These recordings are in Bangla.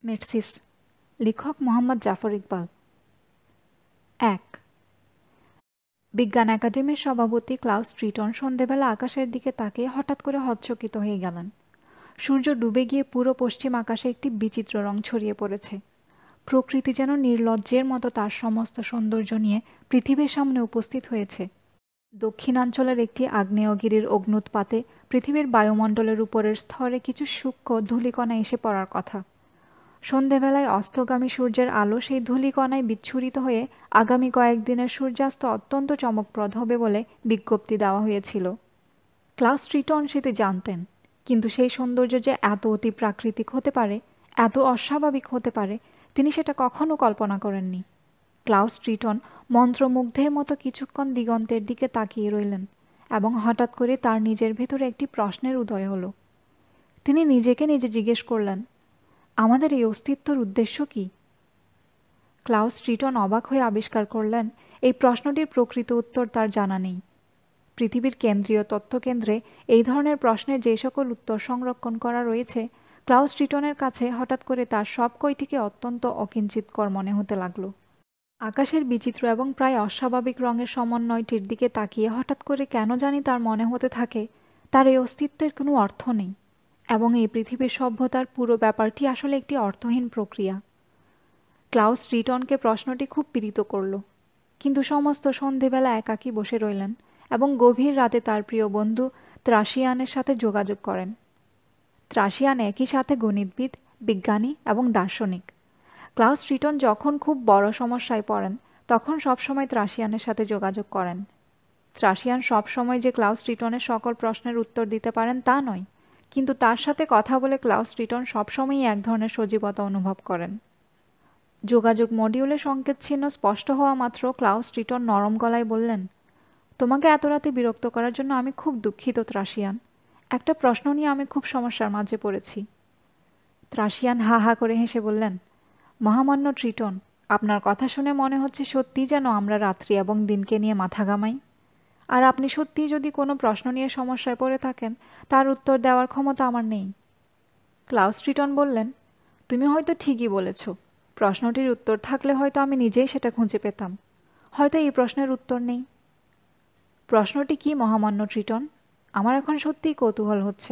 মেটসিস, লেখক মোহাম্মদ জাফর ইকবাল। ১। বিজ্ঞান একাডেমির সভাপতি ক্লাউস ট্রিটন সন্ধেবেলা আকাশের দিকে তাকিয়ে হঠাৎ করে হতচকিত হয়ে গেলেন। সূর্য ডুবে গিয়ে পুরো পশ্চিম আকাশে একটি বিচিত্র রং ছড়িয়ে পড়েছে। প্রকৃতি যেন নির্লজ্জের মতো তার সমস্ত সৌন্দর্য নিয়ে পৃথিবীর সামনে উপস্থিত হয়েছে। দক্ষিণাঞ্চলের একটি আগ্নেয়গিরির অগ্ন্যুৎপাতে পৃথিবীর বায়ুমণ্ডলের উপরের স্তরে কিছু সূক্ষ্ম ধূলিকণা এসে পড়ার কথা। সন্ধেবেলায় অস্তগামী সূর্যের আলো সেই ধূলিকণায় বিচ্ছুরিত হয়ে আগামী কয়েকদিনের সূর্যাস্ত অত্যন্ত চমকপ্রদ হবে বলে বিজ্ঞপ্তি দেওয়া হয়েছিল। ক্লাউস ট্রিটন সেটি জানতেন, কিন্তু সেই সৌন্দর্য যে এত অতি প্রাকৃতিক হতে পারে, এত অস্বাভাবিক হতে পারে, তিনি সেটা কখনো কল্পনা করেননি। ক্লাউস ট্রিটন মন্ত্রমুগ্ধের মতো কিছুক্ষণ দিগন্তের দিকে তাকিয়ে রইলেন এবং হঠাৎ করে তার নিজের ভেতরে একটি প্রশ্নের উদয় হলো। তিনি নিজেকে নিজে জিজ্ঞেস করলেন, আমাদের এই অস্তিত্বর উদ্দেশ্য কি? ক্লাউস ট্রিটন অবাক হয়ে আবিষ্কার করলেন, এই প্রশ্নটির প্রকৃত উত্তর তার জানা নেই। পৃথিবীর কেন্দ্রীয় তথ্যকেন্দ্রে এই ধরনের প্রশ্নের যে সকল উত্তর সংরক্ষণ করা রয়েছে, ক্লাউস ট্রিটনের কাছে হঠাৎ করে তার সব কয়টিকে অত্যন্ত অকিঞ্চিতকর মনে হতে লাগল। আকাশের বিচিত্র এবং প্রায় অস্বাভাবিক রঙের সমন্বয়টির দিকে তাকিয়ে হঠাৎ করে কেন জানি তার মনে হতে থাকে, তার এই অস্তিত্বের কোনো অর্থ নেই এবং এই পৃথিবীর সভ্যতার পুরো ব্যাপারটি আসলে একটি অর্থহীন প্রক্রিয়া। ক্লাউস ট্রিটনকে প্রশ্নটি খুব পীড়িত করল, কিন্তু সমস্ত সন্ধেবেলা একাকী বসে রইলেন এবং গভীর রাতে তার প্রিয় বন্ধু ত্রাসিয়ানের সাথে যোগাযোগ করেন। ত্রাসিয়ান একই সাথে গণিতবিদ, বিজ্ঞানী এবং দার্শনিক। ক্লাউস ট্রিটন যখন খুব বড় সমস্যায় পড়েন, তখন সবসময় ত্রাসিয়ানের সাথে যোগাযোগ করেন। ত্রাসিয়ান সবসময় যে ক্লাউস ট্রিটনের সকল প্রশ্নের উত্তর দিতে পারেন তা নয়, কিন্তু তার সাথে কথা বলে ক্লাউস ট্রিটন সবসময়ই এক ধরনের সজীবতা অনুভব করেন। যোগাযোগ মডিউলে সংকেত চিহ্ন স্পষ্ট হওয়া মাত্র ক্লাউস ট্রিটন নরম গলায় বললেন, তোমাকে এত রাতে বিরক্ত করার জন্য আমি খুব দুঃখিত ত্রাসিয়ান। একটা প্রশ্ন নিয়ে আমি খুব সমস্যার মাঝে পড়েছি। ত্রাসিয়ান হা হা করে হেসে বললেন, মহামান্য ট্রিটন, আপনার কথা শুনে মনে হচ্ছে সত্যিই যেন আমরা রাত্রি এবং দিনকে নিয়ে মাথা ঘামাই। আর আপনি সত্যিই যদি কোনো প্রশ্ন নিয়ে সমস্যায় পড়ে থাকেন, তার উত্তর দেওয়ার ক্ষমতা আমার নেই। ক্লাউস ট্রিটন বললেন, তুমি হয়তো ঠিকই বলেছ। প্রশ্নটির উত্তর থাকলে হয়তো আমি নিজেই সেটা খুঁজে পেতাম। হয়তো এই প্রশ্নের উত্তর নেই। প্রশ্নটি কি মহামান্য ট্রিটন? আমার এখন সত্যিই কৌতূহল হচ্ছে।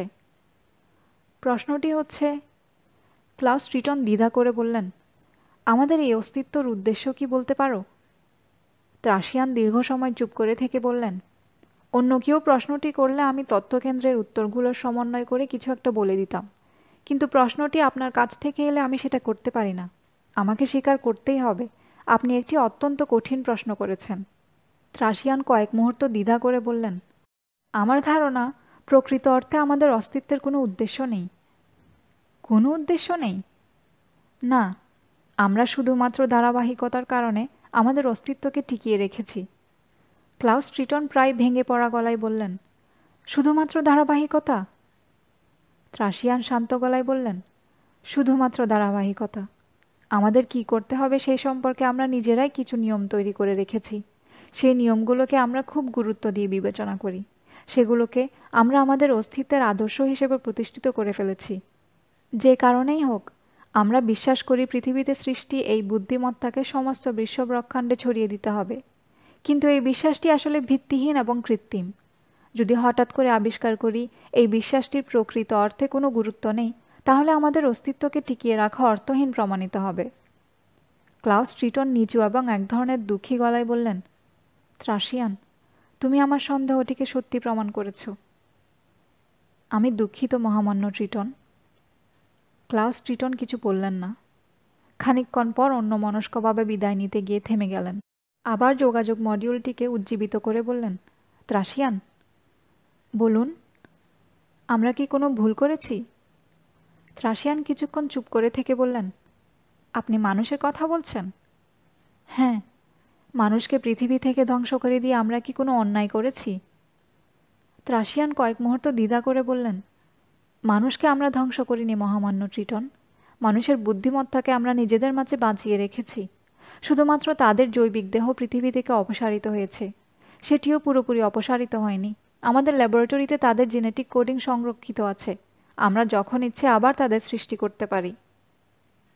প্রশ্নটি হচ্ছে, ক্লাউস ট্রিটন দ্বিধা করে বললেন, আমাদের এই অস্তিত্বর উদ্দেশ্য কি বলতে পারো? ত্রাসিয়ান দীর্ঘ সময় চুপ করে থেকে বললেন, অন্য কেউ প্রশ্নটি করলে আমি তথ্যকেন্দ্রের উত্তরগুলোর সমন্বয় করে কিছু একটা বলে দিতাম, কিন্তু প্রশ্নটি আপনার কাছ থেকে এলে আমি সেটা করতে পারি না। আমাকে স্বীকার করতেই হবে, আপনি একটি অত্যন্ত কঠিন প্রশ্ন করেছেন। ত্রাসিয়ান কয়েক মুহূর্ত দ্বিধা করে বললেন, আমার ধারণা প্রকৃত অর্থে আমাদের অস্তিত্বের কোনো উদ্দেশ্য নেই। কোনো উদ্দেশ্য নেই? না, আমরা শুধুমাত্র ধারাবাহিকতার কারণে আমাদের অস্তিত্বকে টিকিয়ে রেখেছি। ক্লাউস ট্রিটন প্রায় ভেঙে পড়া গলায় বললেন, শুধুমাত্র ধারাবাহিকতা? ত্রাসিয়ান শান্ত গলায় বললেন, শুধুমাত্র ধারাবাহিকতা। আমাদের কি করতে হবে সেই সম্পর্কে আমরা নিজেরাই কিছু নিয়ম তৈরি করে রেখেছি। সেই নিয়মগুলোকে আমরা খুব গুরুত্ব দিয়ে বিবেচনা করি। সেগুলোকে আমরা আমাদের অস্তিত্বের আদর্শ হিসেবে প্রতিষ্ঠিত করে ফেলেছি। যে কারণেই হোক, আমরা বিশ্বাস করি পৃথিবীতে সৃষ্টি এই বুদ্ধিমত্তাকে সমস্ত বিশ্বব্রহ্মাণ্ডে ছড়িয়ে দিতে হবে। কিন্তু এই বিশ্বাসটি আসলে ভিত্তিহীন এবং কৃত্রিম। যদি হঠাৎ করে আবিষ্কার করি এই বিশ্বাসটির প্রকৃত অর্থে কোনো গুরুত্ব নেই, তাহলে আমাদের অস্তিত্বকে টিকিয়ে রাখা অর্থহীন প্রমাণিত হবে। ক্লাউস ট্রিটন নিচু এবং এক ধরনের দুঃখী গলায় বললেন, ত্রাসিয়ান, তুমি আমার সন্দেহটিকে সত্যি প্রমাণ করেছ। আমি দুঃখিত মহামান্য ট্রিটন। ক্লাউস ট্রিটন কিছু বললেন না। খানিকক্ষণ পর অন্যমনস্কভাবে বিদায় নিতে গিয়ে থেমে গেলেন। আবার যোগাযোগ মডিউলটিকে উজ্জীবিত করে বললেন, ত্রাসিয়ান, বলুন, আমরা কি কোনো ভুল করেছি? ত্রাসিয়ান কিছুক্ষণ চুপ করে থেকে বললেন, আপনি মানুষের কথা বলছেন? হ্যাঁ, মানুষকে পৃথিবী থেকে ধ্বংস করে দিয়ে আমরা কি কোনো অন্যায় করেছি? ত্রাসিয়ান কয়েক মুহূর্ত দ্বিধা করে বললেন, মানুষকে আমরা ধ্বংস করিনি মহামান্য ট্রিটন। মানুষের বুদ্ধিমত্তাকে আমরা নিজেদের মাঝে বাঁচিয়ে রেখেছি। শুধুমাত্র তাদের জৈবিক দেহ পৃথিবী থেকে অপসারিত হয়েছে। সেটিও পুরোপুরি অপসারিত হয়নি। আমাদের ল্যাবরেটরিতে তাদের জেনেটিক কোডিং সংরক্ষিত আছে। আমরা যখন ইচ্ছে আবার তাদের সৃষ্টি করতে পারি।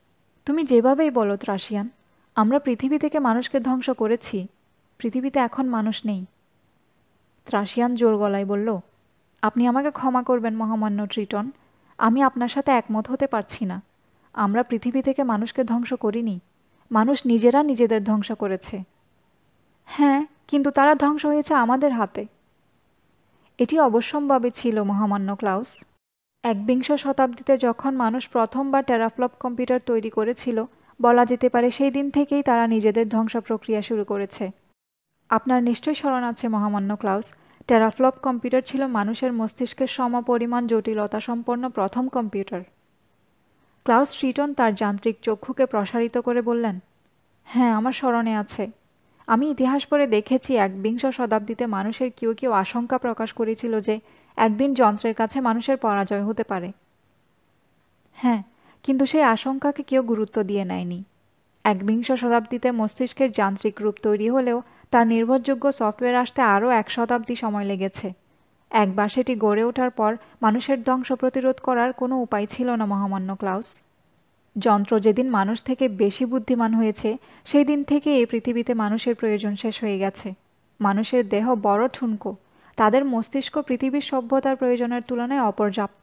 তুমি যেভাবেই বলো ত্রাসিয়ান, আমরা পৃথিবী থেকে মানুষকে ধ্বংস করেছি। পৃথিবীতে এখন মানুষ নেই। ত্রাসিয়ান জোর গলায় বলল, আপনি আমাকে ক্ষমা করবেন মহামান্য ট্রিটন, আমি আপনার সাথে একমত হতে পারছি না। আমরা পৃথিবী থেকে মানুষকে ধ্বংস করিনি, মানুষ নিজেরা নিজেদের ধ্বংস করেছে। হ্যাঁ, কিন্তু তারা ধ্বংস হয়েছে আমাদের হাতে। এটি অবশ্যম্ভাবী ছিল মহামান্য ক্লাউস। একবিংশ শতাব্দীতে যখন মানুষ প্রথমবার টেরাফ্লপ কম্পিউটার তৈরি করেছিল, বলা যেতে পারে সেই দিন থেকেই তারা নিজেদের ধ্বংস প্রক্রিয়া শুরু করেছে। আপনার নিশ্চয়ই স্মরণ আছে মহামান্য ক্লাউস, টেরাফ্লপ কম্পিউটার ছিল মানুষের মস্তিষ্কের সমপরিমাণ জটিলতা সম্পন্ন প্রথম কম্পিউটার। ক্লাউস ট্রিটন তার যান্ত্রিক চক্ষুকে প্রসারিত করে বললেন, হ্যাঁ, আমার স্মরণে আছে। আমি ইতিহাস পড়ে দেখেছি একবিংশ শতাব্দীতে মানুষের কেউ কেউ আশঙ্কা প্রকাশ করেছিল যে একদিন যন্ত্রের কাছে মানুষের পরাজয় হতে পারে। হ্যাঁ, কিন্তু সেই আশঙ্কাকে কেউ গুরুত্ব দিয়ে নেয়নি। একবিংশ শতাব্দীতে মস্তিষ্কের যান্ত্রিক রূপ তৈরি হলেও তার নির্ভরযোগ্য সফটওয়্যার আসতে আরও 1 শতাব্দী সময় লেগেছে। একবার সেটি গড়ে ওঠার পর মানুষের ধ্বংস প্রতিরোধ করার কোনো উপায় ছিল না মহামান্য ক্লাউস। যন্ত্র যেদিন মানুষ থেকে বেশি বুদ্ধিমান হয়েছে, সেই দিন থেকে এই পৃথিবীতে মানুষের প্রয়োজন শেষ হয়ে গেছে। মানুষের দেহ বড় ঠুনকো, তাদের মস্তিষ্ক পৃথিবীর সভ্যতার প্রয়োজনের তুলনায় অপর্যাপ্ত।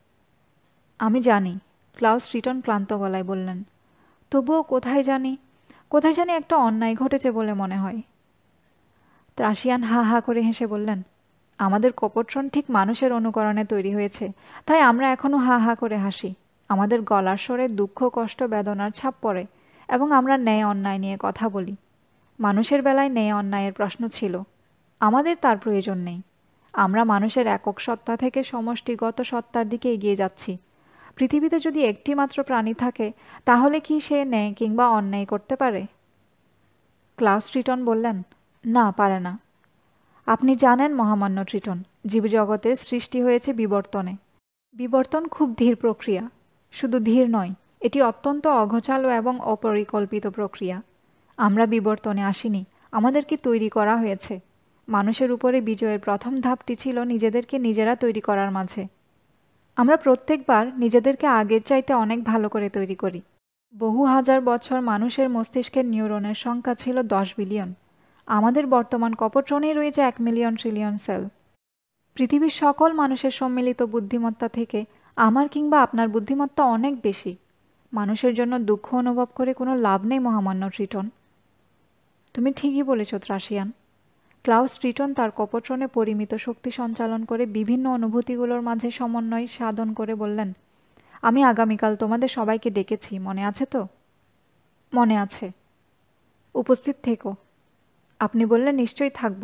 আমি জানি, ক্লাউস ট্রিটন ক্লান্ত গলায় বললেন। তবুও কোথায় জানি একটা অন্যায় ঘটেছে বলে মনে হয়। ত্রাসিয়ান হা হা করে হেসে বললেন, আমাদের কপোট্রন ঠিক মানুষের অনুকরণে তৈরি হয়েছে, তাই আমরা এখনো হা হা করে হাসি। আমাদের গলার স্বরে দুঃখ, কষ্ট, বেদনার ছাপ পড়ে এবং আমরা ন্যায় অন্যায় নিয়ে কথা বলি। মানুষের বেলায় ন্যায় অন্যায়ের প্রশ্ন ছিল, আমাদের তার প্রয়োজন নেই। আমরা মানুষের একক সত্তা থেকে সমষ্টিগত সত্তার দিকে এগিয়ে যাচ্ছি। পৃথিবীতে যদি একটি মাত্র প্রাণী থাকে, তাহলে কি সে ন্যায় কিংবা অন্যায় করতে পারে? ক্লাউস ট্রিটন বললেন, না, পারে না। আপনি জানেন মহামান্য ট্রিটন, জীবজগতের সৃষ্টি হয়েছে বিবর্তনে। বিবর্তন খুব ধীর প্রক্রিয়া। শুধু ধীর নয়, এটি অত্যন্ত অগোছালো এবং অপরিকল্পিত প্রক্রিয়া। আমরা বিবর্তনে আসিনি, আমাদেরকে তৈরি করা হয়েছে। মানুষের উপরে বিজয়ের প্রথম ধাপটি ছিল নিজেদেরকে নিজেরা তৈরি করার মাঝে। আমরা প্রত্যেকবার নিজেদেরকে আগের চাইতে অনেক ভালো করে তৈরি করি। বহু হাজার বছর মানুষের মস্তিষ্কের নিউরনের সংখ্যা ছিল 10 বিলিয়ন। আমাদের বর্তমান কপোট্রনেই রয়েছে 1 মিলিয়ন ট্রিলিয়ন সেল। পৃথিবীর সকল মানুষের সম্মিলিত বুদ্ধিমত্তা থেকে আমার কিংবা আপনার বুদ্ধিমত্তা অনেক বেশি। মানুষের জন্য দুঃখ অনুভব করে কোনো লাভ নেই মহামান্য ট্রিটন। তুমি ঠিকই বলেছ ত্রাসিয়ান। ক্লাউস ট্রিটন তার কপোট্রনে পরিমিত শক্তি সঞ্চালন করে বিভিন্ন অনুভূতিগুলোর মাঝে সমন্বয় সাধন করে বললেন, আমি আগামীকাল তোমাদের সবাইকে ডেকেছি, মনে আছে তো? মনে আছে। উপস্থিত থেকো। আপনি বললেন নিশ্চয়ই থাকব।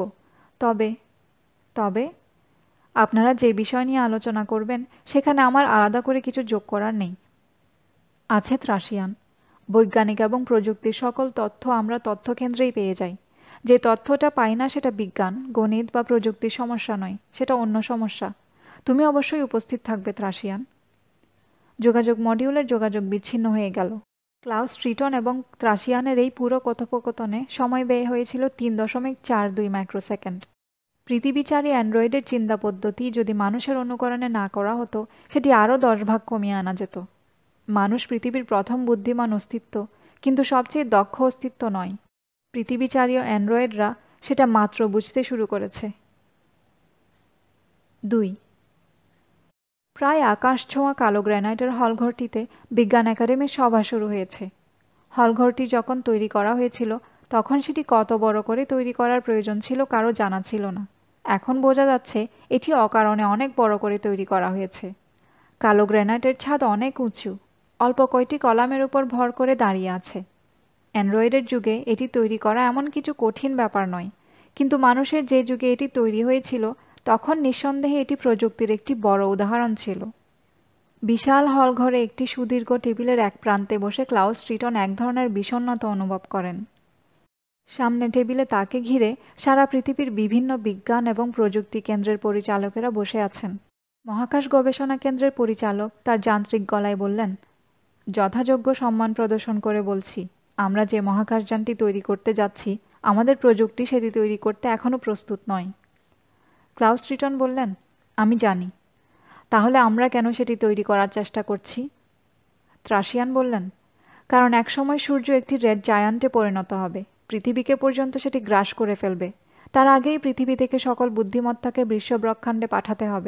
তবে আপনারা যে বিষয় নিয়ে আলোচনা করবেন সেখানে আমার আলাদা করে কিছু যোগ করার নেই। আছে ত্রাসিয়ান। বৈজ্ঞানিক এবং প্রযুক্তির সকল তথ্য আমরা তথ্যকেন্দ্রেই পেয়ে যাই। যে তথ্যটা পাই না সেটা বিজ্ঞান, গণিত বা প্রযুক্তির সমস্যা নয়, সেটা অন্য সমস্যা। তুমি অবশ্যই উপস্থিত থাকবে ত্রাসিয়ান। যোগাযোগ মডিউলের যোগাযোগ বিচ্ছিন্ন হয়ে গেল। ক্লাউস ট্রিটন এবং ত্রাসিয়ানের এই পুরো কথোপকথনে সময় ব্যয় হয়েছিল 3.42 মাইক্রোসেকেন্ড। পৃথিবীচারী অ্যান্ড্রয়েডের চিন্তা পদ্ধতি যদি মানুষের অনুকরণে না করা হতো, সেটি আরও 10 ভাগ কমিয়ে আনা যেত। মানুষ পৃথিবীর প্রথম বুদ্ধিমান অস্তিত্ব, কিন্তু সবচেয়ে দক্ষ অস্তিত্ব নয়। পৃথিবীচারী অ্যান্ড্রয়েডরা সেটা মাত্র বুঝতে শুরু করেছে। 2. প্রায় আকাশ ছোঁয়া কালো গ্র্যানাইটের হলঘরটিতে বিজ্ঞান একাডেমির সভা শুরু হয়েছে। হলঘরটি যখন তৈরি করা হয়েছিল, তখন সেটি কত বড় করে তৈরি করার প্রয়োজন ছিল কারো জানা ছিল না। এখন বোঝা যাচ্ছে এটি অকারণে অনেক বড় করে তৈরি করা হয়েছে। কালো গ্র্যানাইটের ছাদ অনেক উঁচু, অল্প কয়টি কলামের উপর ভর করে দাঁড়িয়ে আছে। অ্যান্ড্রয়েডের যুগে এটি তৈরি করা এমন কিছু কঠিন ব্যাপার নয়, কিন্তু মানুষের যে যুগে এটি তৈরি হয়েছিল, তখন নিঃসন্দেহে এটি প্রযুক্তির একটি বড় উদাহরণ ছিল। বিশাল হলঘরে একটি সুদীর্ঘ টেবিলের এক প্রান্তে বসে ক্লাউস ট্রিটন এক ধরনের বিষণ্ণতা অনুভব করেন। সামনে টেবিলে তাকে ঘিরে সারা পৃথিবীর বিভিন্ন বিজ্ঞান এবং প্রযুক্তি কেন্দ্রের পরিচালকেরা বসে আছেন। মহাকাশ গবেষণা কেন্দ্রের পরিচালক তার যান্ত্রিক গলায় বললেন, যথাযোগ্য সম্মান প্রদর্শন করে বলছি, আমরা যে মহাকাশযানটি তৈরি করতে যাচ্ছি, আমাদের প্রযুক্তি সেটি তৈরি করতে এখনও প্রস্তুত নয়। ক্লাউস ট্রিটন বললেন, আমি জানি। তাহলে আমরা কেন সেটি তৈরি করার চেষ্টা করছি? ত্রাসিয়ান বললেন, কারণ একসময় সূর্য একটি রেড জায়ান্টে পরিণত হবে, পৃথিবীকে পর্যন্ত সেটি গ্রাস করে ফেলবে। তার আগেই পৃথিবী থেকে সকল বুদ্ধিমত্তাকে বৃষভ্রক্ষাণ্ডে পাঠাতে হবে।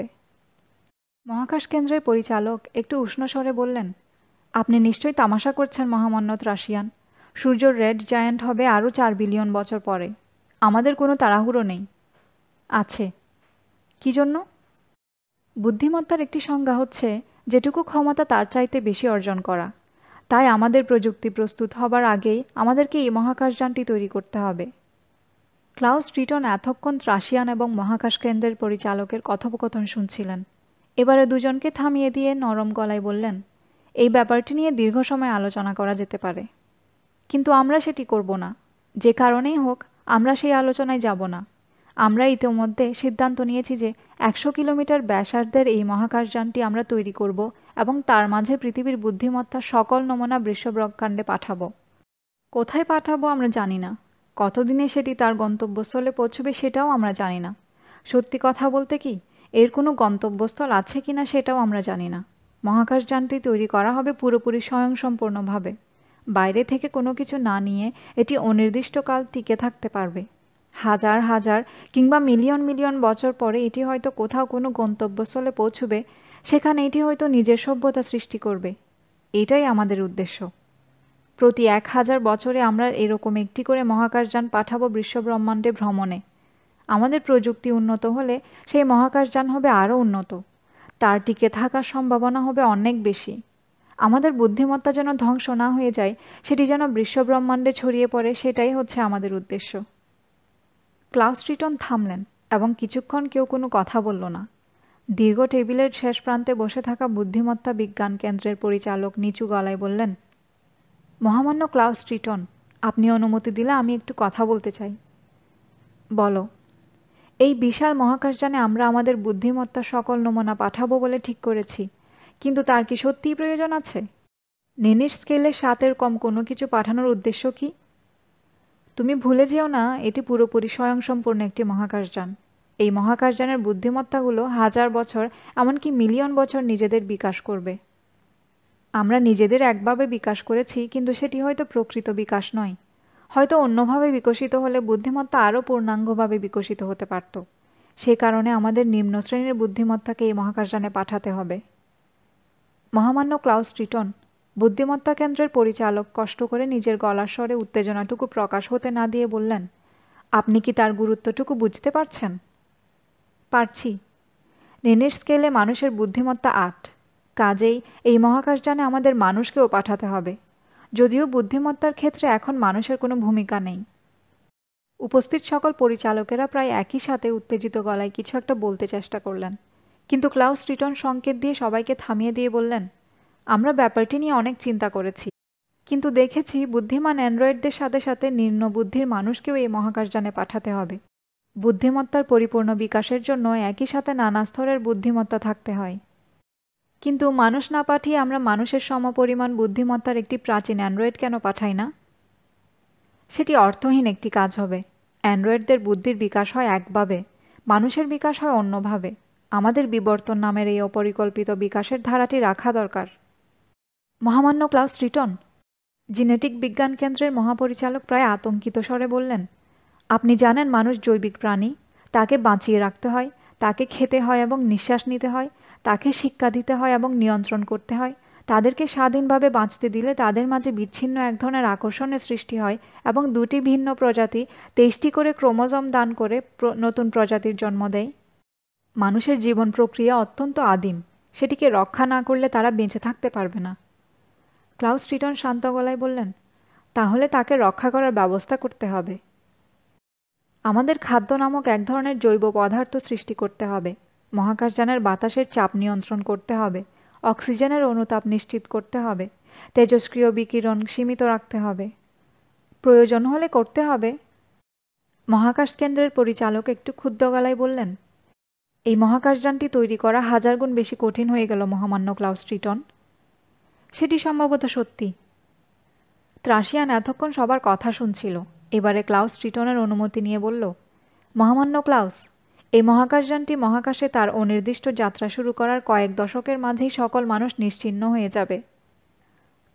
মহাকাশ কেন্দ্রের পরিচালক একটু উষ্ণ স্বরে বললেন, আপনি নিশ্চয়ই তামাশা করছেন মহামান্য ত্রাসিয়ান। সূর্য রেড জায়ান্ট হবে আরও 4 বিলিয়ন বছর পরে। আমাদের কোনো তাড়াহুড়ো নেই। আছে। কি জন্য? বুদ্ধিমত্তার একটি সংজ্ঞা হচ্ছে যেটুকু ক্ষমতা তার চাইতে বেশি অর্জন করা। তাই আমাদের প্রযুক্তি প্রস্তুত হবার আগেই আমাদেরকে এই মহাকাশযানটি তৈরি করতে হবে। ক্লাউস ট্রিটন এতক্ষণ ত্রাসিয়ান এবং মহাকাশ কেন্দ্রের পরিচালকের কথোপকথন শুনছিলেন। এবারে দুজনকে থামিয়ে দিয়ে নরম গলায় বললেন, এই ব্যাপারটি নিয়ে দীর্ঘ সময় আলোচনা করা যেতে পারে, কিন্তু আমরা সেটি করব না। যে কারণেই হোক আমরা সেই আলোচনায় যাব না। আমরা ইতিমধ্যে সিদ্ধান্ত নিয়েছি যে 100 কিলোমিটার ব্যাসার্ধের এই মহাকাশযানটি আমরা তৈরি করব এবং তার মাঝে পৃথিবীর বুদ্ধিমত্তার সকল নমুনা বৃষভ্রক্ষাণ্ডে পাঠাবো। কোথায় পাঠাবো আমরা জানি না। কতদিনে সেটি তার গন্তব্যস্থলে পৌঁছবে সেটাও আমরা জানি না। সত্যি কথা বলতে কি, এর কোনো গন্তব্যস্থল আছে কিনা সেটাও আমরা জানি না। মহাকাশযানটি তৈরি করা হবে পুরোপুরি স্বয়ংসম্পূর্ণভাবে। বাইরে থেকে কোনো কিছু না নিয়ে এটি অনির্দিষ্টকাল টিকে থাকতে পারবে। হাজার হাজার কিংবা মিলিয়ন মিলিয়ন বছর পরে এটি হয়তো কোথাও কোনো গন্তব্যস্থলে পৌঁছবে, সেখানে এটি হয়তো নিজের সভ্যতা সৃষ্টি করবে। এটাই আমাদের উদ্দেশ্য। প্রতি 1000 বছরে আমরা এরকম একটি করে মহাকাশযান পাঠাবো বিশ্বব্রহ্মাণ্ডে ভ্রমণে। আমাদের প্রযুক্তি উন্নত হলে সেই মহাকাশযান হবে আরও উন্নত। তার টিকে থাকার সম্ভাবনা হবে অনেক বেশি। আমাদের বুদ্ধিমত্তা যেন ধ্বংস না হয়ে যায়, সেটি যেন বিশ্বব্রহ্মাণ্ডে ছড়িয়ে পড়ে, সেটাই হচ্ছে আমাদের উদ্দেশ্য। ক্লাউস ট্রিটন থামলেন এবং কিছুক্ষণ কেউ কোনো কথা বলল না। দীর্ঘ টেবিলের শেষ প্রান্তে বসে থাকা বুদ্ধিমত্তা বিজ্ঞান কেন্দ্রের পরিচালক নিচু গলায় বললেন, মহামান্য ক্লাউস ট্রিটন, আপনি অনুমতি দিলে আমি একটু কথা বলতে চাই। বলো। এই বিশাল মহাকাশযানে আমরা আমাদের বুদ্ধিমত্তার সকল নমুনা পাঠাবো বলে ঠিক করেছি, কিন্তু তার কি সত্যিই প্রয়োজন আছে? নিনির স্কেলে 7-এর কম কোনো কিছু পাঠানোর উদ্দেশ্য কি? তুমি ভুলে যেও না, এটি পুরোপুরি স্বয়ংসম্পূর্ণ একটি মহাকাশযান। এই মহাকাশযানের বুদ্ধিমত্তাগুলো হাজার বছর, এমনকি মিলিয়ন বছর নিজেদের বিকাশ করবে। আমরা নিজেদের একভাবে বিকাশ করেছি, কিন্তু সেটি হয়তো প্রকৃত বিকাশ নয়। হয়তো অন্যভাবে বিকশিত হলে বুদ্ধিমত্তা আরও পূর্ণাঙ্গভাবে বিকশিত হতে পারত। সে কারণে আমাদের নিম্ন শ্রেণীর বুদ্ধিমত্তাকে এই মহাকাশযানে পাঠাতে হবে। মহামান্য ক্লাউস ট্রিটন, বুদ্ধিমত্তা কেন্দ্রের পরিচালক কষ্ট করে নিজের গলার স্বরে উত্তেজনাটুকু প্রকাশ হতে না দিয়ে বললেন, আপনি কি তার গুরুত্বটুকু বুঝতে পারছেন? পারছি। নিনির স্কেলে মানুষের বুদ্ধিমত্তা 8। কাজেই এই মহাকাশযানে আমাদের মানুষকেও পাঠাতে হবে, যদিও বুদ্ধিমত্তার ক্ষেত্রে এখন মানুষের কোনো ভূমিকা নেই। উপস্থিত সকল পরিচালকেরা প্রায় একই সাথে উত্তেজিত গলায় কিছু একটা বলতে চেষ্টা করলেন, কিন্তু ক্লাউস ট্রিটন সংকেত দিয়ে সবাইকে থামিয়ে দিয়ে বললেন, আমরা ব্যাপারটি নিয়ে অনেক চিন্তা করেছি, কিন্তু দেখেছি বুদ্ধিমান অ্যান্ড্রয়েডদের সাথে সাথে নিম্ন বুদ্ধির মানুষকেও এই মহাকাশযানে পাঠাতে হবে। বুদ্ধিমত্তার পরিপূর্ণ বিকাশের জন্য একই সাথে নানা স্তরের বুদ্ধিমত্তা থাকতে হয়। কিন্তু মানুষ না পাঠিয়ে আমরা মানুষের সমপরিমাণ বুদ্ধিমত্তার একটি প্রাচীন অ্যান্ড্রয়েড কেন পাঠাই না? সেটি অর্থহীন একটি কাজ হবে। অ্যান্ড্রয়েডদের বুদ্ধির বিকাশ হয় একভাবে, মানুষের বিকাশ হয় অন্যভাবে। আমাদের বিবর্তন নামের এই অপরিকল্পিত বিকাশের ধারাটি রাখা দরকার। মহামান্য ক্লাউস ট্রিটন, জিনেটিক বিজ্ঞান কেন্দ্রের মহাপরিচালক প্রায় আতঙ্কিত স্বরে বললেন, আপনি জানেন মানুষ জৈবিক প্রাণী। তাকে বাঁচিয়ে রাখতে হয়, তাকে খেতে হয় এবং নিঃশ্বাস নিতে হয়, তাকে শিক্ষা দিতে হয় এবং নিয়ন্ত্রণ করতে হয়। তাদেরকে স্বাধীনভাবে বাঁচতে দিলে তাদের মাঝে বিচ্ছিন্ন এক ধরনের আকর্ষণের সৃষ্টি হয় এবং 2টি ভিন্ন প্রজাতি 23টি করে ক্রোমোজোম দান করে নতুন প্রজাতির জন্ম দেয়। মানুষের জীবন প্রক্রিয়া অত্যন্ত আদিম। সেটিকে রক্ষা না করলে তারা বেঁচে থাকতে পারবে না। ক্লাউস ট্রিটন শান্ত গলায় বললেন, তাহলে তাকে রক্ষা করার ব্যবস্থা করতে হবে। আমাদের খাদ্য নামক এক ধরনের জৈব পদার্থ সৃষ্টি করতে হবে। মহাকাশযানের বাতাসের চাপ নিয়ন্ত্রণ করতে হবে, অক্সিজেনের অনুতাপ নিশ্চিত করতে হবে, তেজস্ক্রিয় বিকিরণ সীমিত রাখতে হবে। প্রয়োজন হলে করতে হবে। মহাকাশ কেন্দ্রের পরিচালক একটু ক্ষুব্ধ গলায় বললেন, এই মহাকাশযানটি তৈরি করা 1000 গুণ বেশি কঠিন হয়ে গেল মহামান্য ক্লাউস ট্রিটন। সেটি সম্ভবত সত্যি। ত্রাসিয়ান এতক্ষণ সবার কথা শুনছিল। এবারে ক্লাউস ট্রিটনের অনুমতি নিয়ে বলল, মহামান্য ক্লাউস, এই মহাকাশযানটি মহাকাশে তার অনির্দিষ্ট যাত্রা শুরু করার কয়েক দশকের মাঝেই সকল মানুষ নিশ্চিহ্ন হয়ে যাবে।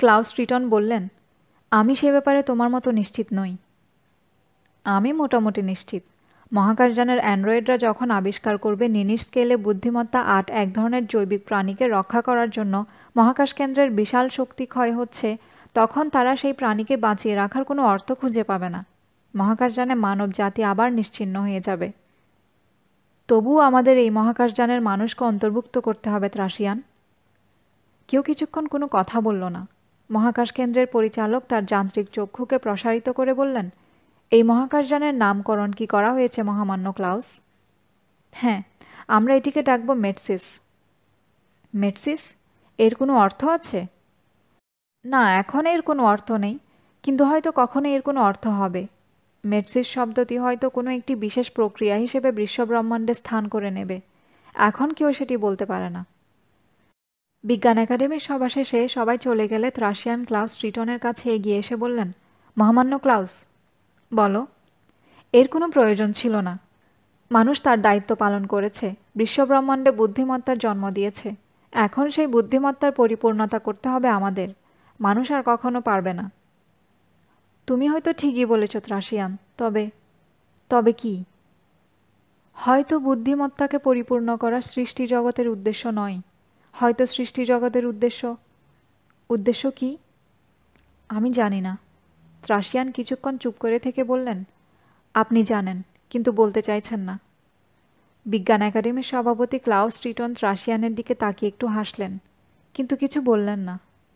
ক্লাউস ট্রিটন বললেন, আমি সে ব্যাপারে তোমার মতো নিশ্চিত নই। আমি মোটামুটি নিশ্চিত। মহাকাশযানের অ্যান্ড্রয়েডরা যখন আবিষ্কার করবে নিনির স্কেলে বুদ্ধিমত্তা ৮ এক ধরনের জৈবিক প্রাণীকে রক্ষা করার জন্য মহাকাশ কেন্দ্রের বিশাল শক্তি ক্ষয় হচ্ছে, তখন তারা সেই প্রাণীকে বাঁচিয়ে রাখার কোনো অর্থ খুঁজে পাবে না। মহাকাশযানে মানব জাতি আবার নিশ্চিহ্ন হয়ে যাবে। তবুও আমাদের এই মহাকাশযানের মানুষকে অন্তর্ভুক্ত করতে হবে ত্রাসিয়ান। কেউ কিছুক্ষণ কোনো কথা বলল না। মহাকাশ কেন্দ্রের পরিচালক তার যান্ত্রিক চক্ষুকে প্রসারিত করে বললেন, এই মহাকাশযানের নামকরণ কি করা হয়েছে মহামান্য ক্লাউস? হ্যাঁ, আমরা এটিকে ডাকব মেটসিস। মেটসিস? এর কোনো অর্থ আছে? না, এখন এর কোনো অর্থ নেই, কিন্তু হয়তো কখনো এর কোনো অর্থ হবে। মেটসিস শব্দটি হয়তো কোনো একটি বিশেষ প্রক্রিয়া হিসেবে বিশ্বব্রহ্মাণ্ডে স্থান করে নেবে। এখন কেউ সেটি বলতে পারে না। বিজ্ঞান একাডেমির সভা শেষে সবাই চলে গেলে ত্রাসিয়ান ক্লাউস ট্রিটনের কাছে এগিয়ে এসে বললেন, মহামান্য ক্লাউস। বলো। এর কোনো প্রয়োজন ছিল না। মানুষ তার দায়িত্ব পালন করেছে, বিশ্বব্রহ্মাণ্ডে বুদ্ধিমত্তার জন্ম দিয়েছে। এখন সেই বুদ্ধিমত্তার পরিপূর্ণতা করতে হবে আমাদের। মানুষ আর কখনো পারবে না। তুমি হয়তো ঠিকই বলেছ ত্রাসিয়ান, তবে কি? হয়তো বুদ্ধিমত্তাকে পরিপূর্ণ করা সৃষ্টি জগতের উদ্দেশ্য নয়। হয়তো সৃষ্টি জগতের উদ্দেশ্য কি? আমি জানি না। ত্রাসিয়ান কিছুক্ষণ চুপ করে থেকে বললেন, আপনি জানেন, কিন্তু বলতে চাইছেন না। বিজ্ঞান একাডেমির সভাপতি ক্লাউস ট্রিটন ত্রাসিয়ানের দিকে তাকিয়ে একটু হাসলেন, কিন্তু কিছু বললেন না।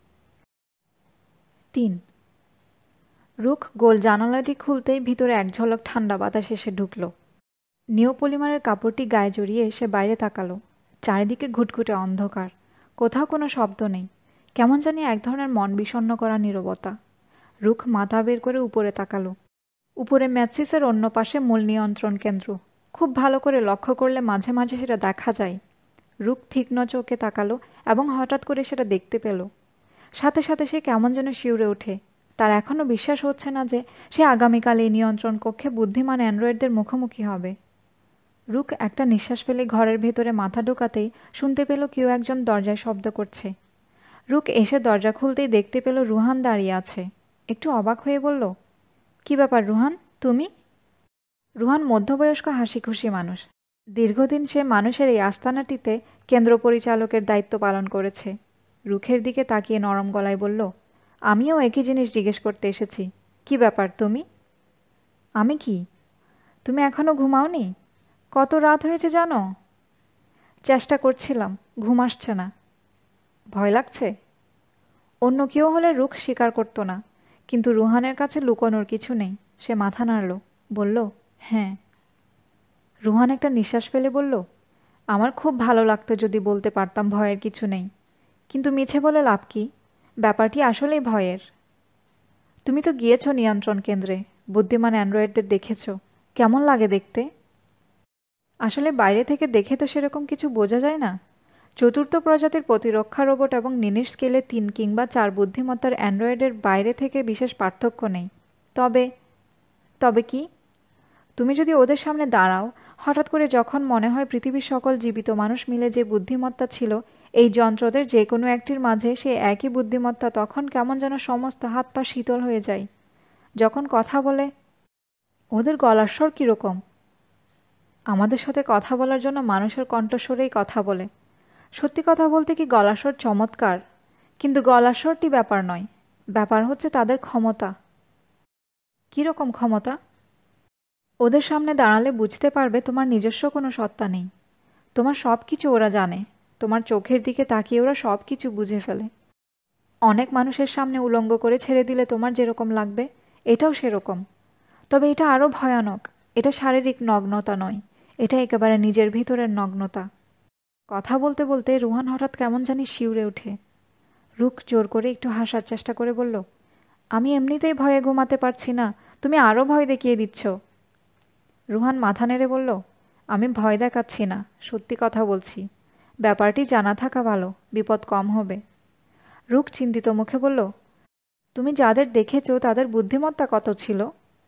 ৩ রুখ গোল জানালাটি খুলতেই ভিতরে এক ঝলক ঠান্ডা বাতাস এসে ঢুকল। নিওপলিমারের কাপড়টি গায়ে জড়িয়ে সে বাইরে তাকালো। চারিদিকে ঘুটঘুটে অন্ধকার, কোথাও কোনো শব্দ নেই। কেমন জানি এক ধরনের মন বিষণ্ণ করা নীরবতা। রুখ মাথা বের করে উপরে তাকালো। উপরে ম্যাথসিসের অন্য পাশে মূল নিয়ন্ত্রণ কেন্দ্র। খুব ভালো করে লক্ষ্য করলে মাঝে মাঝে সেটা দেখা যায়। রুখ তীক্ষ্ণ চোখে তাকালো এবং হঠাৎ করে সেটা দেখতে পেল। সাথে সাথে সে কেমন যেন শিউরে ওঠে। তার এখনও বিশ্বাস হচ্ছে না যে সে আগামীকাল এই নিয়ন্ত্রণ কক্ষে বুদ্ধিমান অ্যান্ড্রয়েডদের মুখোমুখি হবে। রুখ একটা নিঃশ্বাস ফেলে ঘরের ভেতরে মাথা ঢোকাতেই শুনতে পেল কেউ একজন দরজায় শব্দ করছে। রুখ এসে দরজা খুলতেই দেখতে পেল রুহান দাঁড়িয়ে আছে। একটু অবাক হয়ে বলল, কি ব্যাপার রুহান, তুমি? রুহান মধ্যবয়স্ক হাসি খুশি মানুষ। দীর্ঘদিন সে মানুষের এই আস্তানাটিতে কেন্দ্র পরিচালকের দায়িত্ব পালন করেছে। রুখের দিকে তাকিয়ে নরম গলায় বলল, আমিও একই জিনিস জিজ্ঞেস করতে এসেছি। কি ব্যাপার তুমি? আমি কি? তুমি এখনো ঘুমাওনি? কত রাত হয়েছে জানো? চেষ্টা করছিলাম, ঘুম আসছে না। ভয় লাগছে? অন্য কেউ হলে রুখ স্বীকার করতো না, কিন্তু রুহানের কাছে লুকোনোর কিছু নেই। সে মাথা নাড়ল, বলল, হ্যাঁ। রুহান একটা নিঃশ্বাস ফেলে বলল, আমার খুব ভালো লাগতো যদি বলতে পারতাম ভয়ের কিছু নেই, কিন্তু মিছে বলে লাভ কি? ব্যাপারটি আসলেই ভয়ের। তুমি তো গিয়েছ নিয়ন্ত্রণ কেন্দ্রে, বুদ্ধিমান অ্যান্ড্রয়েডদের দেখেছ। কেমন লাগে দেখতে? আসলে বাইরে থেকে দেখে তো সেরকম কিছু বোঝা যায় না। চতুর্থ প্রজাতির প্রতিরক্ষা রোবট এবং নিনির স্কেলে ৩ কিংবা ৪ বুদ্ধিমত্তার অ্যান্ড্রয়েডের বাইরে থেকে বিশেষ পার্থক্য নেই। তবে কি? তুমি যদি ওদের সামনে দাঁড়াও, হঠাৎ করে যখন মনে হয় পৃথিবীর সকল জীবিত মানুষ মিলে যে বুদ্ধিমত্তা ছিল এই যন্ত্রদের যে কোনো একটির মাঝে সে একই বুদ্ধিমত্তা, তখন কেমন যেন সমস্ত হাত পা শীতল হয়ে যায়। যখন কথা বলে, ওদের গলার স্বর কীরকম? আমাদের সাথে কথা বলার জন্য মানুষের কণ্ঠস্বরেই কথা বলে। সত্যি কথা বলতে কি গলার স্বর চমৎকার, কিন্তু গলার স্বরটি ব্যাপার নয়, ব্যাপার হচ্ছে তাদের ক্ষমতা। কীরকম ক্ষমতা? ওদের সামনে দাঁড়ালে বুঝতে পারবে তোমার নিজস্ব কোনো সত্তা নেই। তোমার সব কিছু ওরা জানে। তোমার চোখের দিকে তাকিয়ে ওরা সব কিছু বুঝে ফেলে। অনেক মানুষের সামনে উলঙ্গ করে ছেড়ে দিলে তোমার যেরকম লাগবে, এটাও সেরকম। তবে এটা আরও ভয়ানক। এটা শারীরিক নগ্নতা নয়, এটা একেবারে নিজের ভিতরের নগ্নতা। কথা বলতে বলতে রুহান হঠাৎ কেমন জানি শিউরে ওঠে। রুখ জোর করে একটু হাসার চেষ্টা করে বলল, আমি এমনিতেই ভয়ে ঘুমাতে পারছি না, তুমি আরও ভয় দেখিয়ে দিচ্ছ। রুহান মাথা নেড়ে বলল, আমি ভয় দেখাচ্ছি না, সত্যি কথা বলছি। ব্যাপারটি জানা থাকা ভালো, বিপদ কম হবে। রুখ চিন্তিত মুখে বলল, তুমি যাদের দেখেছ তাদের বুদ্ধিমত্তা কত ছিল?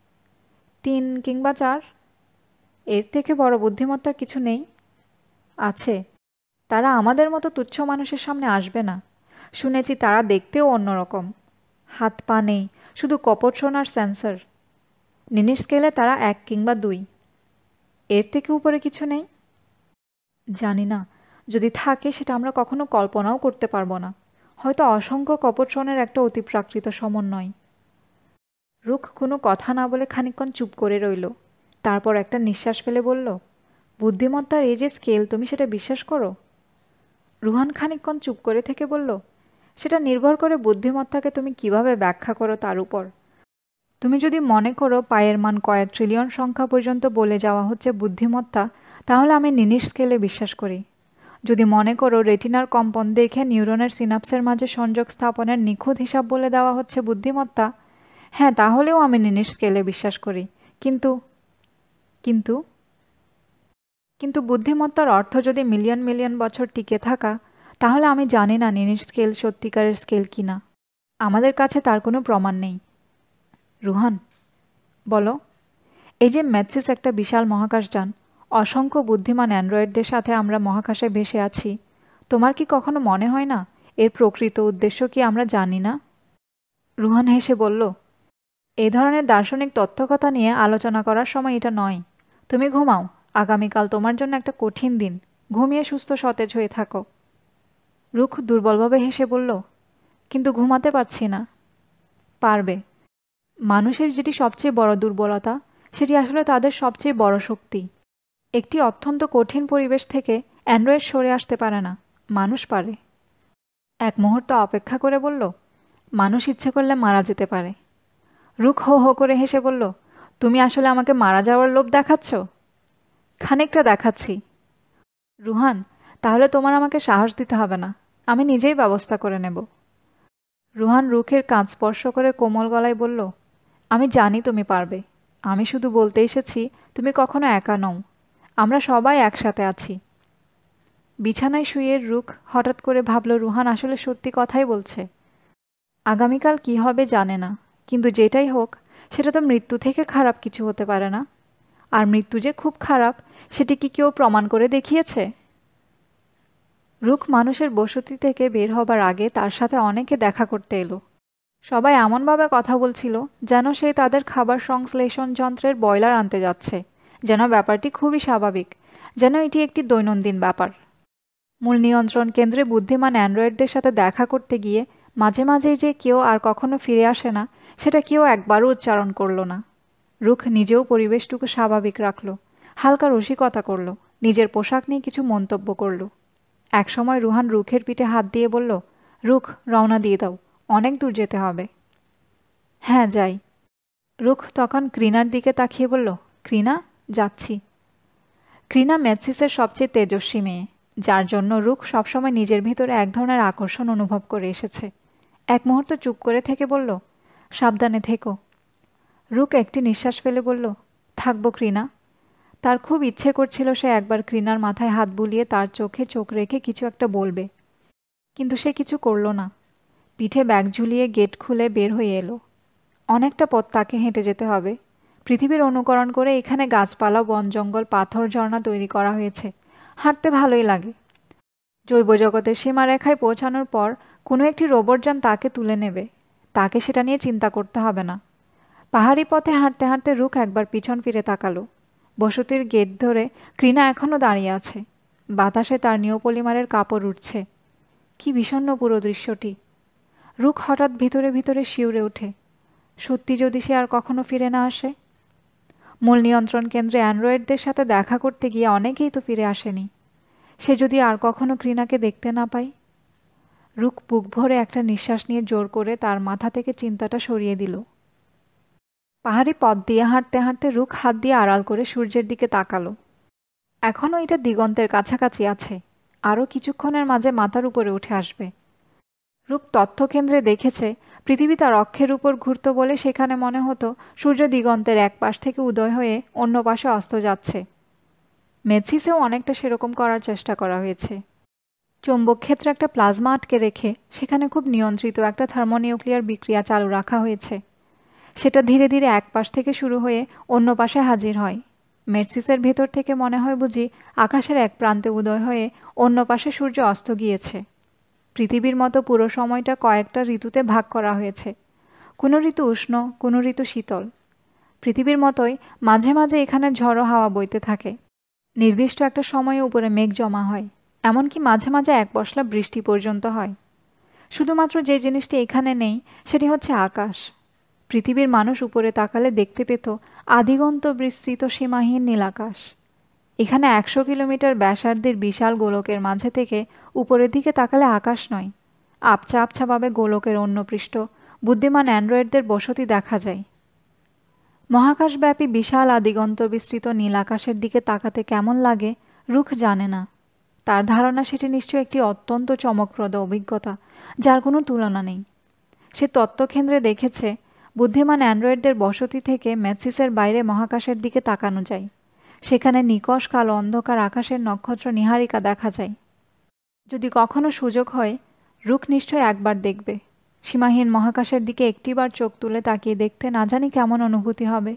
৩ কিংবা ৪। এর থেকে বড় বুদ্ধিমত্তার কিছু নেই? আছে। তারা আমাদের মতো তুচ্ছ মানুষের সামনে আসবে না। শুনেছি তারা দেখতেও অন্যরকম। হাত পা নেই, শুধু কপট সোনার সেন্সর। নিনির স্কেলে তারা 1 কিংবা 2। এর থেকে উপরে কিছু নেই? জানি না, যদি থাকে সেটা আমরা কখনো কল্পনাও করতে পারবো না। হয়তো অসংখ্য কপট সোনার একটা অতিপ্রাকৃত সমন্বয়। রুখ কোনো কথা না বলে খানিকক্ষণ চুপ করে রইল। তারপর একটা নিঃশ্বাস ফেলে বলল, বুদ্ধিমত্তার এই যে স্কেল, তুমি সেটা বিশ্বাস করো? রুহান খানিকক্ষণ চুপ করে থেকে বলল, সেটা নির্ভর করে বুদ্ধিমত্তাকে তুমি কিভাবে ব্যাখ্যা করো তার উপর। তুমি যদি মনে করো পায়ের মান কয়েক ট্রিলিয়ন সংখ্যা পর্যন্ত বলে যাওয়া হচ্ছে বুদ্ধিমত্তা, তাহলে আমি নিনির স্কেলে বিশ্বাস করি। যদি মনে করো রেটিনার কম্পন দেখে নিউরনের সিনাপসের মাঝে সংযোগ স্থাপনের নিখুঁত হিসাব বলে দেওয়া হচ্ছে বুদ্ধিমত্তা, হ্যাঁ, তাহলেও আমি নিনির স্কেলে বিশ্বাস করি। কিন্তু কিন্তু কিন্তু বুদ্ধিমত্তার অর্থ যদি মিলিয়ন মিলিয়ন বছর টিকে থাকা, তাহলে আমি জানি না নিনির স্কেল সত্যিকারের স্কেল কিনা। আমাদের কাছে তার কোনো প্রমাণ নেই। রুহান, বলো। এই যে ম্যাথসিস একটা বিশাল মহাকাশযান, অসংখ্য বুদ্ধিমান অ্যান্ড্রয়েডদের সাথে আমরা মহাকাশে ভেসে আছি। তোমার কি কখনো মনে হয় না এর প্রকৃত উদ্দেশ্য কি আমরা জানি না? রুহান হেসে বলল, এই ধরনের দার্শনিক তত্ত্বকথা নিয়ে আলোচনা করার সময় এটা নয়। তুমি ঘুমাও, আগামীকাল তোমার জন্য একটা কঠিন দিন। ঘুমিয়ে সুস্থ সতেজ হয়ে থাকো। রুখ দুর্বলভাবে হেসে বলল, কিন্তু ঘুমাতে পারছি না। পারবে। মানুষের যেটি সবচেয়ে বড় দুর্বলতা, সেটি আসলে তাদের সবচেয়ে বড় শক্তি। একটি অত্যন্ত কঠিন পরিবেশ থেকে অ্যান্ড্রয়েড সরে আসতে পারে না, মানুষ পারে। এক মুহূর্ত অপেক্ষা করে বলল, মানুষ ইচ্ছে করলে মারা যেতে পারে। রুখ হো হো করে হেসে বলল, তুমি আসলে আমাকে মারা যাওয়ার লোভ দেখাচ্ছ? খানিকটা দেখাচ্ছি। রুহান, তাহলে তোমার আমাকে সাহস দিতে হবে না, আমি নিজেই ব্যবস্থা করে নেব। রুহান রুখের কাঁধ স্পর্শ করে কোমল গলায় বলল, আমি জানি তুমি পারবে। আমি শুধু বলতে এসেছি তুমি কখনো একা নও। আমরা সবাই একসাথে আছি। বিছানায় শুয়ে রুখ হঠাৎ করে ভাবল রুহান আসলে সত্যি কথাই বলছে। আগামীকাল কি হবে জানে না, কিন্তু যেটাই হোক সেটা তো মৃত্যু থেকে খারাপ কিছু হতে পারে না। আর মৃত্যু যে খুব খারাপ, সেটি কি কেউ প্রমাণ করে দেখিয়েছে? রুখ মানুষের বসতি থেকে বের হবার আগে তার সাথে অনেকে দেখা করতে এলো। সবাই এমনভাবে কথা বলছিল যেন সে তাদের খাবার সংশ্লেষণ যন্ত্রের বয়লার আনতে যাচ্ছে, যেন ব্যাপারটি খুবই স্বাভাবিক, যেন এটি একটি দৈনন্দিন ব্যাপার। মূল নিয়ন্ত্রণ কেন্দ্রে বুদ্ধিমান অ্যান্ড্রয়েডদের সাথে দেখা করতে গিয়ে মাঝে মাঝেই যে কেউ আর কখনো ফিরে আসে না, সেটা কেউ একবারও উচ্চারণ করল না। রুখ নিজেও পরিবেশটুকু স্বাভাবিক রাখল, হালকা রসিকতা করল, নিজের পোশাক নিয়ে কিছু মন্তব্য করল। একসময় রুহান রুখের পিঠে হাত দিয়ে বলল, রুখ, রওনা দিয়ে দাও, অনেক দূর যেতে হবে। হ্যাঁ, যাই। রুখ তখন ক্রিনার দিকে তাকিয়ে বলল, ক্রিনা, যাচ্ছি। ক্রিনা মেথসিসের সবচেয়ে তেজস্বী মেয়ে, যার জন্য রুখ সবসময় নিজের ভিতরে এক ধরনের আকর্ষণ অনুভব করে এসেছে। এক মুহূর্ত চুপ করে থেকে বলল, সাবধানে থেকো। রুখ একটি নিঃশ্বাস ফেলে বলল, থাকবো ক্রিনা। তার খুব ইচ্ছে করছিল সে একবার ক্রিনার মাথায় হাত বুলিয়ে তার চোখে চোখ রেখে কিছু একটা বলবে, কিন্তু সে কিছু করল না। পিঠে ব্যাগ ঝুলিয়ে গেট খুলে বের হয়ে এলো। অনেকটা পথ তাকে হেঁটে যেতে হবে। পৃথিবীর অনুকরণ করে এখানে গাছপালা, বন জঙ্গল, পাথর, ঝর্ণা তৈরি করা হয়েছে। হাঁটতে ভালোই লাগে। জৈব জগতের সীমারেখায় পৌঁছানোর পর কোনো একটি রোবটযান তাকে তুলে নেবে। তাকে সেটা নিয়ে চিন্তা করতে হবে না। পাহাড়ি পথে হাঁটতে হাঁটতে রুখ একবার পিছন ফিরে তাকালো। বসতির গেট ধরে ক্রিনা এখনও দাঁড়িয়ে আছে। বাতাসে তার নিয়োপলিমারের কাপড় উঠছে। কি বিষণ্ণ পুরো দৃশ্যটি। রুখ হঠাৎ ভিতরে ভিতরে শিউরে ওঠে। সত্যি যদি সে আর কখনো ফিরে না আসে? মূল নিয়ন্ত্রণ কেন্দ্রে অ্যান্ড্রয়েডদের সাথে দেখা করতে গিয়ে অনেকেই তো ফিরে আসেনি। সে যদি আর কখনো ক্রিনাকে দেখতে না পায়? রুখ বুক ভরে একটা নিঃশ্বাস নিয়ে জোর করে তার মাথা থেকে চিন্তাটা সরিয়ে দিল। পাহাড়ি পথ দিয়ে হাঁটতে হাঁটতে রুখ হাত দিয়ে আড়াল করে সূর্যের দিকে তাকালো। এখনও এটা দিগন্তের কাছাকাছি আছে, আরও কিছুক্ষণের মাঝে মাথার উপরে উঠে আসবে। রুখ তথ্যকেন্দ্রে দেখেছে পৃথিবী তার অক্ষের উপর ঘুরত বলে সেখানে মনে হতো সূর্য দিগন্তের এক পাশ থেকে উদয় হয়ে অন্য পাশে অস্ত যাচ্ছে। মেথসিসেও অনেকটা সেরকম করার চেষ্টা করা হয়েছে। চৌম্বক ক্ষেত্রে একটা প্লাজমা আটকে রেখে সেখানে খুব নিয়ন্ত্রিত একটা থার্মোনিউক্লিয়ার বিক্রিয়া চালু রাখা হয়েছে। সেটা ধীরে ধীরে এক পাশ থেকে শুরু হয়ে অন্য পাশে হাজির হয়। মেথসিসের ভেতর থেকে মনে হয় বুঝি আকাশের এক প্রান্তে উদয় হয়ে অন্য পাশে সূর্য অস্ত গিয়েছে। পৃথিবীর মতো পুরো সময়টা কয়েকটা ঋতুতে ভাগ করা হয়েছে। কোনো ঋতু উষ্ণ, কোনো ঋতু শীতল। পৃথিবীর মতোই মাঝে মাঝে এখানে ঝড়ো হাওয়া বইতে থাকে। নির্দিষ্ট একটা সময়ে উপরে মেঘ জমা হয়, এমনকি মাঝে মাঝে এক পশলা বৃষ্টি পর্যন্ত হয়। শুধুমাত্র যে জিনিসটি এখানে নেই সেটি হচ্ছে আকাশ। পৃথিবীর মানুষ উপরে তাকালে দেখতে পেত আদিগন্ত বিস্তৃত সীমাহীন নীলাকাশ। এখানে 100 কিলোমিটার ব্যাসার্ধের বিশাল গোলকের মাঝে থেকে উপরের দিকে তাকালে আকাশ নয়, আবছা আবছাভাবে গোলকের অন্য পৃষ্ঠ, বুদ্ধিমান অ্যান্ড্রয়েডদের বসতি দেখা যায়। মহাকাশব্যাপী বিশাল আদিগন্ত বিস্তৃত নীল আকাশের দিকে তাকাতে কেমন লাগে রুখ জানে না। তার ধারণা সেটি নিশ্চয়ই একটি অত্যন্ত চমকপ্রদ অভিজ্ঞতা, যার কোনো তুলনা নেই। সে তত্ত্বকেন্দ্রে দেখেছে বুদ্ধিমান অ্যান্ড্রয়েডদের বসতি থেকে মেটসিসের বাইরে মহাকাশের দিকে তাকানো যায়। সেখানে নিকষ কালো অন্ধকার আকাশের নক্ষত্র নীহারিকা দেখা যায়। যদি কখনো সুযোগ হয়, রুখ নিশ্চয় একবার দেখবে। সীমাহীন মহাকাশের দিকে একটিবার চোখ তুলে তাকিয়ে দেখতে না জানি কেমন অনুভূতি হবে।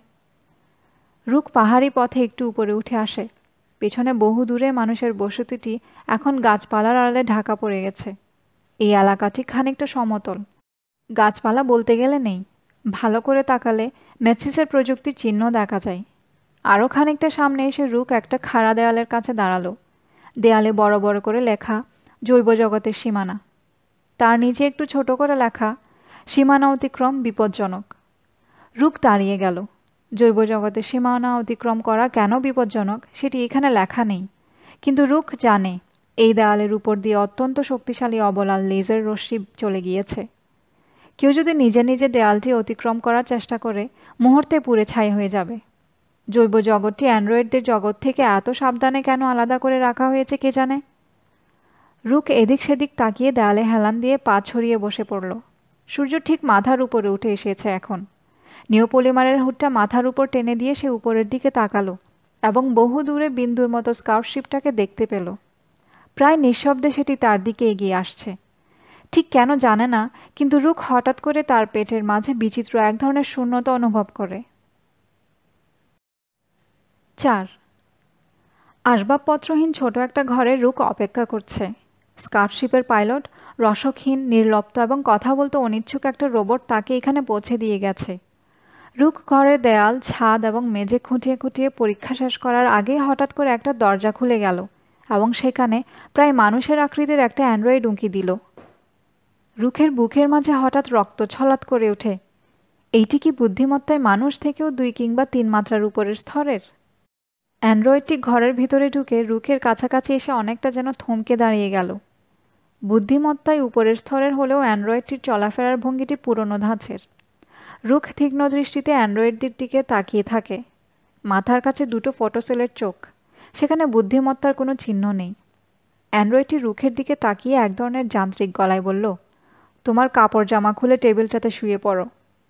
রুখ পাহাড়ি পথে একটু উপরে উঠে আসে। পেছনে বহু দূরে মানুষের বসতিটি এখন গাছপালার আড়ালে ঢাকা পড়ে গেছে। এই এলাকাটি খানিকটা সমতল, গাছপালা বলতে গেলে নেই। ভালো করে তাকালে মেটসিসের প্রযুক্তির চিহ্ন দেখা যায়। আরও খানিকটা সামনে এসে রুখ একটা খাড়া দেয়ালের কাছে দাঁড়ালো। দেয়ালে বড় বড় করে লেখা জৈব জগতের সীমানা। তার নিচে একটু ছোট করে লেখা সীমানা অতিক্রম বিপজ্জনক। রুখ দাঁড়িয়ে গেল। জৈব জগতের সীমানা অতিক্রম করা কেন বিপজ্জনক সেটি এখানে লেখা নেই, কিন্তু রুখ জানে এই দেয়ালের উপর দিয়ে অত্যন্ত শক্তিশালী অবলাল লেজার রশ্মি চলে গিয়েছে। কেউ যদি নিজে নিজে দেয়ালটি অতিক্রম করার চেষ্টা করে মুহূর্তে পুড়ে ছাই হয়ে যাবে। জৈব জগৎটি অ্যান্ড্রয়েডদের জগৎ থেকে এত সাবধানে কেন আলাদা করে রাখা হয়েছে কে জানে। রুখ এদিক সেদিক তাকিয়ে দেয়ালে হেলান দিয়ে পা ছড়িয়ে বসে পড়ল। সূর্য ঠিক মাথার উপরে উঠে এসেছে এখন। নিওপলিমারের হুডটা মাথার উপর টেনে দিয়ে সে উপরের দিকে তাকালো এবং বহু দূরে বিন্দুর মতো স্কাউটশিপটাকে দেখতে পেল। প্রায় নিঃশব্দে সেটি তার দিকে এগিয়ে আসছে। ঠিক কেন জানে না, কিন্তু রুখ হঠাৎ করে তার পেটের মাঝে বিচিত্র এক ধরনের শূন্যতা অনুভব করে। 4. আসবাবপত্রহীন ছোট একটা ঘরে রুখ অপেক্ষা করছে। স্কাউটশিপের পাইলট, রসকহীন, নির্লিপ্ত এবং কথা বলতে অনিচ্ছুক একটা রোবট তাকে এখানে পৌঁছে দিয়ে গেছে। রুখ ঘরের দেয়াল, ছাদ এবং মেঝে খুঁটিয়ে খুঁটিয়ে পরীক্ষা শেষ করার আগে হঠাৎ করে একটা দরজা খুলে গেল এবং সেখানে প্রায় মানুষের আকৃতির একটা অ্যান্ড্রয়েড উঁকি দিল। রুখের বুকের মাঝে হঠাৎ রক্ত ছলাৎ করে ওঠে। এইটি কি বুদ্ধিমত্তায় মানুষ থেকেও 2 কিংবা 3 মাত্রার উপরের স্তরের? অ্যান্ড্রয়েডটি ঘরের ভিতরে ঢুকে রুখের কাছাকাছি এসে অনেকটা যেন থমকে দাঁড়িয়ে গেল। বুদ্ধিমত্তায় উপরের স্তরের হলেও অ্যান্ড্রয়েডটির চলাফেরার ভঙ্গিটি পুরনো ধাঁচের। রুখ তীক্ষ্ণ দৃষ্টিতে অ্যান্ড্রয়েডটির দিকে তাকিয়ে থাকে। মাথার কাছে 2টো ফটোসেলের চোখ, সেখানে বুদ্ধিমত্তার কোনো চিহ্ন নেই। অ্যান্ড্রয়েডটি রুখের দিকে তাকিয়ে এক ধরনের যান্ত্রিক গলায় বলল, তোমার কাপড় জামা খুলে টেবিলটাতে শুয়ে পড়ো।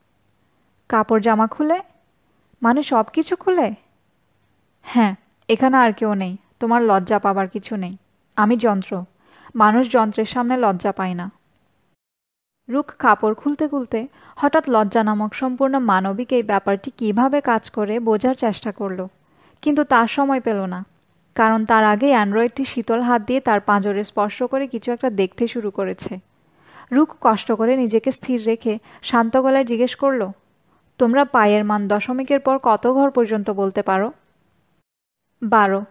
কাপড় জামা খুলে? মানে সব কিছু খুলে? হ্যাঁ, এখানে আর কেউ নেই, তোমার লজ্জা পাবার কিছু নেই। আমি যন্ত্র, মানুষ যন্ত্রের সামনে লজ্জা পায় না। রুখ কাপড় খুলতে খুলতে হঠাৎ লজ্জা নামক সম্পূর্ণ মানবিক এই ব্যাপারটি কিভাবে কাজ করে বোঝার চেষ্টা করল, কিন্তু তার সময় পেল না, কারণ তার আগেই অ্যান্ড্রয়েডটি শীতল হাত দিয়ে তার পাঁজরে স্পর্শ করে কিছু একটা দেখতে শুরু করেছে। রুখ কষ্ট করে নিজেকে স্থির রেখে শান্ত গলায় জিজ্ঞেস করল, তোমরা পায়ের মান দশমিকের পর কত ঘর পর্যন্ত বলতে পারো? 12।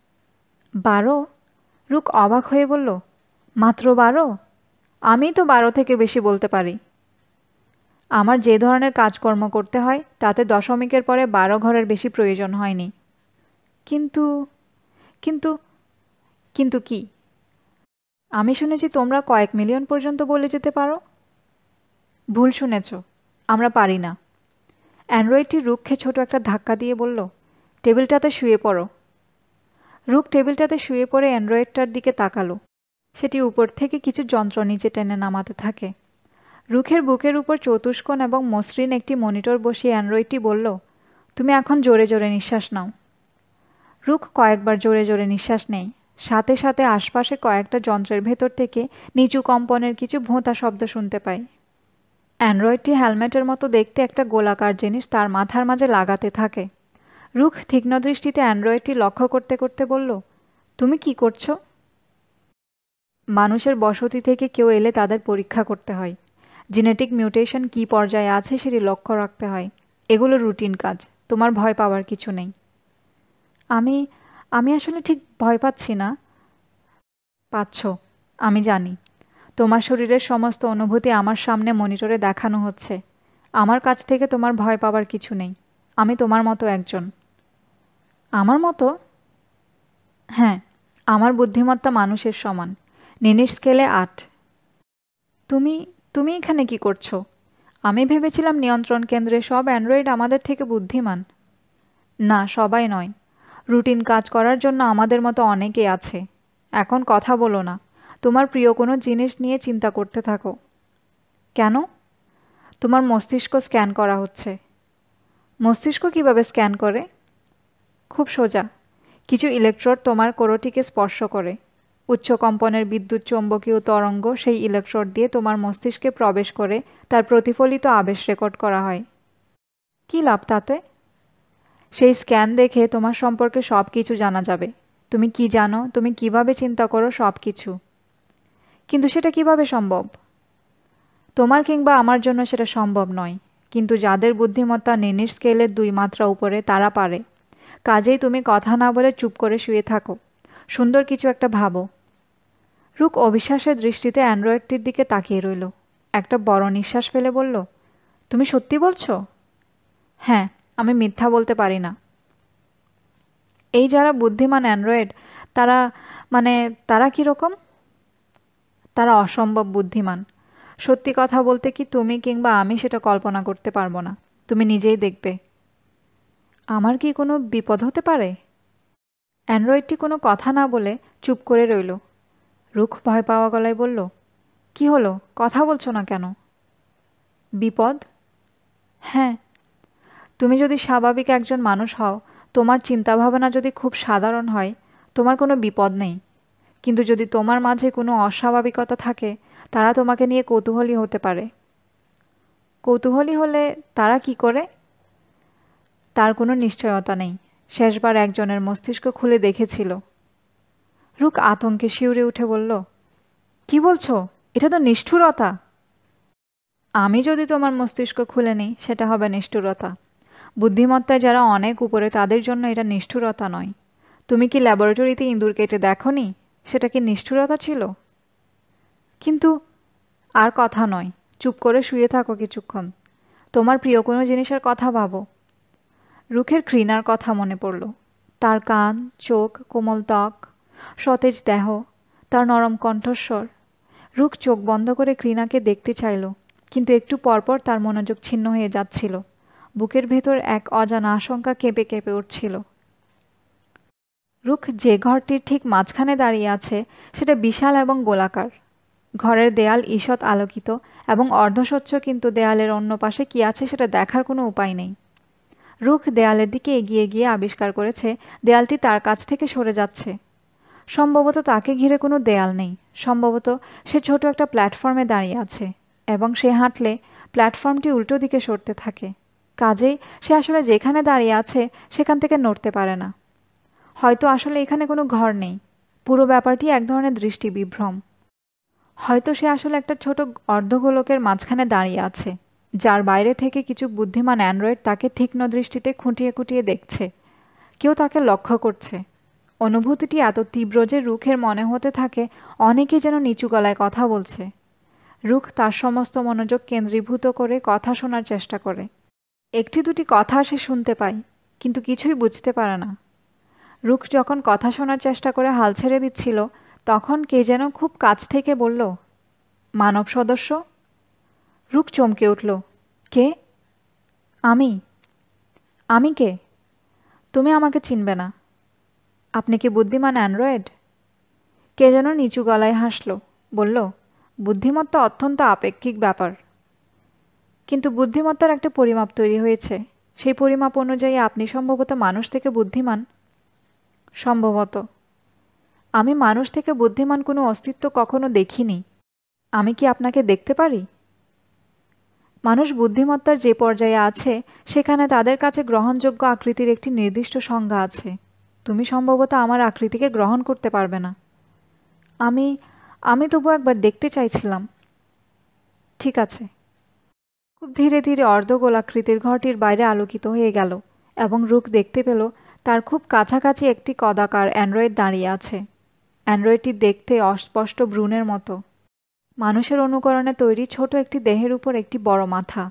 12? রুখ অবাক হয়ে বলল, মাত্র 12? আমি তো 12 থেকে বেশি বলতে পারি। আমার যে ধরনের কাজকর্ম করতে হয় তাতে দশমিকের পরে 12 ঘরের বেশি প্রয়োজন হয়নি। কিন্তু কিন্তু কিন্তু কি? আমি শুনেছি তোমরা কয়েক মিলিয়ন পর্যন্ত বলে যেতে পারো। ভুল শুনেছ, আমরা পারি না। অ্যান্ড্রয়েডটি রুখকে ছোট একটা ধাক্কা দিয়ে বলল, টেবিলটাতে শুয়ে পড়ো। রুখ টেবিলটাতে শুয়ে পড়ে অ্যান্ড্রয়েডটার দিকে তাকালো। সেটি উপর থেকে কিছু যন্ত্র নিচে টেনে নামাতে থাকে। রুখের বুকের উপর চতুষ্কোণ এবং মসৃণ একটি মনিটর বসিয়ে অ্যান্ড্রয়েডটি বলল, তুমি এখন জোরে জোরে নিঃশ্বাস নাও। রুখ কয়েকবার জোরে জোরে নিঃশ্বাস নেয়। সাথে সাথে আশপাশে কয়েকটা যন্ত্রের ভেতর থেকে নিচু কম্পনের কিছু ভোঁতা শব্দ শুনতে পায়। অ্যান্ড্রয়েডটি হেলমেটের মতো দেখতে একটা গোলাকার জিনিস তার মাথার মাঝে লাগাতে থাকে। রুখ তীক্ষ্ণ দৃষ্টিতে অ্যান্ড্রয়েডটি লক্ষ্য করতে করতে বলল, তুমি কি করছো? মানুষের বসতি থেকে কেউ এলে তাদের পরীক্ষা করতে হয়, জেনেটিক মিউটেশন কী পর্যায়ে আছে সেটি লক্ষ্য রাখতে হয়। এগুলো রুটিন কাজ, তোমার ভয় পাওয়ার কিছু নেই। আমি আমি আসলে ঠিক ভয় পাচ্ছি না। পাচ্ছ, আমি জানি। তোমার শরীরের সমস্ত অনুভূতি আমার সামনে মনিটরে দেখানো হচ্ছে। আমার কাছ থেকে তোমার ভয় পাওয়ার কিছু নেই। আমি তোমার মতো একজন। আমার মতো? হ্যাঁ, আমার বুদ্ধিমত্তা মানুষের সমান, নিনির স্কেলে 8। তুমি তুমি এখানে কি করছো? আমি ভেবেছিলাম নিয়ন্ত্রণ কেন্দ্রে সব অ্যান্ড্রয়েড আমাদের থেকে বুদ্ধিমান। না, সবাই নয়। রুটিন কাজ করার জন্য আমাদের মতো অনেকেই আছে। এখন কথা বলো না, তোমার প্রিয় কোনো জিনিস নিয়ে চিন্তা করতে থাকো। কেন? তোমার মস্তিষ্ক স্ক্যান করা হচ্ছে। মস্তিষ্ক কিভাবে স্ক্যান করে? খুব সোজা। কিছু ইলেকট্রোড তোমার কোরটিকে স্পর্শ করে। উচ্চ কম্পনের বিদ্যুৎ চৌম্বকীয় তরঙ্গ সেই ইলেকট্রোড দিয়ে তোমার মস্তিষ্কে প্রবেশ করে তার প্রতিফলিত আবেশ রেকর্ড করা হয়। কী লাভ তাতে? সেই স্ক্যান দেখে তোমার সম্পর্কে সব কিছু জানা যাবে। তুমি কি জানো, তুমি কিভাবে চিন্তা করো, সব কিছু। কিন্তু সেটা কিভাবে সম্ভব? তোমার কিংবা আমার জন্য সেটা সম্ভব নয়, কিন্তু যাদের বুদ্ধিমত্তা নিনির স্কেলের 2 মাত্রা উপরে তারা পারে। কাজেই তুমি কথা না বলে চুপ করে শুয়ে থাকো, সুন্দর কিছু একটা ভাবো। রুক অবিশ্বাসের দৃষ্টিতে অ্যান্ড্রয়েডটির দিকে তাকিয়ে রইল। একটা বড় নিঃশ্বাস ফেলে বলল, তুমি সত্যি বলছো? হ্যাঁ, আমি মিথ্যা বলতে পারি না। এই যারা বুদ্ধিমান অ্যান্ড্রয়েড, তারা মানে তারা কীরকম? তারা অসম্ভব বুদ্ধিমান। সত্যি কথা বলতে কি তুমি কিংবা আমি সেটা কল্পনা করতে পারবো না। তুমি নিজেই দেখবে। আমার কি কোনো বিপদ হতে পারে? অ্যান্ড্রয়েডটি কোনো কথা না বলে চুপ করে রইল। রুখ ভয় পাওয়া গলায় বলল, কি হলো, কথা বলছো না কেন? বিপদ? হ্যাঁ, তুমি যদি স্বাভাবিক একজন মানুষ হও, তোমার চিন্তাভাবনা যদি খুব সাধারণ হয়, তোমার কোনো বিপদ নেই। কিন্তু যদি তোমার মাঝে কোনো অস্বাভাবিকতা থাকে, তারা তোমাকে নিয়ে কৌতূহলী হতে পারে। কৌতূহলী হলে তারা কি করে? তার কোনো নিশ্চয়তা নেই। শেষবার একজনের মস্তিষ্ক খুলে দেখেছিল। রুক আতঙ্কে শিউরে উঠে বলল, কি বলছো? এটা তো নিষ্ঠুরতা। আমি যদি তোমার মস্তিষ্ক খুলে নিই, সেটা হবে নিষ্ঠুরতা। বুদ্ধিমত্তায় যারা অনেক উপরে তাদের জন্য এটা নিষ্ঠুরতা নয়। তুমি কি ল্যাবরেটরিতে ইঁদুর কেটে দেখোনি? সেটা কি নিষ্ঠুরতা ছিল? কিন্তু আর কথা নয়, চুপ করে শুয়ে থাকো কিছুক্ষণ। তোমার প্রিয় কোনো জিনিসের কথা ভাবো। রুখের ঘৃণার কথা মনে পড়ল। তার কান, চোখ, কোমল ত্বক, সতেজ দেহ, তার নরম কণ্ঠস্বর। রুখ চোখ বন্ধ করে ঘৃণাকে দেখতে চাইল, কিন্তু একটু পরপর তার মনোযোগ ছিন্ন হয়ে যাচ্ছিল। বুকের ভেতর এক অজানা আশঙ্কা কেঁপে কেঁপে উঠছিল। রুখ যে ঘরটির ঠিক মাঝখানে দাঁড়িয়ে আছে সেটা বিশাল এবং গোলাকার। ঘরের দেয়াল ঈষৎ আলোকিত এবং অর্ধস্বচ্ছ, কিন্তু দেয়ালের অন্য পাশে কি আছে সেটা দেখার কোনো উপায় নেই। রুখ দেয়ালের দিকে এগিয়ে গিয়ে আবিষ্কার করেছে দেয়ালটি তার কাছ থেকে সরে যাচ্ছে। সম্ভবত তাকে ঘিরে কোনো দেয়াল নেই, সম্ভবত সে ছোট একটা প্ল্যাটফর্মে দাঁড়িয়ে আছে এবং সে হাঁটলে প্ল্যাটফর্মটি উল্টো দিকে সরতে থাকে। কাজেই সে আসলে যেখানে দাঁড়িয়ে আছে সেখান থেকে নড়তে পারে না। হয়তো আসলে এখানে কোনো ঘর নেই, পুরো ব্যাপারটি এক ধরনের দৃষ্টি বিভ্রম। হয়তো সে আসলে একটা ছোট অর্ধগোলকের মাঝখানে দাঁড়িয়ে আছে, যার বাইরে থেকে কিছু বুদ্ধিমান অ্যান্ড্রয়েড তাকে তীক্ষ্ণ দৃষ্টিতে খুঁটিয়ে খুঁটিয়ে দেখছে। কেউ তাকে লক্ষ্য করছে। অনুভূতিটি এত তীব্র যে রুখের মনে হতে থাকে অনেকে যেন নিচু গলায় কথা বলছে। রুখ তার সমস্ত মনোযোগ কেন্দ্রীভূত করে কথা শোনার চেষ্টা করে। একটি দুটি কথা সে শুনতে পায়, কিন্তু কিছুই বুঝতে পারে না। রুখ যখন কথা শোনার চেষ্টা করে হাল ছেড়ে দিচ্ছিল, তখন কে যেন খুব কাছ থেকে বলল, মানব সদস্য। রুখ চমকে উঠল। কে? আমি? আমি কে? তুমি আমাকে চিনবে না। আপনি কি বুদ্ধিমান অ্যান্ড্রয়েড? কে যেন নিচু গলায় হাসল, বলল, বুদ্ধিমত্তা অত্যন্ত আপেক্ষিক ব্যাপার। কিন্তু বুদ্ধিমত্তার একটা পরিমাপ তৈরি হয়েছে। সেই পরিমাপ অনুযায়ী আপনি সম্ভবত মানুষ থেকে বুদ্ধিমান। সম্ভবত। আমি মানুষ থেকে বুদ্ধিমান কোনো অস্তিত্ব কখনো দেখিনি। আমি কি আপনাকে দেখতে পারি? মানুষ বুদ্ধিমত্তার যে পর্যায়ে আছে সেখানে তাদের কাছে গ্রহণযোগ্য আকৃতির একটি নির্দিষ্ট সংজ্ঞা আছে। তুমি সম্ভবত আমার আকৃতিকে গ্রহণ করতে পারবে না। আমি আমি তবু একবার দেখতে চাইছিলাম। ঠিক আছে। খুব ধীরে ধীরে অর্ধগোলাকৃতির ঘরটির বাইরে আলোকিত হয়ে গেল এবং রুক দেখতে পেল তার খুব কাছাকাছি একটি কদাকার অ্যান্ড্রয়েড দাঁড়িয়ে আছে। অ্যান্ড্রয়েডটি দেখতে অস্পষ্ট ভ্রূণের মতো। মানুষের অনুকরণে তৈরি ছোট একটি দেহের উপর একটি বড় মাথা।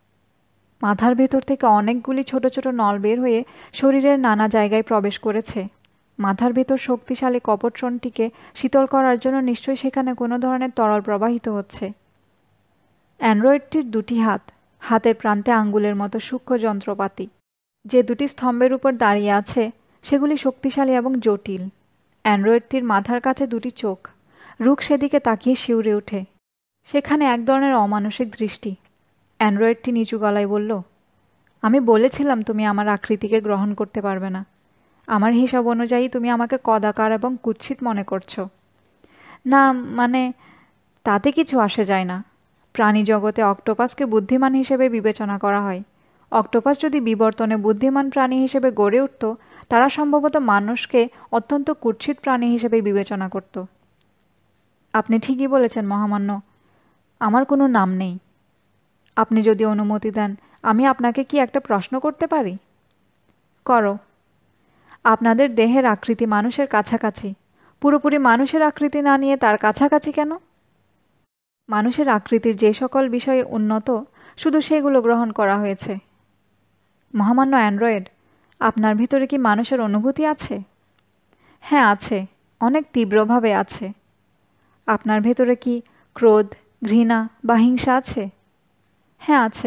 মাথার ভেতর থেকে অনেকগুলি ছোট ছোট নল বের হয়ে শরীরের নানা জায়গায় প্রবেশ করেছে। মাথার ভেতর শক্তিশালী কপোট্রনটিকে শীতল করার জন্য নিশ্চয়ই সেখানে কোনো ধরনের তরল প্রবাহিত হচ্ছে। অ্যান্ড্রয়েডটির দুটি হাত, হাতের প্রান্তে আঙ্গুলের মতো সূক্ষ্ম যন্ত্রপাতি। যে দুটি স্তম্ভের উপর দাঁড়িয়ে আছে সেগুলি শক্তিশালী এবং জটিল। অ্যান্ড্রয়েডটির মাথার কাছে দুটি চোখ। রুক সেদিকে তাকিয়ে শিউরে ওঠে। সেখানে এক ধরনের অমানসিক দৃষ্টি। অ্যান্ড্রয়েডটি নিচু গলায় বলল, আমি বলেছিলাম তুমি আমার আকৃতিকে গ্রহণ করতে পারবে না। আমার হিসাব অনুযায়ী তুমি আমাকে কদাকার এবং কুৎসিত মনে করছো। না, মানে তাতে কিছু আসে যায় না। প্রাণী জগতে অক্টোপাসকে বুদ্ধিমান হিসেবে বিবেচনা করা হয়। অক্টোপাস যদি বিবর্তনে বুদ্ধিমান প্রাণী হিসেবে গড়ে উঠত, তারা সম্ভবত মানুষকে অত্যন্ত কুৎসিত প্রাণী হিসেবে বিবেচনা করত। আপনি ঠিকই বলেছেন মহামান্য। আমার কোনো নাম নেই। আপনি যদি অনুমতি দেন, আমি আপনাকে কি একটা প্রশ্ন করতে পারি? করো। আপনাদের দেহের আকৃতি মানুষের কাছাকাছি। পুরোপুরি মানুষের আকৃতি না নিয়ে তার কাছাকাছি কেন? মানুষের আকৃতির যে সকল বিষয়ে উন্নত, শুধু সেগুলো গ্রহণ করা হয়েছে। মহামান্য অ্যান্ড্রয়েড, আপনার ভিতরে কি মানুষের অনুভূতি আছে? হ্যাঁ, আছে, অনেক তীব্রভাবে আছে। আপনার ভেতরে কি ক্রোধ, ঘৃণা বা হিংসা আছে? হ্যাঁ, আছে।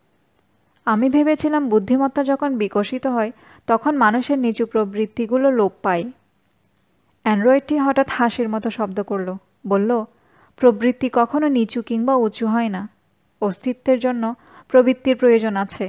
আমি ভেবেছিলাম বুদ্ধিমত্তা যখন বিকশিত হয় তখন মানুষের নিচু প্রবৃত্তিগুলো লোপ পায়। অ্যান্ড্রয়েডটি হঠাৎ হাসির মতো শব্দ করল, বলল, প্রবৃত্তি কখনো নিচু কিংবা উঁচু হয় না। অস্তিত্বের জন্য প্রবৃত্তির প্রয়োজন আছে।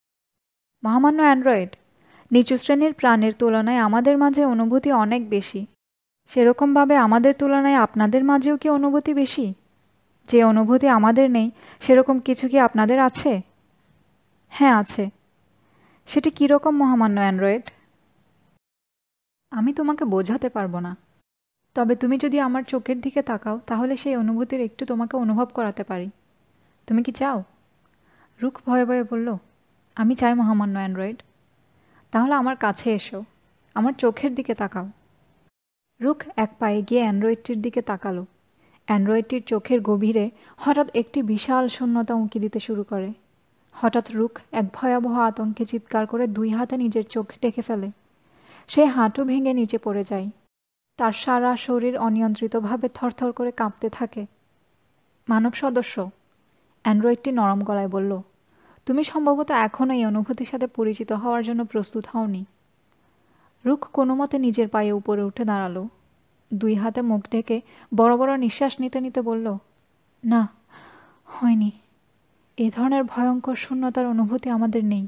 মহামান্য অ্যান্ড্রয়েড, নিচু শ্রেণীর প্রাণীর তুলনায় আমাদের মাঝে অনুভূতি অনেক বেশি। সেরকমভাবে আমাদের তুলনায় আপনাদের মাঝেও কি অনুভূতি বেশি? যে অনুভূতি আমাদের নেই সেরকম কিছু কি আপনাদের আছে? হ্যাঁ, আছে। সেটি কীরকম মহামান্য অ্যান্ড্রয়েড? আমি তোমাকে বোঝাতে পারবো না। তবে তুমি যদি আমার চোখের দিকে তাকাও তাহলে সেই অনুভূতির একটু তোমাকে অনুভব করাতে পারি। তুমি কি চাও? রুক ভয়ে ভয়ে বলল, আমি চাই মহামান্য অ্যান্ড্রয়েড। তাহলে আমার কাছে এসো, আমার চোখের দিকে তাকাও। রুক এক পায়ে গিয়ে অ্যান্ড্রয়েডটির দিকে তাকালো। অ্যান্ড্রয়েডটির চোখের গভীরে হঠাৎ একটি বিশাল শূন্যতা উঁকি দিতে শুরু করে। হঠাৎ রুক এক ভয়াবহ আতঙ্কে চিৎকার করে দুই হাতে নিজের চোখ ঢেকে ফেলে। সে হাঁটু ভেঙে নিচে পড়ে যায়। তার সারা শরীর অনিয়ন্ত্রিতভাবে থরথর করে কাঁপতে থাকে। মানব সদস্য, অ্যান্ড্রয়েডটি নরম গলায় বলল, তুমি সম্ভবত এখনও এই অনুভূতির সাথে পরিচিত হওয়ার জন্য প্রস্তুত হওনি। রুক কোনো মতে নিজের পায়ে উপরে উঠে দাঁড়ালো। দুই হাতে মুখ ঢেকে বড় বড় নিঃশ্বাস নিতে নিতে বলল, না, হয়নি। এ ধরনের ভয়ঙ্কর শূন্যতার অনুভূতি আমাদের নেই।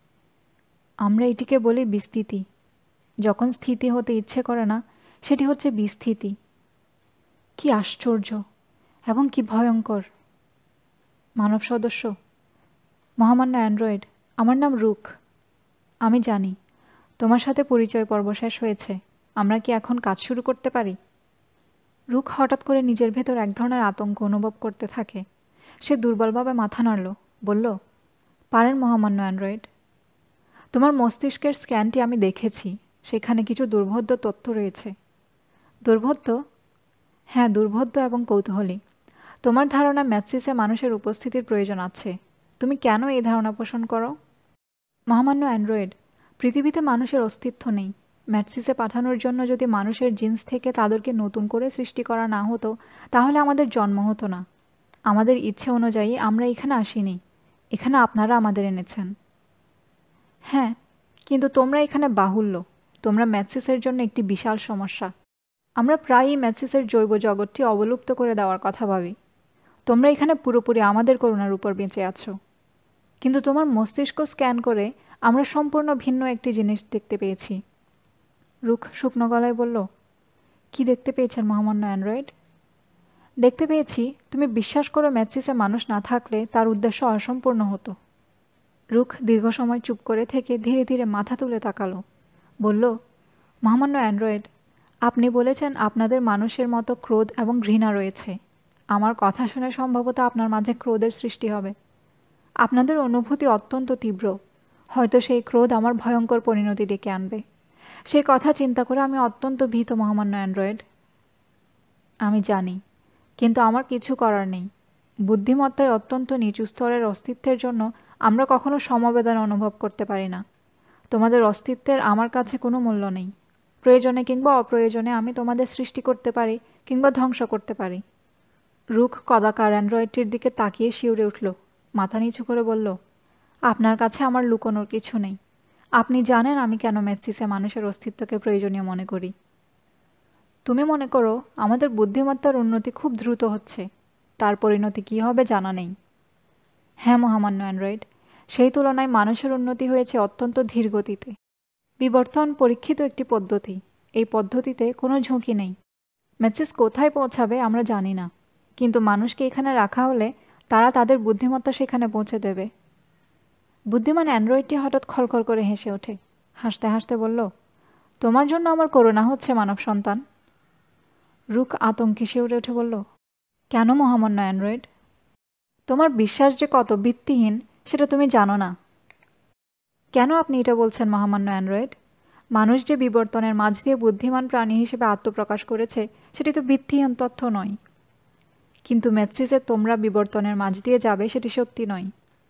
আমরা এটিকে বলি বিস্তৃতি। যখন স্থিতি হতে ইচ্ছে করে না, সেটি হচ্ছে বিস্থিতি। কি আশ্চর্য এবং কি ভয়ঙ্কর! মানব সদস্য, মহামান্য অ্যান্ড্রয়েড, আমার নাম রুক। আমি জানি তোমার সাথে পরিচয় পর্ব শেষ হয়েছে। আমরা কি এখন কাজ শুরু করতে পারি? রুক হঠাৎ করে নিজের ভেতর এক ধরনের আতঙ্ক অনুভব করতে থাকে। সে দুর্বলভাবে মাথা নাড়ল, বলল, পারেন মহামান্য অ্যান্ড্রয়েড। তোমার মস্তিষ্কের স্ক্যানটি আমি দেখেছি। সেখানে কিছু দুর্বোধ্য তথ্য রয়েছে। দুর্বোধ্য? হ্যাঁ, দুর্বোধ্য এবং কৌতূহলী। তোমার ধারণা ম্যাথসিসে মানুষের উপস্থিতির প্রয়োজন আছে। তুমি কেন এই ধারণা পোষণ করো? মহামান্য অ্যান্ড্রয়েড, পৃথিবীতে মানুষের অস্তিত্ব নেই। ম্যাথসিসে পাঠানোর জন্য যদি মানুষের জিন্স থেকে তাদেরকে নতুন করে সৃষ্টি করা না হতো তাহলে আমাদের জন্ম হতো না। আমাদের ইচ্ছে অনুযায়ী আমরা এখানে আসিনি। এখানে আপনারা আমাদের এনেছেন। হ্যাঁ, কিন্তু তোমরা এখানে বাহুল্য। তোমরা ম্যাথসিসের জন্য একটি বিশাল সমস্যা। আমরা প্রায়ই ম্যাথসিসের জৈব জগৎটি অবলুপ্ত করে দেওয়ার কথা ভাবি। তোমরা এখানে পুরোপুরি আমাদের করুণার উপর বেঁচে আছো। কিন্তু তোমার মস্তিষ্ক স্ক্যান করে আমরা সম্পূর্ণ ভিন্ন একটি জিনিস দেখতে পেয়েছি। রুক শুকনো গলায় বলল, কি দেখতে পেয়েছেন মহামান্য অ্যান্ড্রয়েড? দেখতে পেয়েছি তুমি বিশ্বাস করো ম্যাথসিসে মানুষ না থাকলে তার উদ্দেশ্য অসম্পূর্ণ হতো। রুক দীর্ঘ সময় চুপ করে থেকে ধীরে ধীরে মাথা তুলে তাকালো, বলল, মহামান্য অ্যান্ড্রয়েড, আপনি বলেছেন আপনাদের মানুষের মতো ক্রোধ এবং ঘৃণা রয়েছে। আমার কথা শুনে সম্ভবত আপনার মাঝে ক্রোধের সৃষ্টি হবে। আপনাদের অনুভূতি অত্যন্ত তীব্র। হয়তো সেই ক্রোধ আমার ভয়ঙ্কর পরিণতি ডেকে আনবে। সেই কথা চিন্তা করে আমি অত্যন্ত ভীত, মহামান্য অ্যান্ড্রয়েড। আমি জানি, কিন্তু আমার কিছু করার নেই। বুদ্ধিমত্তায় অত্যন্ত নিচু স্তরের অস্তিত্বের জন্য আমরা কখনো সমবেদনা অনুভব করতে পারি না। তোমাদের অস্তিত্বের আমার কাছে কোনো মূল্য নেই। প্রয়োজনে কিংবা অপ্রয়োজনে আমি তোমাদের সৃষ্টি করতে পারি কিংবা ধ্বংস করতে পারি। রুখ কদাকার অ্যান্ড্রয়েডটির দিকে তাকিয়ে শিউরে উঠল, মাথা নিচু করে বলল, আপনার কাছে আমার লুকোনোর কিছু নেই। আপনি জানেন আমি কেন মেটসিসে মানুষের অস্তিত্বকে প্রয়োজনীয় মনে করি। তুমি মনে করো আমাদের বুদ্ধিমত্তার উন্নতি খুব দ্রুত হচ্ছে, তার পরিণতি কী হবে জানা নেই। হ্যাঁ মহামান্য অ্যান্ড্রয়েড, সেই তুলনায় মানুষের উন্নতি হয়েছে অত্যন্ত ধীর গতিতে। বিবর্তন পরীক্ষিত একটি পদ্ধতি। এই পদ্ধতিতে কোনো ঝুঁকি নেই। মেটসিস কোথায় পৌঁছাবে আমরা জানি না, কিন্তু মানুষকে এখানে রাখা হলে তারা তাদের বুদ্ধিমত্তা সেখানে পৌঁছে দেবে। বুদ্ধিমান অ্যান্ড্রয়েডটি হঠাৎ খলখল করে হেসে ওঠে। হাসতে হাসতে বলল, তোমার জন্য আমার করুণা হচ্ছে মানব সন্তান। রুক আতঙ্কে শিউরে উঠে বলল, কেন মহামান্য অ্যান্ড্রয়েড? তোমার বিশ্বাস যে কত ভিত্তিহীন সেটা তুমি জানো না। কেন আপনি এটা বলছেন মহামান্য অ্যান্ড্রয়েড? মানুষ যে বিবর্তনের মাঝ দিয়ে বুদ্ধিমান প্রাণী হিসেবে আত্মপ্রকাশ করেছে সেটি তো ভিত্তিহীন তথ্য নয়। কিন্তু মেটসিসে তোমরা বিবর্তনের মাঝ দিয়ে যাবে সেটি সত্যি নয়।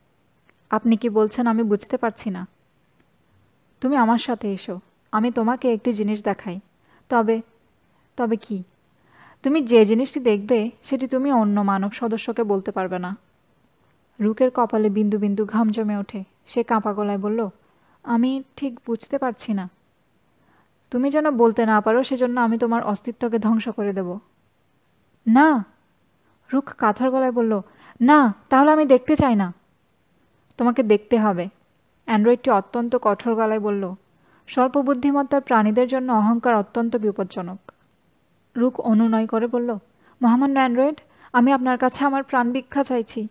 আপনি কি বলছেন আমি বুঝতে পারছি না। তুমি আমার সাথে এসো, আমি তোমাকে একটি জিনিস দেখাই। তবে তবে কি? তুমি যে জিনিসটি দেখবে সেটি তুমি অন্য মানব সদস্যকে বলতে পারবে না। রুকের কপালে বিন্দু বিন্দু ঘাম জমে ওঠে। সে কাঁপা গলায় বলল, আমি ঠিক বুঝতে পারছি না। তুমি যেন বলতে না পারো সেজন্য আমি তোমার অস্তিত্বকে ধ্বংস করে দেব। না, রুক কাতর গলায় বলল, না, তাহলে আমি দেখতে চাই না। তোমাকে দেখতে হবে, অ্যান্ড্রয়েডটি অত্যন্ত কঠোর গলায় বলল। স্বল্প বুদ্ধিমত্তার প্রাণীদের জন্য অহংকার অত্যন্ত বিপজ্জনক। রুক অনুনয় করে বলল, মহামান্য অ্যান্ড্রয়েড, আমি আপনার কাছে আমার প্রাণ ভিক্ষা চাইছি।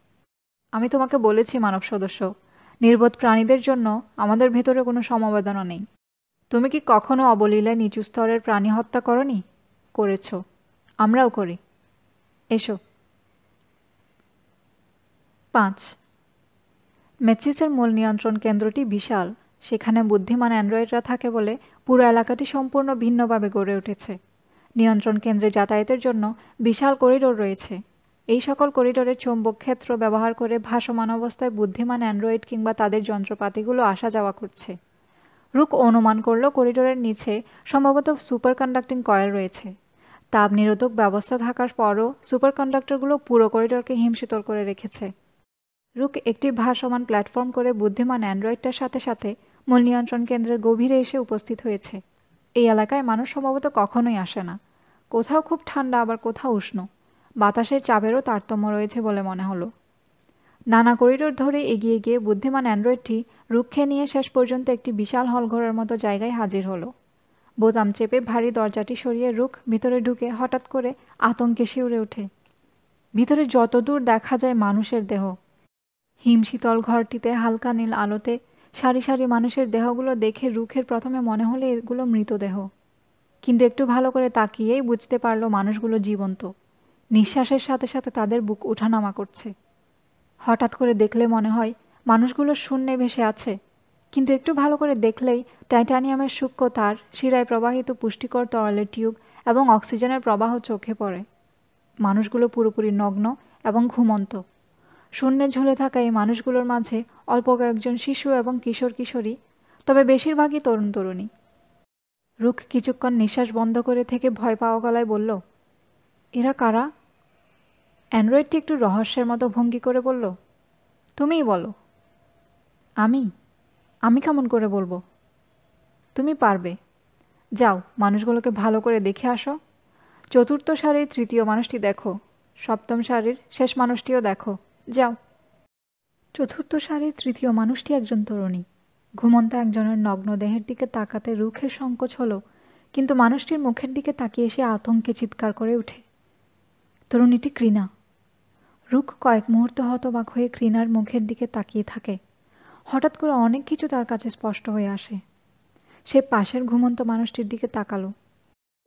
আমি তোমাকে বলেছি মানব সদস্য, নির্বোধ প্রাণীদের জন্য আমাদের ভেতরে কোনো সমবেদনা নেই। তুমি কি কখনো অবলীলায় নিচু স্তরের প্রাণী হত্যা করনি? করেছ, আমরাও করি। এসো। 5 মেটসিসের মূল নিয়ন্ত্রণ কেন্দ্রটি বিশাল। সেখানে বুদ্ধিমান অ্যান্ড্রয়েডরা থাকে বলে পুরো এলাকাটি সম্পূর্ণ ভিন্নভাবে গড়ে উঠেছে। নিয়ন্ত্রণ কেন্দ্রে যাতায়াতের জন্য বিশাল করিডোর রয়েছে। এই সকল করিডোরের চৌম্বক ক্ষেত্র ব্যবহার করে ভাসমান অবস্থায় বুদ্ধিমান অ্যান্ড্রয়েড কিংবা তাদের যন্ত্রপাতিগুলো আসা যাওয়া করছে। রুক অনুমান করল করিডোরের নিচে সম্ভবত সুপার কন্ডাক্টিং কয়েল রয়েছে। তাপ নিরোধক ব্যবস্থা থাকার পরও সুপার কন্ডাক্টরগুলো পুরো করিডোরকে হিমশীতল করে রেখেছে। রুক একটি ভাসমান প্ল্যাটফর্ম করে বুদ্ধিমান অ্যান্ড্রয়েডটার সাথে সাথে মূল নিয়ন্ত্রণ কেন্দ্রের গভীরে এসে উপস্থিত হয়েছে। এই এলাকায় মানুষ সম্ভবত কখনোই আসে না। কোথাও খুব ঠান্ডা, আবার কোথাও উষ্ণ। বাতাসের চাপেরও তারতম্য রয়েছে বলে মনে হলো। নানা করিডোর ধরে এগিয়ে গিয়ে বুদ্ধিমান অ্যান্ড্রয়েডটি রুক্ষে নিয়ে শেষ পর্যন্ত একটি বিশাল হলঘরের মতো জায়গায় হাজির হলো। বোতাম চেপে ভারী দরজাটি সরিয়ে রুক ভিতরে ঢুকে হঠাৎ করে আতঙ্কে শিউরে ওঠে। ভিতরে যতদূর দেখা যায় মানুষের দেহ। হিমশীতল ঘরটিতে হালকা নীল আলোতে সারি সারি মানুষের দেহগুলো দেখে রুখের প্রথমে মনে হলো এগুলো মৃতদেহ। কিন্তু একটু ভালো করে তাকিয়েই বুঝতে পারল মানুষগুলো জীবন্ত। নিঃশ্বাসের সাথে সাথে তাদের বুক ওঠানামা করছে। হঠাৎ করে দেখলে মনে হয় মানুষগুলো শূন্যে ভেসে আছে, কিন্তু একটু ভালো করে দেখলেই টাইটানিয়ামের সূক্ষ্ম তার, শিরায় প্রবাহিত পুষ্টিকর তরলের টিউব এবং অক্সিজেনের প্রবাহ চোখে পড়ে। মানুষগুলো পুরোপুরি নগ্ন এবং ঘুমন্ত। শূন্যে ঝুলে থাকা এই মানুষগুলোর মাঝে অল্প কয়েকজন শিশু এবং কিশোর কিশোরী, তবে বেশিরভাগই তরুণ তরুণী। রুক কিছুক্ষণ নিঃশ্বাস বন্ধ করে থেকে ভয় পাওয়া গলায় বলল, এরা কারা? অ্যান্ড্রয়েডটি একটু রহস্যের মতো ভঙ্গি করে বলল, তুমিই বলো। আমি কেমন করে বলবো? তুমি পারবে। যাও, মানুষগুলোকে ভালো করে দেখে আসো। চতুর্থ সারির তৃতীয় মানুষটি দেখো, সপ্তম সারির শেষ মানুষটিও দেখো। যাও। চতুর্থ সারির তৃতীয় মানুষটি একজন তরুণী। ঘুমন্ত একজনের নগ্ন দেহের দিকে তাকাতে রুখের সংকোচ হলো, কিন্তু মানুষটির মুখের দিকে তাকিয়ে সে আতঙ্কে চিৎকার করে ওঠে। তরুণীটি কৃণা। রুক কয়েক মুহূর্ত হতবাক হয়ে কৃণার মুখের দিকে তাকিয়ে থাকে। হঠাৎ করে অনেক কিছু তার কাছে স্পষ্ট হয়ে আসে। সে পাশের ঘুমন্ত মানুষটির দিকে তাকালো।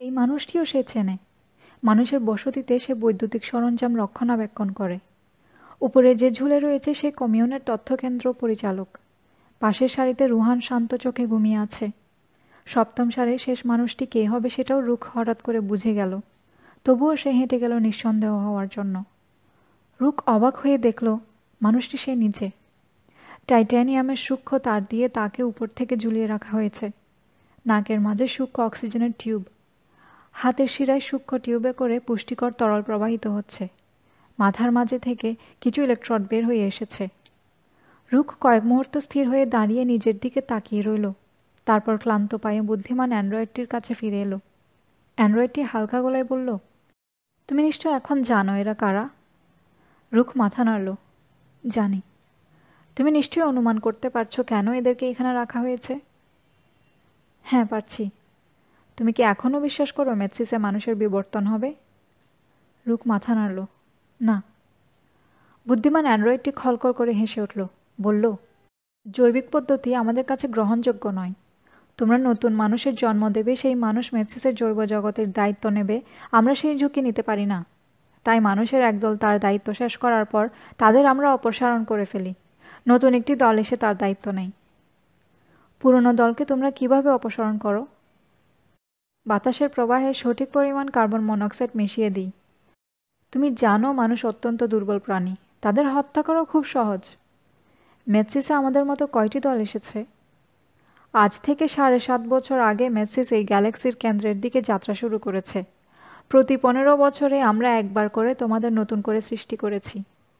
এই মানুষটিও সে চেনে। মানুষের বসতিতে সে বৈদ্যুতিক সরঞ্জাম রক্ষণাবেক্ষণ করে। উপরে যে ঝুলে রয়েছে সে কমিউনের তথ্যকেন্দ্র পরিচালক। পাশের সারিতে রুহান শান্ত চোখে ঘুমিয়ে আছে। সপ্তম সারির শেষ মানুষটি কে হবে সেটাও রুখ হঠাৎ করে বুঝে গেল। তবুও সে হেঁটে গেল নিঃসন্দেহ হওয়ার জন্য। রুখ অবাক হয়ে দেখল মানুষটি সে নিজে। টাইটানিয়ামের সূক্ষ্ম তার দিয়ে তাকে উপর থেকে ঝুলিয়ে রাখা হয়েছে। নাকের মাঝে সূক্ষ্ম অক্সিজেনের টিউব। হাতের শিরায় সূক্ষ্ম টিউবে করে পুষ্টিকর তরল প্রবাহিত হচ্ছে। মাথার মাঝে থেকে কিছু ইলেকট্রড বের হয়ে এসেছে। রুখ কয়েক মুহূর্ত স্থির হয়ে দাঁড়িয়ে নিজের দিকে তাকিয়ে রইল। তারপর ক্লান্ত পায়ে বুদ্ধিমান অ্যান্ড্রয়েডটির কাছে ফিরে এলো। অ্যান্ড্রয়েডটি হালকা গলায় বলল, তুমি নিশ্চয় এখন জানো এরা কারা? রুখ মাথা নাড়ল। জানি। তুমি নিশ্চয়ই অনুমান করতে পারছো কেন এদেরকে এখানে রাখা হয়েছে? হ্যাঁ, পারছি। তুমি কি এখনও বিশ্বাস করো মেটসিসে মানুষের বিবর্তন হবে? রুখ মাথা নাড়ল। না। বুদ্ধিমান অ্যান্ড্রয়েডটি খলখল করে হেসে উঠল। বলল, জৈবিক পদ্ধতি আমাদের কাছে গ্রহণযোগ্য নয়। তোমরা নতুন মানুষের জন্ম দেবে, সেই মানুষ মেটসিসের জৈব জগতের দায়িত্ব নেবে, আমরা সেই ঝুঁকি নিতে পারি না। তাই মানুষের একদল তার দায়িত্ব শেষ করার পর তাদের আমরা অপসারণ করে ফেলি। নতুন একটি দল এসে তার দায়িত্ব নেয়। পুরনো দলকে তোমরা কিভাবে অপসারণ করো? বাতাসের প্রবাহে সঠিক পরিমাণ কার্বন মনোক্সাইড মিশিয়ে দিই। তুমি জানো মানুষ অত্যন্ত দুর্বল প্রাণী, তাদের হত্যা করা খুব সহজ। মেটসিসে আমাদের মতো কয়টি দল এসেছে? আজ থেকে ৭.৫ বছর আগে মেটসিস এই গ্যালাক্সির কেন্দ্রের দিকে যাত্রা শুরু করেছে। প্রতি ১৫ বছরে আমরা একবার করে তোমাদের নতুন করে সৃষ্টি করেছি।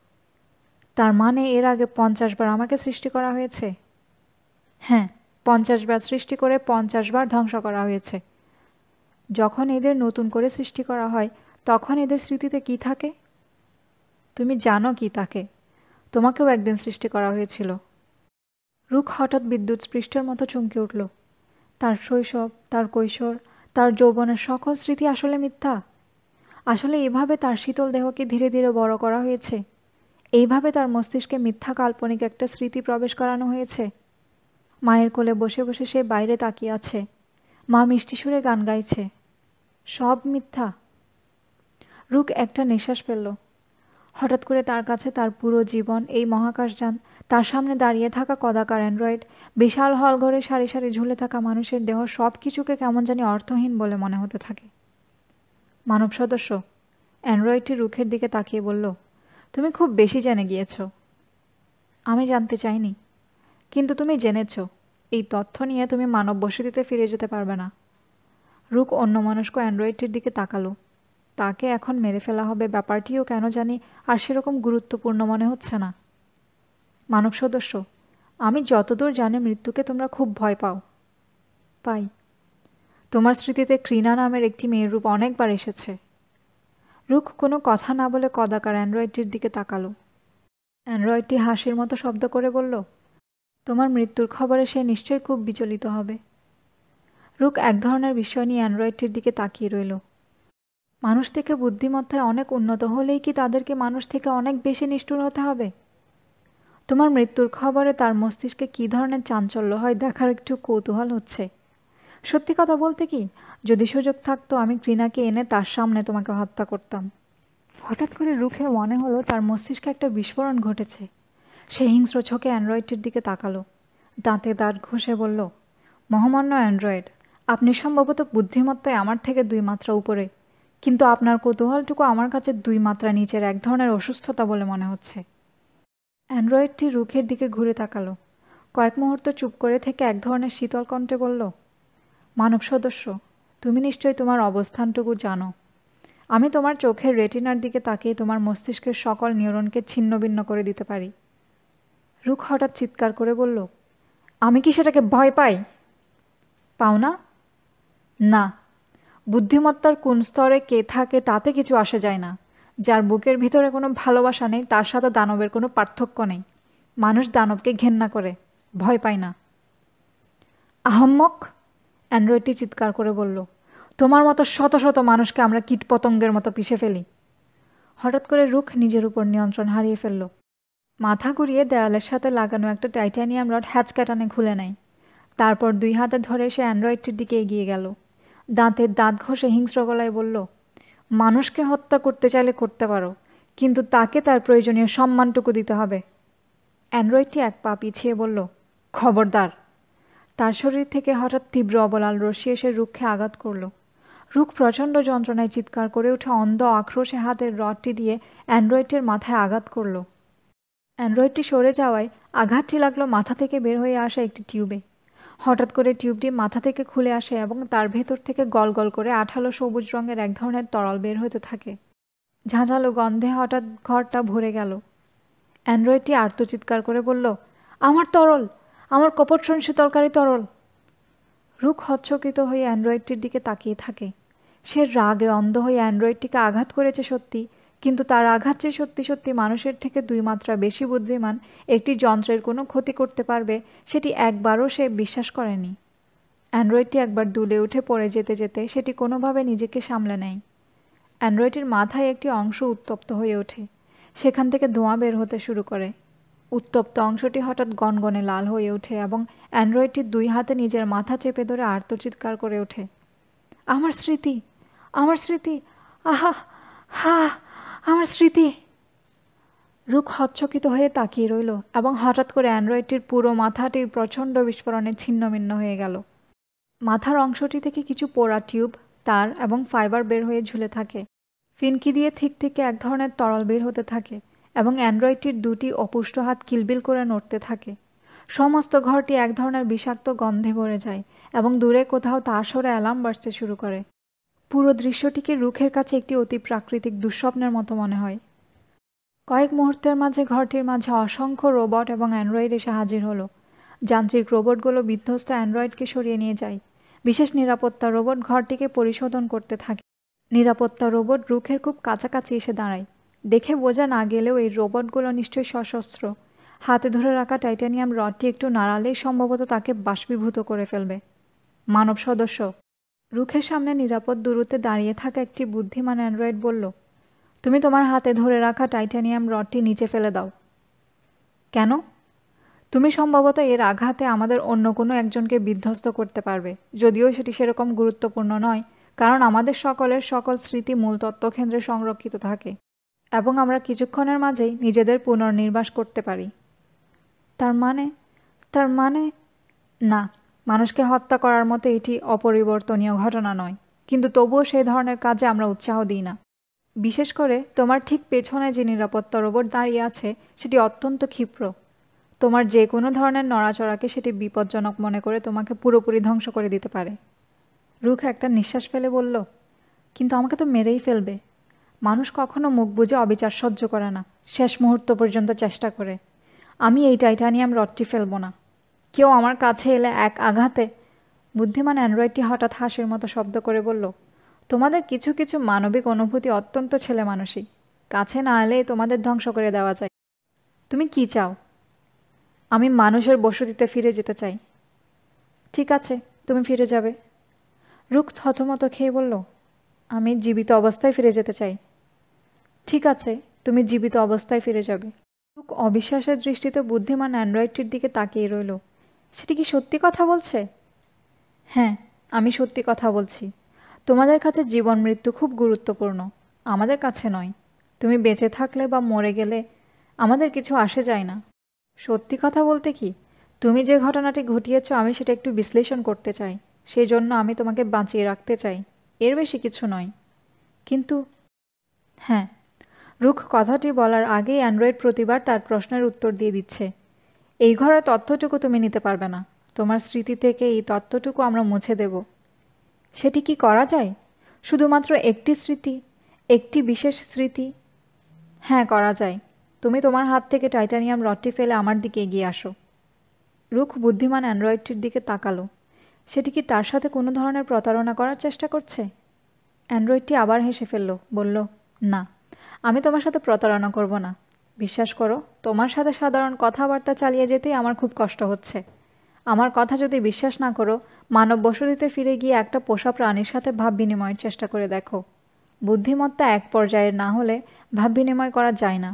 তার মানে এর আগে ৫০ বার আমাকে সৃষ্টি করা হয়েছে? হ্যাঁ, ৫০ বার সৃষ্টি করে ৫০ বার ধ্বংস করা হয়েছে। যখন এদের নতুন করে সৃষ্টি করা হয় তখন এদের স্মৃতিতে কি থাকে? তুমি জানো কি থাকে। তোমাকেও একদিন সৃষ্টি করা হয়েছিল। রুখ হঠাৎ বিদ্যুৎস্পৃষ্টের মতো চমকে উঠল। তার শৈশব, তার কৈশোর, তার যৌবনের সকল স্মৃতি আসলে মিথ্যা। আসলে এভাবে তার শীতল দেহকে ধীরে ধীরে বড় করা হয়েছে। এইভাবে তার মস্তিষ্কে মিথ্যা কাল্পনিক একটা স্মৃতি প্রবেশ করানো হয়েছে। মায়ের কোলে বসে বসে সে বাইরে তাকিয়ে আছে। মা মিষ্টি সুরে গান গাইছে। সব মিথ্যা। রুখ একটা নিঃশ্বাস ফেলল। হঠাৎ করে তার কাছে তার পুরো জীবন, এই মহাকাশযান, তার সামনে দাঁড়িয়ে থাকা কদাকার অ্যান্ড্রয়েড, বিশাল হলঘরে সারি সারি ঝুলে থাকা মানুষের দেহ সব কিছুকে কেমন জানি অর্থহীন বলে মনে হতে থাকে। মানব সদস্য অ্যান্ড্রয়েডটি রুখের দিকে তাকিয়ে বলল, তুমি খুব বেশি জেনে গিয়েছ। আমি জানতে চাইনি, কিন্তু তুমি জেনেছ। এই তথ্য নিয়ে তুমি মানব বসতিতে ফিরে যেতে পারবে না। রুখ অন্যমনস্ক অ্যান্ড্রয়েডটির দিকে তাকালো। তাকে এখন মেরে ফেলা হবে ব্যাপারটিও কেন জানি আর সেরকম গুরুত্বপূর্ণ মনে হচ্ছে না। মানব সদস্য, আমি যতদূর জানি মৃত্যুকে তোমরা খুব ভয় পাও। পাই। তোমার স্মৃতিতে ঘৃণা নামের একটি মেয়ের রূপ অনেকবার এসেছে। রুখ কোনো কথা না বলে কদাকার অ্যান্ড্রয়েডটির দিকে তাকালো। অ্যান্ড্রয়েডটি হাসির মতো শব্দ করে বলল, তোমার মৃত্যুর খবরে সে নিশ্চয়ই খুব বিচলিত হবে। রুখ এক ধরনের বিস্ময় নিয়ে অ্যান্ড্রয়েডটির দিকে তাকিয়ে রইল। মানুষ থেকে বুদ্ধিমত্তায় অনেক উন্নত হলেই কি তাদেরকে মানুষ থেকে অনেক বেশি নিষ্ঠুর হতে হবে? তোমার মৃত্যুর খবরে তার মস্তিষ্কে কী ধরনের চাঞ্চল্য হয় দেখার একটু কৌতূহল হচ্ছে। সত্যি কথা বলতে কি, যদি সুযোগ থাকতো আমি ঘৃণাকে এনে তার সামনে তোমাকে হত্যা করতাম। হঠাৎ করে রুখের মনে হলো তার মস্তিষ্কে একটা বিস্ফোরণ ঘটেছে। সে হিংস্র চোখে অ্যান্ড্রয়েডটির দিকে তাকালো। দাঁতে দাঁত ঘষে বলল, মহামান্য অ্যান্ড্রয়েড, আপনি সম্ভবত বুদ্ধিমত্তায় আমার থেকে 2 মাত্রা উপরে, কিন্তু আপনার কৌতূহলটুকু আমার কাছে 2 মাত্রা নিচের এক ধরনের অসুস্থতা বলে মনে হচ্ছে। অ্যান্ড্রয়েডটি রুখের দিকে ঘুরে তাকালো। কয়েক মুহূর্ত চুপ করে থেকে এক ধরনের শীতল কণ্ঠে বলল, মানব সদস্য, তুমি নিশ্চয়ই তোমার অবস্থানটুকু জানো। আমি তোমার চোখের রেটিনার দিকে তাকিয়ে তোমার মস্তিষ্কের সকল নিউরনকে ছিন্নভিন্ন করে দিতে পারি। রুখ হঠাৎ চিৎকার করে বলল, আমি কি সেটাকে ভয় পাই? পাও না? না। বুদ্ধিমত্তার কোন স্তরে কে থাকে তাতে কিছু আসে যায় না। যার বুকের ভিতরে কোনো ভালোবাসা নেই তার সাথে দানবের কোনো পার্থক্য নেই। মানুষ দানবকে ঘেন্না করে, ভয় পায় না। আহম্মক! অ্যান্ড্রয়েডটি চিৎকার করে বলল, তোমার মতো শত শত মানুষকে আমরা কীটপতঙ্গের মতো পিষে ফেলি। হঠাৎ করে রুখ নিজের উপর নিয়ন্ত্রণ হারিয়ে ফেলল। মাথা ঘুরিয়ে দেয়ালের সাথে লাগানো একটা টাইটানিয়াম রড হ্যাচকাটানে খুলে নেয়। তারপর 2 হাতে ধরে সে অ্যান্ড্রয়েডটির দিকে এগিয়ে গেল। দাঁতের দাঁত ঘষে হিংস্র গলায় বলল, মানুষকে হত্যা করতে চাইলে করতে পারো, কিন্তু তাকে তার প্রয়োজনীয় সম্মানটুকু দিতে হবে। অ্যান্ড্রয়েডটি এক পা পিছিয়ে বলল, খবরদার। তার শরীর থেকে হঠাৎ তীব্র অবলাল রশ্মি এসে রুখকে আঘাত করল। রুখ প্রচণ্ড যন্ত্রণায় চিৎকার করে উঠে অন্ধ আক্রোশে হাতের রডটি দিয়ে অ্যান্ড্রয়েডটির মাথায় আঘাত করল। অ্যান্ড্রয়েডটি সরে যাওয়ায় আঘাতটি লাগলো মাথা থেকে বের হয়ে আসা একটি টিউবে। হঠাৎ করে টিউবটি মাথা থেকে খুলে আসে এবং তার ভেতর থেকে গল গল করে আঠালো সবুজ রঙের এক ধরনের তরল বের হতে থাকে। ঝাঁঝালো গন্ধে হঠাৎ ঘরটা ভরে গেল। অ্যান্ড্রয়েডটি আর্তচিৎকার করে বলল, আমার তরল, আমার কপট শীতলকারী তরল। রুখ হচ্চকিত হয়ে অ্যান্ড্রয়েডটির দিকে তাকিয়ে থাকে। সে রাগে অন্ধ হয়ে অ্যান্ড্রয়েডটিকে আঘাত করেছে সত্যি, কিন্তু তার আঘাত যে সত্যি সত্যি মানুষের থেকে 2 মাত্রা বেশি বুদ্ধিমান একটি যন্ত্রের কোনো ক্ষতি করতে পারবে সেটি একবারও সে বিশ্বাস করেনি। অ্যান্ড্রয়েডটি একবার দুলে উঠে পড়ে যেতে যেতে সেটি কোনোভাবে নিজেকে সামলে নেয়। অ্যান্ড্রয়েডটির মাথায় একটি অংশ উত্তপ্ত হয়ে ওঠে। সেখান থেকে ধোঁয়া বের হতে শুরু করে। উত্তপ্ত অংশটি হঠাৎ গনগনে লাল হয়ে ওঠে এবং অ্যান্ড্রয়েডটি 2 হাতে নিজের মাথা চেপে ধরে আর্তচিৎকার করে ওঠে, আমার স্মৃতি, আমার স্মৃতি, আহা হা, আমার স্মৃতি। রুখ হচ্চকিত হয়ে তাকিয়ে রইল এবং হঠাৎ করে অ্যান্ড্রয়েডটির পুরো মাথাটির প্রচণ্ড বিস্ফোরণে ছিন্নভিন্ন হয়ে গেল। মাথার অংশটি থেকে কিছু পোড়া টিউব, তার এবং ফাইবার বের হয়ে ঝুলে থাকে। ফিনকি দিয়ে ঠিক থেকে এক ধরনের তরল বের হতে থাকে এবং অ্যান্ড্রয়েডটির 2টি অপুষ্ট হাত কিলবিল করে নড়তে থাকে। সমস্ত ঘরটি এক ধরনের বিষাক্ত গন্ধে ভরে যায় এবং দূরে কোথাও তার সরে অ্যালার্ম বাজতে শুরু করে। পুরো দৃশ্যটিকে রুখের কাছে একটি অতি প্রাকৃতিক দুঃস্বপ্নের মতো মনে হয়। কয়েক মুহূর্তের মাঝে ঘরটির মাঝে অসংখ্য রোবট এবং অ্যান্ড্রয়েড এসে হাজির হলো। যান্ত্রিক রোবটগুলো বিধ্বস্ত অ্যান্ড্রয়েডকে সরিয়ে নিয়ে যায়। বিশেষ নিরাপত্তা রোবট ঘরটিকে পরিশোধন করতে থাকে। নিরাপত্তা রোবট রুখের খুব কাছাকাছি এসে দাঁড়ায়। দেখে বোঝা না গেলেও এই রোবটগুলো নিশ্চয়ই সশস্ত্র। হাতে ধরে রাখা টাইটানিয়াম রডটি একটু নাড়ালেই সম্ভবত তাকে বাষ্পীভূত করে ফেলবে। মানব সদস্য। রুখের সামনে নিরাপদ দূরত্বে দাঁড়িয়ে থাকা একটি বুদ্ধিমান অ্যান্ড্রয়েড বলল, তুমি তোমার হাতে ধরে রাখা টাইটানিয়াম রডটি নিচে ফেলে দাও। কেন? তুমি সম্ভবত এর আঘাতে আমাদের অন্য কোনো একজনকে বিধ্বস্ত করতে পারবে, যদিও সেটি সেরকম গুরুত্বপূর্ণ নয়, কারণ আমাদের সকলের সকল স্মৃতি মূল তত্ত্বকেন্দ্রে সংরক্ষিত থাকে এবং আমরা কিছুক্ষণের মাঝেই নিজেদের পুনর্নির্বাস করতে পারি। তার মানে না, মানুষকে হত্যা করার মতো এটি অপরিবর্তনীয় ঘটনা নয়, কিন্তু তবুও সেই ধরনের কাজে আমরা উৎসাহ দিই না। বিশেষ করে তোমার ঠিক পেছনে যে নিরাপত্তা রোবট দাঁড়িয়ে আছে সেটি অত্যন্ত ক্ষিপ্র। তোমার যে কোনো ধরনের নড়াচড়াকে সেটি বিপজ্জনক মনে করে তোমাকে পুরোপুরি ধ্বংস করে দিতে পারে। রুখ একটা নিঃশ্বাস ফেলে বলল, কিন্তু আমাকে তো মেরেই ফেলবে। মানুষ কখনো মুখ বুজে অবিচার সহ্য করে না, শেষ মুহূর্ত পর্যন্ত চেষ্টা করে। আমি এই টাইটানিয়াম রডটি ফেলব না। কেউ আমার কাছে এলে এক আঘাতে। বুদ্ধিমান অ্যান্ড্রয়েডটি হঠাৎ হাসির মতো শব্দ করে বলল, তোমাদের কিছু কিছু মানবিক অনুভূতি অত্যন্ত ছেলে মানুষই। কাছে না এলেই তোমাদের ধ্বংস করে দেওয়া যায়। তুমি কি চাও? আমি মানুষের বসতিতে ফিরে যেতে চাই। ঠিক আছে, তুমি ফিরে যাবে। রুখ থতমত খেয়ে বলল, আমি জীবিত অবস্থায় ফিরে যেতে চাই। ঠিক আছে, তুমি জীবিত অবস্থায় ফিরে যাবে। রুখ অবিশ্বাসের দৃষ্টিতে বুদ্ধিমান অ্যান্ড্রয়েডটির দিকে তাকিয়ে রইল। সেটি কি সত্যি কথা বলছে? হ্যাঁ, আমি সত্যি কথা বলছি। তোমাদের কাছে জীবন মৃত্যু খুব গুরুত্বপূর্ণ, আমাদের কাছে নয়। তুমি বেঁচে থাকলে বা মরে গেলে আমাদের কিছু আসে যায় না। সত্যি কথা বলতে কি, তুমি যে ঘটনাটি ঘটিয়েছ আমি সেটা একটু বিশ্লেষণ করতে চাই, সেই জন্য আমি তোমাকে বাঁচিয়ে রাখতে চাই, এর বেশি কিছু নয়। কিন্তু হ্যাঁ। রুখ কথাটি বলার আগেই অ্যান্ড্রয়েড প্রতিবার তার প্রশ্নের উত্তর দিয়ে দিচ্ছে। এই ঘরের তথ্যটুকু তুমি নিতে পারবে না। তোমার স্মৃতি থেকে এই তথ্যটুকু আমরা মুছে দেব। সেটি কি করা যায়? শুধুমাত্র একটি স্মৃতি, একটি বিশেষ স্মৃতি? হ্যাঁ, করা যায়। তুমি তোমার হাত থেকে টাইটানিয়াম রডটি ফেলে আমার দিকে এগিয়ে আসো। রুখ বুদ্ধিমান অ্যান্ড্রয়েডটির দিকে তাকালো। সেটি কি তার সাথে কোনো ধরনের প্রতারণা করার চেষ্টা করছে? অ্যান্ড্রয়েডটি আবার হেসে ফেলল, বলল, না, আমি তোমার সাথে প্রতারণা করব না। বিশ্বাস করো, তোমার সাথে সাধারণ কথাবার্তা চালিয়ে যেতেই আমার খুব কষ্ট হচ্ছে। আমার কথা যদি বিশ্বাস না করো, মানব বসতিতে ফিরে গিয়ে একটা পোষা প্রাণীর সাথে ভাব বিনিময়ের চেষ্টা করে দেখো। বুদ্ধিমত্তা এক পর্যায়ের না হলে ভাব বিনিময় করা যায় না।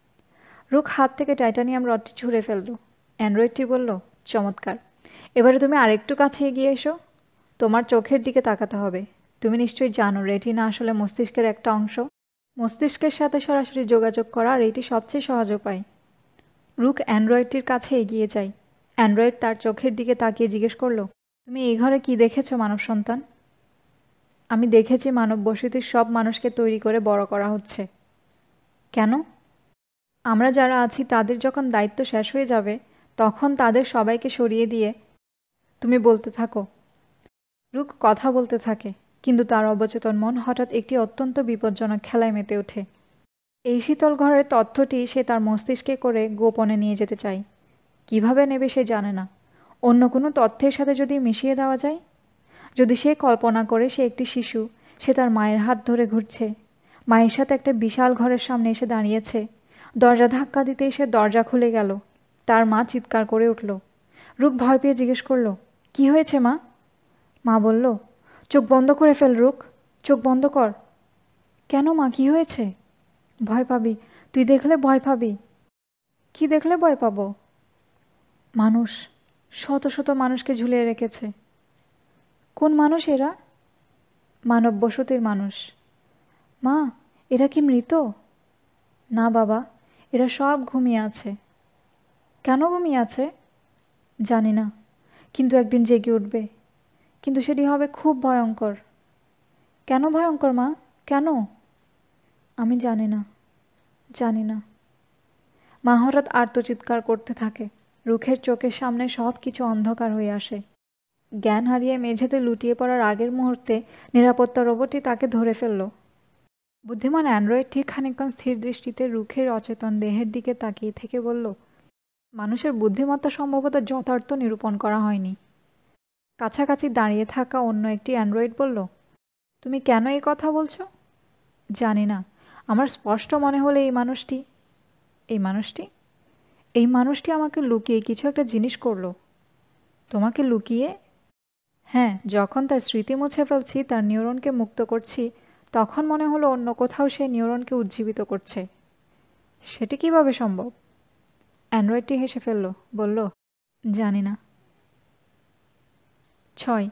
রুখ হাত থেকে টাইটানিয়াম রডটি ছুঁড়ে ফেলল। অ্যান্ড্রয়েডটি বলল, চমৎকার। এবারে তুমি আরেকটু কাছে এগিয়ে এসো। তোমার চোখের দিকে তাকাতে হবে। তুমি নিশ্চয়ই জানো রেটিনা আসলে মস্তিষ্কের একটা অংশ। মস্তিষ্কের সাথে সরাসরি যোগাযোগ করার এটি সবচেয়ে সহজ উপায়। রুক অ্যান্ড্রয়েডটির কাছে এগিয়ে যায়। অ্যান্ড্রয়েড তার চোখের দিকে তাকিয়ে জিজ্ঞেস করল, তুমি এই ঘরে কি দেখেছো মানব সন্তান? আমি দেখেছি মানব বসতির সব মানুষকে তৈরি করে বড় করা হচ্ছে। কেন? আমরা যারা আছি তাদের যখন দায়িত্ব শেষ হয়ে যাবে তখন তাদের সবাইকে সরিয়ে দিয়ে তুমি বলতে থাকো। রুক কথা বলতে থাকে, কিন্তু তার অবচেতন মন হঠাৎ একটি অত্যন্ত বিপজ্জনক খেলায় মেতে ওঠে। এই শীতল ঘরের তথ্যটি সে তার মস্তিষ্কে করে গোপনে নিয়ে যেতে চায়। কিভাবে নেবে সে জানে না। অন্য কোনো তথ্যের সাথে যদি মিশিয়ে দেওয়া যায়, যদি সে কল্পনা করে সে একটি শিশু, সে তার মায়ের হাত ধরে ঘুরছে, মায়ের সাথে একটা বিশাল ঘরের সামনে এসে দাঁড়িয়েছে, দরজা ধাক্কা দিতে এসে দরজা খুলে গেল, তার মা চিৎকার করে উঠল। রুক ভয় পেয়ে জিজ্ঞেস করল, কি হয়েছে মা? মা বলল, চোখ বন্ধ করে ফেল রুক, চোখ বন্ধ কর। কেন মা, কি হয়েছে? ভয় পাবি, তুই দেখলে ভয় পাবি। কি দেখলে ভয় পাবো? মানুষ, শত শত মানুষকে ঝুলিয়ে রেখেছে। কোন মানুষ এরা? মানব বসতির মানুষ। মা, এরা কি মৃত? না বাবা, এরা সব ঘুমিয়ে আছে। কেন ঘুমিয়ে আছে? জানি না, কিন্তু একদিন জেগে উঠবে, কিন্তু সেটি হবে খুব ভয়ঙ্কর। কেন ভয়ঙ্কর মা, কেন? আমি জানি না, জানি না। মা হঠাৎ আর্তচিৎকার করতে থাকে। রুখের চোখের সামনে সব কিছু অন্ধকার হয়ে আসে। জ্ঞান হারিয়ে মেঝেতে লুটিয়ে পড়ার আগের মুহূর্তে নিরাপত্তা রোবটটি তাকে ধরে ফেলল। বুদ্ধিমান অ্যান্ড্রয়েড ঠিক খানিকক্ষণ স্থির দৃষ্টিতে রুখের অচেতন দেহের দিকে তাকিয়ে থেকে বলল, মানুষের বুদ্ধিমত্তা সম্ভবত যথার্থ নিরূপণ করা হয়নি। কাছাকাছি দাঁড়িয়ে থাকা অন্য একটি অ্যান্ড্রয়েড বলল, তুমি কেন এই কথা বলছো? জানি না, আমার স্পষ্ট মনে হলো এই মানুষটি এই মানুষটি আমাকে লুকিয়ে কিছু একটা জিনিস করলো। তোমাকে লুকিয়ে? হ্যাঁ, যখন তার স্মৃতি মুছে ফেলছি, তার নিউরনকে মুক্ত করছি, তখন মনে হলো অন্য কোথাও সে নিউরনকে উজ্জীবিত করছে। সেটি কিভাবে সম্ভব? অ্যান্ড্রয়েডটি হেসে ফেলল, বলল, জানি না। 6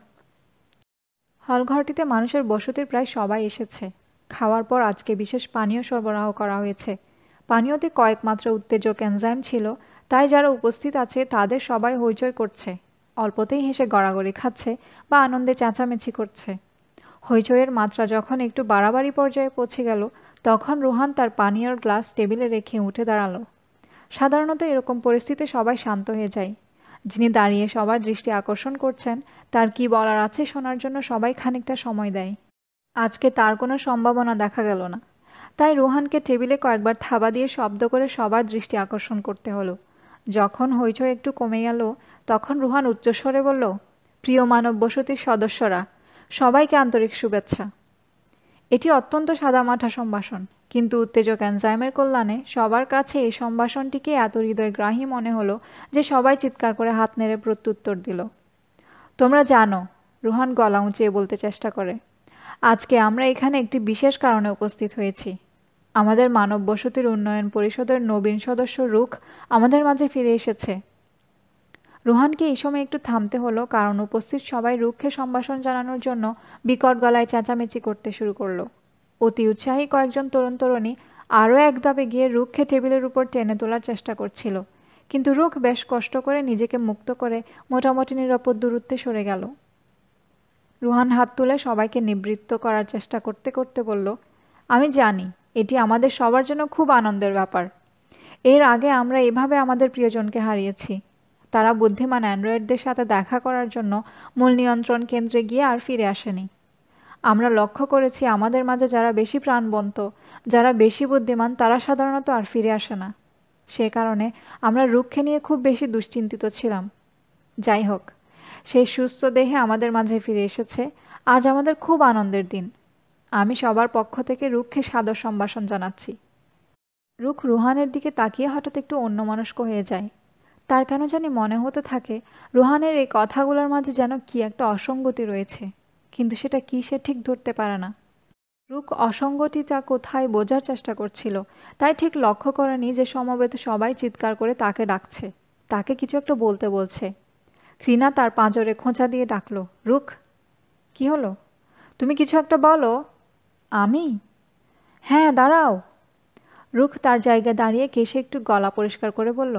হলঘরটিতে মানুষের বসতির প্রায় সবাই এসেছে। খাওয়ার পর আজকে বিশেষ পানীয় সরবরাহ করা হয়েছে। পানীয়তে কয়েক মাত্রা উত্তেজক এনজাইম ছিল, তাই যারা উপস্থিত আছে তাদের সবাই হইচই করছে, অল্পতেই হেসে গড়াগড়ি খাচ্ছে বা আনন্দে চেঁচামেচি করছে। হইচইয়ের মাত্রা যখন একটু বাড়াবাড়ি পর্যায়ে পৌঁছে গেল, তখন রুহান তার পানীয়র গ্লাস টেবিলে রেখে উঠে দাঁড়ালো। সাধারণত এরকম পরিস্থিতি সবাই শান্ত হয়ে যায়। যিনি দাঁড়িয়ে সবার দৃষ্টি আকর্ষণ করছেন, তার কি বলার আছে শোনার জন্য সবাই খানিকটা সময় দেয়। আজকে তার কোনো সম্ভাবনা দেখা গেল না, তাই রুহানকে টেবিলে কয়েকবার থাবা দিয়ে শব্দ করে সবার দৃষ্টি আকর্ষণ করতে হলো। যখন হইচই একটু কমে গেল, তখন রুহান উচ্চস্বরে বলল, প্রিয় মানব বসতির সদস্যরা, সবাইকে আন্তরিক শুভেচ্ছা। এটি অত্যন্ত সাদামাঠা সম্ভাষণ, কিন্তু উত্তেজক এনজাইমের কল্যাণে সবার কাছে এই সম্ভাষণটিকে এত হৃদয়গ্রাহী মনে হলো যে সবাই চিৎকার করে হাত নেড়ে প্রত্যুত্তর দিল। তোমরা জানো, রুহান গলা উঁচিয়ে বলতে চেষ্টা করে, আজকে আমরা এখানে একটি বিশেষ কারণে উপস্থিত হয়েছি। আমাদের মানব বসতির উন্নয়ন পরিষদের নবীন সদস্য রুখ আমাদের মাঝে ফিরে এসেছে। রুহানকে এই সময় একটু থামতে হলো, কারণ উপস্থিত সবাই রুখকে সম্ভাষণ জানানোর জন্য বিকট গলায় চেঁচামেচি করতে শুরু করলো। অতি উৎসাহী কয়েকজন তরুণ তরুণী আরও এক ধাপে গিয়ে রুখকে টেবিলের উপর টেনে তোলার চেষ্টা করছিল, কিন্তু রুখ বেশ কষ্ট করে নিজেকে মুক্ত করে মোটামুটি নিরাপদ দূরত্বে সরে গেল। রুহান হাত তুলে সবাইকে নিবৃত্ত করার চেষ্টা করতে করতে বলল, আমি জানি এটি আমাদের সবার জন্য খুব আনন্দের ব্যাপার। এর আগে আমরা এভাবে আমাদের প্রিয়জনকে হারিয়েছি। তারা বুদ্ধিমান অ্যান্ড্রয়েডদের সাথে দেখা করার জন্য মূল নিয়ন্ত্রণ কেন্দ্রে গিয়ে আর ফিরে আসেনি। আমরা লক্ষ্য করেছি আমাদের মাঝে যারা বেশি প্রাণবন্ত, যারা বেশি বুদ্ধিমান, তারা সাধারণত আর ফিরে আসে না। সে কারণে আমরা রুখকে নিয়ে খুব বেশি দুশ্চিন্তিত ছিলাম। যাই হোক, সেই সুস্থ দেহে আমাদের মাঝে ফিরে এসেছে। আজ আমাদের খুব আনন্দের দিন। আমি সবার পক্ষ থেকে রুখকে সাদর সম্ভাষণ জানাচ্ছি। রুখ রুহানের দিকে তাকিয়ে হঠাৎ একটু অন্যমনস্ক হয়ে যায়। তার কেন জানি মনে হতে থাকে রুহানের এই কথাগুলোর মাঝে যেন কি একটা অসঙ্গতি রয়েছে, কিন্তু সেটা কি সে ঠিক ধরতে পারে না। রুখ অসঙ্গতিটা কোথায় বোঝার চেষ্টা করছিল, তাই ঠিক লক্ষ্য করেনি যে সমবেত সবাই চিৎকার করে তাকে ডাকছে, তাকে কিছু একটা বলতে বলছে। ঘৃণা তার পাঁজরে খোঁচা দিয়ে ডাকল, রুখ। কি হলো? তুমি কিছু একটা বলো। আমি? হ্যাঁ, দাঁড়াও। রুখ তার জায়গায় দাঁড়িয়ে কেশে একটু গলা পরিষ্কার করে বলল,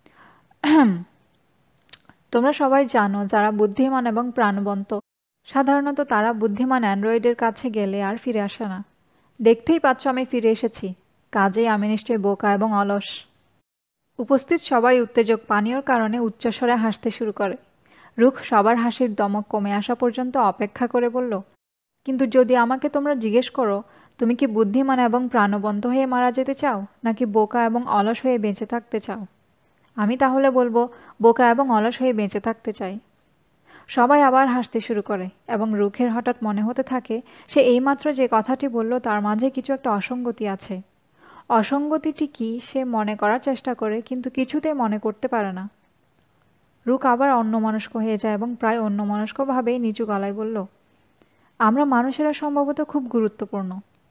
তোমরা সবাই জানো যারা বুদ্ধিমান এবং প্রাণবন্ত সাধারণত তারা বুদ্ধিমান অ্যান্ড্রয়েডের কাছে গেলে আর ফিরে আসে না। দেখতেই পাচ্ছ আমি ফিরে এসেছি, কাজেই আমি নিশ্চয়ই বোকা এবং অলস। উপস্থিত সবাই উত্তেজক পানীয়র কারণে উচ্চস্বরে হাসতে শুরু করে। রুখ সবার হাসির দমক কমে আসা পর্যন্ত অপেক্ষা করে বলল, কিন্তু যদি আমাকে তোমরা জিজ্ঞেস করো তুমি কি বুদ্ধিমান এবং প্রাণবন্ত হয়ে মারা যেতে চাও নাকি বোকা এবং অলস হয়ে বেঁচে থাকতে চাও, আমি তাহলে বলবো বোকা এবং অলস হয়ে বেঁচে থাকতে চাই। সবাই আবার হাসতে শুরু করে এবং রুখের হঠাৎ মনে হতে থাকে সে এইমাত্র যে কথাটি বলল তার মাঝে কিছু একটা অসঙ্গতি আছে। অসঙ্গতিটি কি সে মনে করার চেষ্টা করে কিন্তু কিছুতেই মনে করতে পারে না। রুক আবার অন্যমনস্ক হয়ে যায় এবং প্রায় অন্যমনস্কভাবে নিচু গলায় বলল, আমরা মানুষেরা সম্ভবত খুব গুরুত্বপূর্ণ।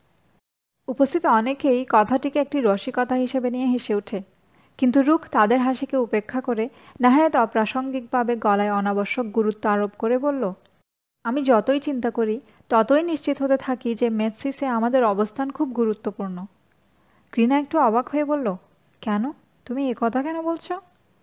উপস্থিত অনেকেই কথাটিকে একটি রসিকতা হিসেবে নিয়ে হেসে ওঠে, কিন্তু রুক তাদের হাসিকে উপেক্ষা করে নেহায়েত অপ্রাসঙ্গিকভাবে গলায় অনাবশ্যক গুরুত্ব আরোপ করে বলল, আমি যতই চিন্তা করি ততই নিশ্চিত হতে থাকি যে মেটসিসে আমাদের অবস্থান খুব গুরুত্বপূর্ণ। ক্রিনা একটু অবাক হয়ে বলল, কেন? তুমি এ কথা কেন বলছো?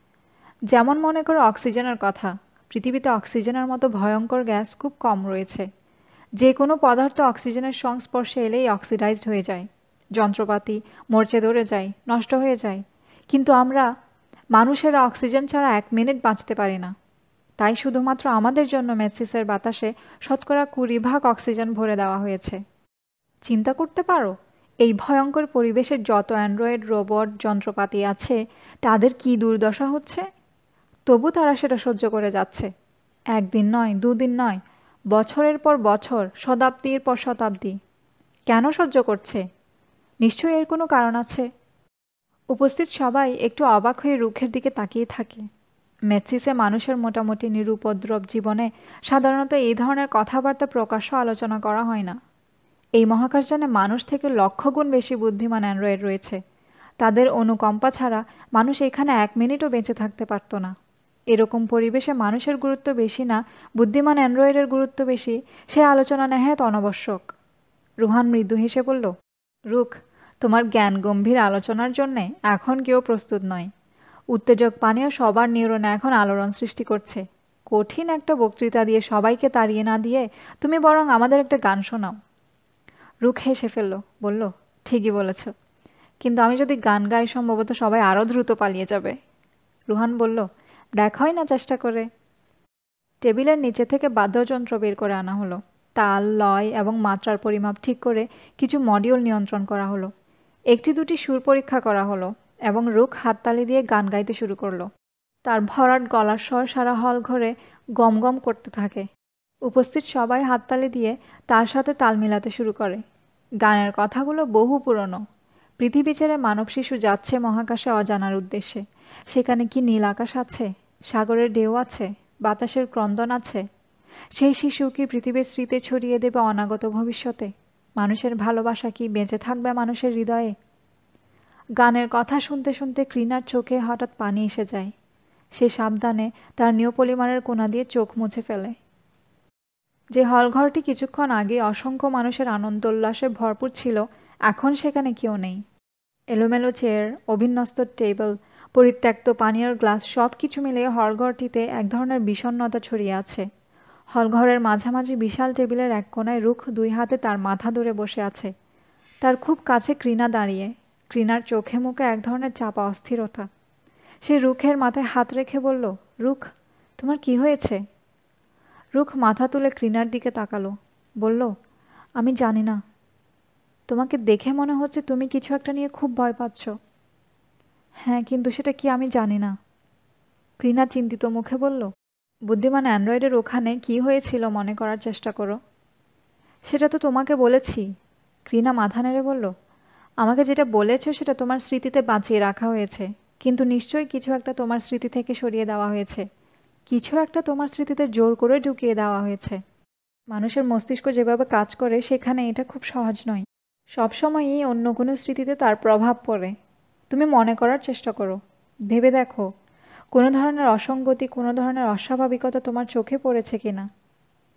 যেমন মনে করো অক্সিজেনের কথা। পৃথিবীতে অক্সিজেনের মতো ভয়ঙ্কর গ্যাস খুব কম রয়েছে। যে কোনো পদার্থ অক্সিজেনের সংস্পর্শে এলেই অক্সিডাইজড হয়ে যায়, যন্ত্রপাতি মরচে ধরে যায়, নষ্ট হয়ে যায়। কিন্তু আমরা মানুষেরা অক্সিজেন ছাড়া 1 মিনিট বাঁচতে পারি না। তাই শুধুমাত্র আমাদের জন্য মেটসিসের বাতাসে শতকরা 20 ভাগ অক্সিজেন ভরে দেওয়া হয়েছে। চিন্তা করতে পারো এই ভয়ঙ্কর পরিবেশের যত অ্যান্ড্রয়েড রোবট যন্ত্রপাতি আছে তাদের কি দুর্দশা হচ্ছে, তবু তারা সেটা সহ্য করে যাচ্ছে। 1 দিন নয়, 2 দিন নয়, বছরের পর বছর, শতাব্দীর পর শতাব্দী। কেন সহ্য করছে? নিশ্চয়ই এর কোনো কারণ আছে। উপস্থিত সবাই একটু অবাক হয়ে রুখের দিকে তাকিয়ে থাকে। মেটসিসে মানুষের মোটামুটি নিরুপদ্রব জীবনে সাধারণত এই ধরনের কথাবার্তা প্রকাশ্য আলোচনা করা হয় না। এই মহাকাশযানে মানুষ থেকে লক্ষ গুণ বেশি বুদ্ধিমান অ্যান্ড্রয়েড রয়েছে। তাদের অনুকম্পা ছাড়া মানুষ এখানে 1 মিনিটও বেঁচে থাকতে পারত না। এরকম পরিবেশে মানুষের গুরুত্ব বেশি না বুদ্ধিমান অ্যান্ড্রয়েডের গুরুত্ব বেশি, সে আলোচনা নেহায়েত অনাবশ্যক। রুহান মৃদু হেসে বলল, রুখ, তোমার জ্ঞান গম্ভীর আলোচনার জন্যে এখন কেউ প্রস্তুত নয়। উত্তেজক পানীয় সবার নিউরনে এখন আলোড়ন সৃষ্টি করছে। কঠিন একটা বক্তৃতা দিয়ে সবাইকে তাড়িয়ে না দিয়ে তুমি বরং আমাদের একটা গান শোনাও। রুখ হেসে ফেলল, বলল, ঠিকই বলেছ, কিন্তু আমি যদি গান গাই সম্ভবত সবাই আরও দ্রুত পালিয়ে যাবে। রুহান বলল, দেখাই না চেষ্টা করে। টেবিলের নিচে থেকে বাদ্যযন্ত্র বের করে আনা হলো। তাল, লয় এবং মাত্রার পরিমাপ ঠিক করে কিছু মডিউল নিয়ন্ত্রণ করা হলো। একটি দুটি সুর পরীক্ষা করা হলো এবং রুখ হাততালি দিয়ে গান গাইতে শুরু করলো। তার ভরাট গলার স্বর সারা হল ঘরে গমগম করতে থাকে। উপস্থিত সবাই হাততালি দিয়ে তার সাথে তাল মিলাতে শুরু করে। গানের কথাগুলো বহু পুরনো। পৃথিবী ছেড়ে মানব শিশু যাচ্ছে মহাকাশে অজানার উদ্দেশ্যে। সেখানে কি নীল আকাশ আছে, সাগরের ঢেউ আছে, বাতাসের ক্রন্দন আছে? সেই শিশু কি পৃথিবীর স্মৃতি ছড়িয়ে দেবে অনাগত ভবিষ্যতে? মানুষের ভালোবাসা কি বেঁচে থাকবে মানুষের হৃদয়ে? গানের কথা শুনতে শুনতে ক্রিনার চোখে হঠাৎ পানি এসে যায়। সে সাবধানে তার নিউপলিমারের কোনা দিয়ে চোখ মুছে ফেলে। যে হলঘরটি কিছুক্ষণ আগে অসংখ্য মানুষের আনন্দোল্লাসে ভরপুর ছিল, এখন সেখানে কেউ নেই। এলোমেলো চেয়ার, অভিন্যস্ত টেবিল, পরিত্যক্ত পানীয়ের গ্লাস সব কিছু মিলিয়ে হলঘরটিতে এক ধরনের বিষণ্ণতা ছড়িয়ে আছে। হলঘরের মাঝামাঝি বিশাল টেবিলের এক কোণায় রুখ 2 হাতে তার মাথা ধরে বসে আছে। তার খুব কাছে ক্রিনা দাঁড়িয়ে। ক্রিনার চোখে মুখে এক ধরনের চাপা অস্থিরতা। সে রুখের মাথায় হাত রেখে বলল, রুখ, তোমার কি হয়েছে? রুখ মাথা তুলে ক্রিনার দিকে তাকালো, বলল, আমি জানি না। তোমাকে দেখে মনে হচ্ছে তুমি কিছু একটা নিয়ে খুব ভয় পাচ্ছ। হ্যাঁ, কিন্তু সেটা কি আমি জানি না। ক্রিনা চিন্তিত মুখে বলল, বুদ্ধিমান অ্যান্ড্রয়েডের ওখানে কি হয়েছিল মনে করার চেষ্টা করো। সেটা তো তোমাকে বলেছি। ক্রিনা মাথা নেড়ে বলল, আমাকে যেটা বলেছো সেটা তোমার স্মৃতিতে বাঁচিয়ে রাখা হয়েছে, কিন্তু নিশ্চয়ই কিছু একটা তোমার স্মৃতি থেকে সরিয়ে দেওয়া হয়েছে। কিছু একটা তোমার স্মৃতিতে জোর করে ঢুকিয়ে দেওয়া হয়েছে। মানুষের মস্তিষ্ক যেভাবে কাজ করে সেখানে এটা খুব সহজ নয়। সবসময়ই অন্য কোনো স্মৃতিতে তার প্রভাব পড়ে। তুমি মনে করার চেষ্টা করো, ভেবে দেখো কোনো ধরনের অসঙ্গতি, কোনো ধরনের অস্বাভাবিকতা তোমার চোখে পড়েছে কিনা।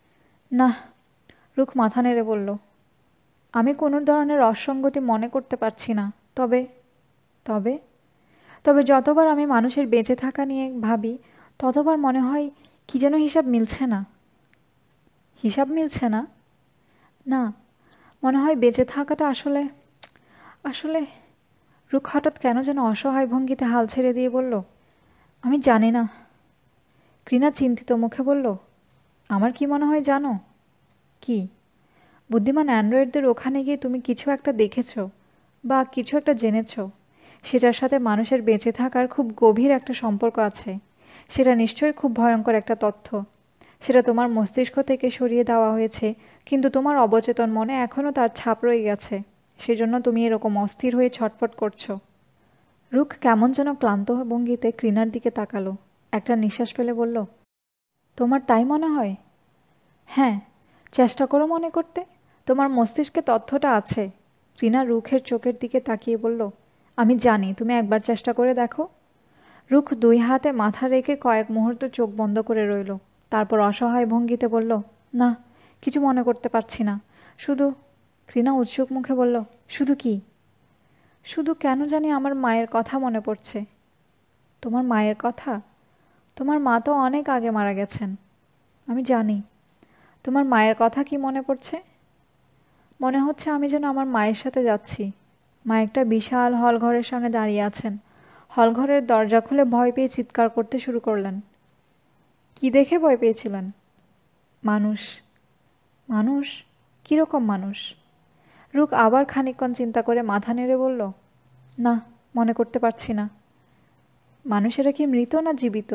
না, রুখ মাথা নেড়ে বলল। আমি কোনো ধরনের অসঙ্গতি মনে করতে পারছি না। তবে তবে তবে যতবার আমি মানুষের বেঁচে থাকা নিয়ে ভাবি, ততবার মনে হয় কি যেন হিসাব মিলছে না। হিসাব মিলছে না? না, মনে হয় বেঁচে থাকাটা আসলে আসলে রুখ হঠাৎ কেন যেন অসহায় ভঙ্গিতে হাল ছেড়ে দিয়ে বলল, আমি জানি না। ক্রিনা চিন্তিত মুখে বলল, আমার কি মনে হয় জানো? কি? বুদ্ধিমান অ্যান্ড্রয়েডদের ওখানে গিয়ে তুমি কিছু একটা দেখেছ বা কিছু একটা জেনেছ, সেটার সাথে মানুষের বেঁচে থাকার খুব গভীর একটা সম্পর্ক আছে। সেটা নিশ্চয়ই খুব ভয়ঙ্কর একটা তথ্য। সেটা তোমার মস্তিষ্ক থেকে সরিয়ে দেওয়া হয়েছে, কিন্তু তোমার অবচেতন মনে এখনও তার ছাপ রয়ে গেছে। সেজন্য তুমি এরকম অস্থির হয়ে ছটফট করছো। রুখ কেমন যেন ক্লান্ত ভঙ্গিতে ক্রিনার দিকে তাকালো। একটা নিঃশ্বাস ফেলে বলল, তোমার তাই মনে হয়? হ্যাঁ, চেষ্টা করো মনে করতে। তোমার মস্তিষ্কে তথ্যটা আছে। ক্রিনা রুখের চোখের দিকে তাকিয়ে বলল, আমি জানি, তুমি একবার চেষ্টা করে দেখো। রুখ 2 হাতে মাথা রেখে কয়েক মুহূর্ত চোখ বন্ধ করে রইল। তারপর অসহায় ভঙ্গিতে বলল, না, কিছু মনে করতে পারছি না। শুধু ক্রিনা উৎসুক মুখে বলল, শুধু কি? শুধু কেন জানি আমার মায়ের কথা মনে পড়ছে। তোমার মায়ের কথা? তোমার মা তো অনেক আগে মারা গেছেন। আমি জানি। তোমার মায়ের কথা কি মনে পড়ছে? মনে হচ্ছে আমি যেন আমার মায়ের সাথে যাচ্ছি। মা একটা বিশাল হল ঘরের সামনে দাঁড়িয়ে আছেন। হল ঘরের দরজা খুলে ভয় পেয়ে চিৎকার করতে শুরু করলেন। কি দেখে ভয় পেয়েছিলেন? মানুষ। মানুষ? কিরকম মানুষ? রুক আবার খানিকক্ষণ চিন্তা করে মাথা নেড়ে বলল, না, মনে করতে পারছি না। মানুষেরা কি মৃত না জীবিত?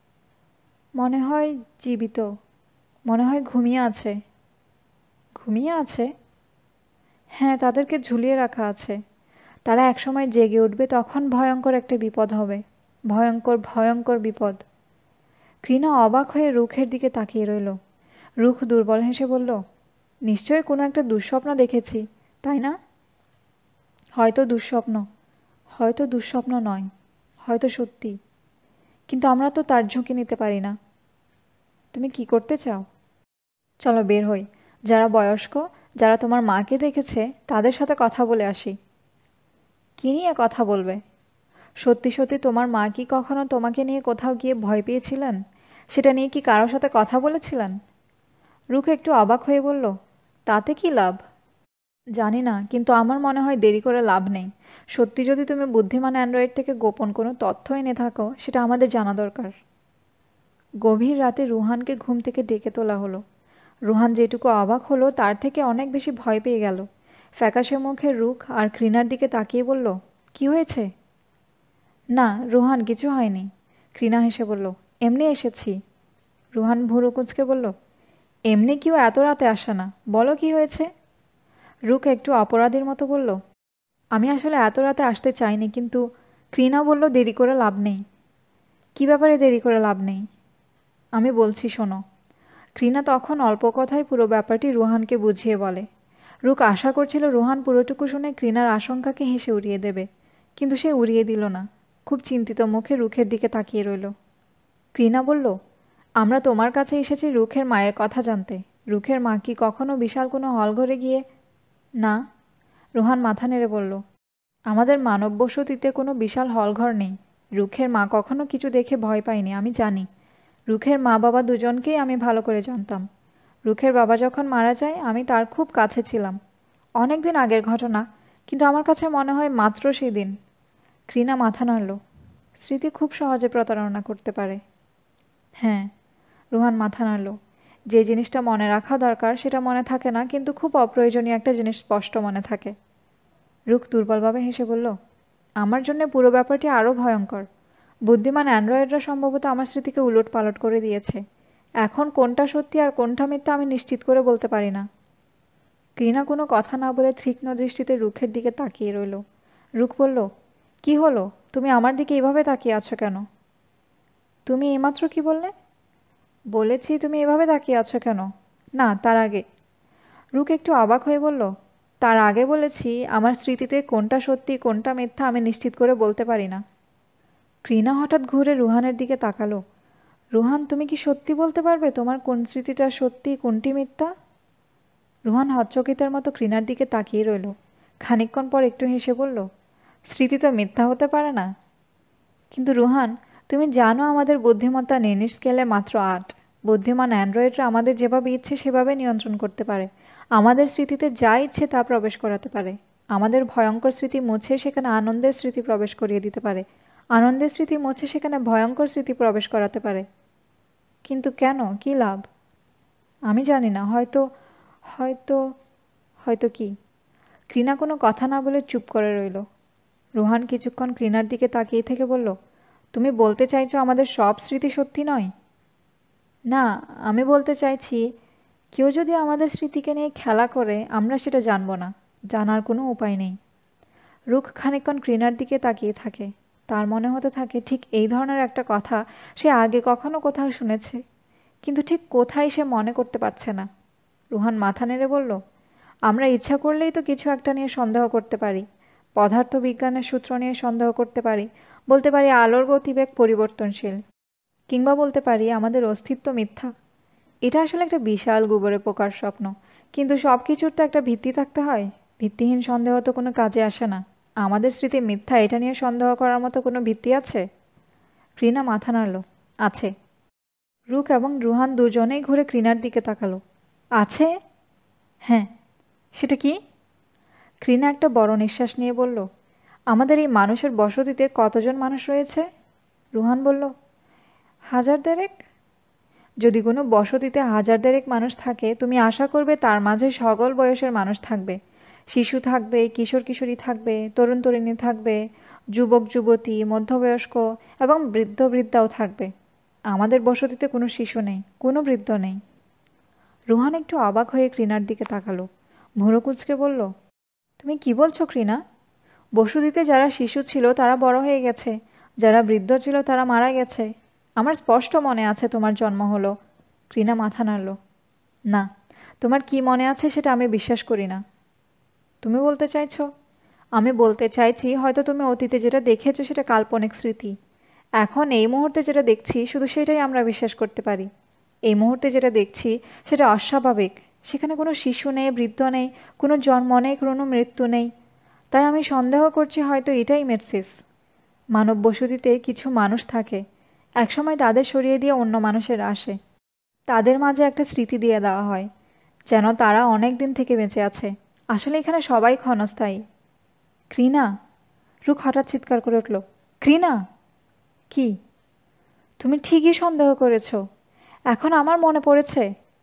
মনে হয় জীবিত। মনে হয় ঘুমিয়ে আছে। ঘুমিয়ে আছে? হ্যাঁ, তাদেরকে ঝুলিয়ে রাখা আছে। তারা একসময় জেগে উঠবে, তখন ভয়ঙ্কর একটা বিপদ হবে। ভয়ঙ্কর ভয়ঙ্কর বিপদ। ঘৃণা অবাক হয়ে রুখের দিকে তাকিয়ে রইল। রুখ দুর্বল হেসে বলল, নিশ্চয়ই কোনো একটা দুঃস্বপ্ন দেখেছি, তাই না? হয়তো দুঃস্বপ্ন, হয়তো দুঃস্বপ্ন নয়, হয়তো সত্যি। কিন্তু আমরা তো তার ঝুঁকি নিতে পারি না। তুমি কি করতে চাও? চলো বের হই। যারা বয়স্ক, যারা তোমার মাকে দেখেছে, তাদের সাথে কথা বলে আসি। কি নিয়ে কথা বলবে? সত্যি সত্যি তোমার মা কি কখনো তোমাকে নিয়ে কোথাও গিয়ে ভয় পেয়েছিলেন? সেটা নিয়ে কি কারোর সাথে কথা বলেছিলেন? রুখ একটু অবাক হয়ে বলল, তাতে কি লাভ? জানি না, কিন্তু আমার মনে হয় দেরি করে লাভ নেই। সত্যি যদি তুমি বুদ্ধিমান অ্যান্ড্রয়েড থেকে গোপন কোনো তথ্য এনে থাকো, সেটা আমাদের জানা দরকার। গভীর রাতে রুহানকে ঘুম থেকে ডেকে তোলা হলো। রুহান যেটুকু অবাক হলো তার থেকে অনেক বেশি ভয় পেয়ে গেল। ফ্যাকাশে মুখে রুখ আর ঘৃণার দিকে তাকিয়ে বলল, কি হয়েছে? না, রুহান, কিছু হয়নি। ঘৃণা হেসে বলল, এমনি এসেছি। রুহান ভুরু কুঁচকে বলল, এমনি কেউ এত রাতে আসে না, বলো কি হয়েছে? রুক একটু অপরাধীর মতো বলল, আমি আসলে এত রাতে আসতে চাইনি, কিন্তু ঘৃণা বলল দেরি করে লাভ নেই। কি ব্যাপারে দেরি করে লাভ নেই? আমি বলছি শোনো। ঘৃণা তখন অল্প কথায় পুরো ব্যাপারটি রুহানকে বুঝিয়ে বলে। রুক আশা করছিল রুহান পুরোটুকু শুনে ঘৃণার আশঙ্কাকে হেসে উড়িয়ে দেবে, কিন্তু সে উড়িয়ে দিল না। খুব চিন্তিত মুখে রুখের দিকে তাকিয়ে রইল। ঘৃণা বলল, আমরা তোমার কাছে এসেছি রুখের মায়ের কথা জানতে। রুখের মা কি কখনো বিশাল কোনো হলঘরে গিয়ে? না। রুহান মাথা নেড়ে বলল, আমাদের মানব বসতিতে কোনো বিশাল হলঘর নেই। রুখের মা কখনো কিছু দেখে ভয় পায়নি, আমি জানি। রুখের মা বাবা দুজনকেই আমি ভালো করে জানতাম। রুখের বাবা যখন মারা যায় আমি তার খুব কাছে ছিলাম। অনেক দিন আগের ঘটনা, কিন্তু আমার কাছে মনে হয় মাত্র সেই দিন। ঘৃণা মাথা নাড়ল। স্মৃতি খুব সহজে প্রতারণা করতে পারে। হ্যাঁ। রুহান মাথা নাড়ল। যে জিনিসটা মনে রাখা দরকার সেটা মনে থাকে না, কিন্তু খুব অপ্রয়োজনীয় একটা জিনিস স্পষ্ট মনে থাকে। রুখ দুর্বলভাবে হেসে বলল, আমার জন্য পুরো ব্যাপারটি আরও ভয়ঙ্কর। বুদ্ধিমান অ্যান্ড্রয়েডরা সম্ভবত আমার স্মৃতিকে উলট পালট করে দিয়েছে। এখন কোনটা সত্যি আর কোনটা মিথ্যা আমি নিশ্চিত করে বলতে পারি না। ঘৃণা কোনো কথা না বলে তীক্ষ্ণ দৃষ্টিতে রুখের দিকে তাকিয়ে রইল। রুখ বলল, কি হলো? তুমি আমার দিকে এভাবে তাকিয়ে আছো কেন? তুমি এইমাত্র কি বললে? বলেছি তুমি এভাবে তাকিয়ে আছো কেন? না, তার আগে। রুক একটু অবাক হয়ে বলল, তার আগে বলেছি আমার স্মৃতিতে কোনটা সত্যি কোনটা মিথ্যা আমি নিশ্চিত করে বলতে পারি না। ঘৃণা হঠাৎ ঘুরে রুহানের দিকে তাকালো। রুহান, তুমি কি সত্যি বলতে পারবে তোমার কোন স্মৃতিটা সত্যি, কোনটি মিথ্যা? রুহান হতচকিতের মতো ক্রিনার দিকে তাকিয়ে রইল। খানিকক্ষণ পর একটু হেসে বলল, স্মৃতি তো মিথ্যা হতে পারে না। কিন্তু রুহান, তুমি জানো আমাদের বুদ্ধিমত্তা নেনির স্কেলে মাত্র ৮। বুদ্ধিমান অ্যান্ড্রয়েডরা আমাদের যেভাবে ইচ্ছে সেভাবে নিয়ন্ত্রণ করতে পারে। আমাদের স্মৃতিতে যা ইচ্ছে তা প্রবেশ করাতে পারে। আমাদের ভয়ঙ্কর স্মৃতি মুছে সেখানে আনন্দের স্মৃতি প্রবেশ করিয়ে দিতে পারে। আনন্দের স্মৃতি মুছে সেখানে ভয়ঙ্কর স্মৃতি প্রবেশ করাতে পারে। কিন্তু কেন, কী লাভ? আমি জানি না। হয়তো হয়তো হয়তো কি? ক্রিনা কোনো কথা না বলে চুপ করে রইল। রোহান কিছুক্ষণ ক্রিনার দিকে তাকিয়ে থেকে বলল, তুমি বলতে চাইছো আমাদের সব স্মৃতি সত্যি নয়? না, আমি বলতে চাইছি কেউ যদি আমাদের স্মৃতিকে নিয়ে খেলা করে আমরা সেটা জানব না। জানার কোনো উপায় নেই। রুখ খানিকক্ষণ ক্রিনার দিকে তাকিয়ে থাকে। তার মনে হতে থাকে ঠিক এই ধরনের একটা কথা সে আগে কখনো কোথাও শুনেছে, কিন্তু ঠিক কোথায় সে মনে করতে পারছে না। রুহান মাথা নেড়ে বলল, আমরা ইচ্ছা করলেই তো কিছু একটা নিয়ে সন্দেহ করতে পারি। পদার্থবিজ্ঞানের সূত্র নিয়ে সন্দেহ করতে পারি, বলতে পারি আলোর গতিবেগ পরিবর্তনশীল, কিংবা বলতে পারি আমাদের অস্তিত্ব মিথ্যা। এটা আসলে একটা বিশাল গোবরে পোকার স্বপ্ন। কিন্তু সব কিছুর তো একটা ভিত্তি থাকতে হয়। ভিত্তিহীন সন্দেহ তো কোনো কাজে আসে না। আমাদের স্মৃতি মিথ্যা এটা নিয়ে সন্দেহ করার মতো কোনো ভিত্তি আছে? ক্রিনা মাথা নাড়ল, আছে। রুক এবং রুহান দুজনেই ঘুরে ক্রিনার দিকে তাকালো। আছে? হ্যাঁ। সেটা কি? ক্রিনা একটা বড় নিঃশ্বাস নিয়ে বলল, আমাদের এই মানুষের বসতিতে কতজন মানুষ রয়েছে? রুহান বলল, ১০০০ দেড়েক। যদি কোনো বসতিতে ১০০০ দেড়েক মানুষ থাকে তুমি আশা করবে তার মাঝে সকল বয়সের মানুষ থাকবে। শিশু থাকবে, কিশোর কিশোরী থাকবে, তরুণ তরুণী থাকবে, যুবক যুবতী, মধ্যবয়স্ক এবং বৃদ্ধ বৃদ্ধাও থাকবে। আমাদের বসতিতে কোনো শিশু নেই, কোনো বৃদ্ধ নেই। রুহান একটু অবাক হয়ে ক্রিনার দিকে তাকালো। ভুরু কুঁচকে বলল, তুমি কি বলছো ক্রিনা? বসতিতে যারা শিশু ছিল তারা বড় হয়ে গেছে, যারা বৃদ্ধ ছিল তারা মারা গেছে। আমার স্পষ্ট মনে আছে তোমার জন্ম হলো। ক্রিনা মাথা নাড়ল। না, তোমার কি মনে আছে সেটা আমি বিশ্বাস করি না। তুমি বলতে চাইছো? আমি বলতে চাইছি হয়তো তুমি অতীতে যেটা দেখেছো সেটা কাল্পনিক স্মৃতি। এখন এই মুহূর্তে যেটা দেখছি শুধু সেটাই আমরা বিশ্বাস করতে পারি। এই মুহূর্তে যেটা দেখছি সেটা অস্বাভাবিক। সেখানে কোনো শিশু নেই, বৃদ্ধ নেই, কোনো জন্ম নেই, কোনো মৃত্যু নেই। তাই আমি সন্দেহ করছি হয়তো এটাই মেটসিস। মানব বসতিতে কিছু মানুষ থাকে, একসময় তাদের সরিয়ে দিয়ে অন্য মানুষেরা আসে। তাদের মাঝে একটা স্মৃতি দিয়ে দেওয়া হয়, যেন তারা অনেক দিন থেকে বেঁচে আছে। আসলে এখানে সবাই ক্ষণস্থায়ী। ক্রিনা! রুক হঠাৎ চিৎকার করে উঠল, ক্রিনা! কি? তুমি ঠিকই সন্দেহ করেছ। এখন আমার মনে পড়েছে।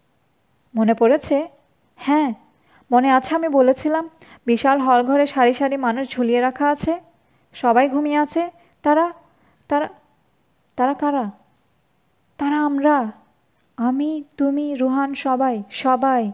মনে পড়েছে? হ্যাঁ, মনে আছে আমি বলেছিলাম বিশাল হলঘরে সারি সারি মানুষ ঝুলিয়ে রাখা আছে, সবাই ঘুমিয়ে আছে। তারা তারা তারা কারা? তারা আমরা। আমি, তুমি, রুহান, সবাই সবাই।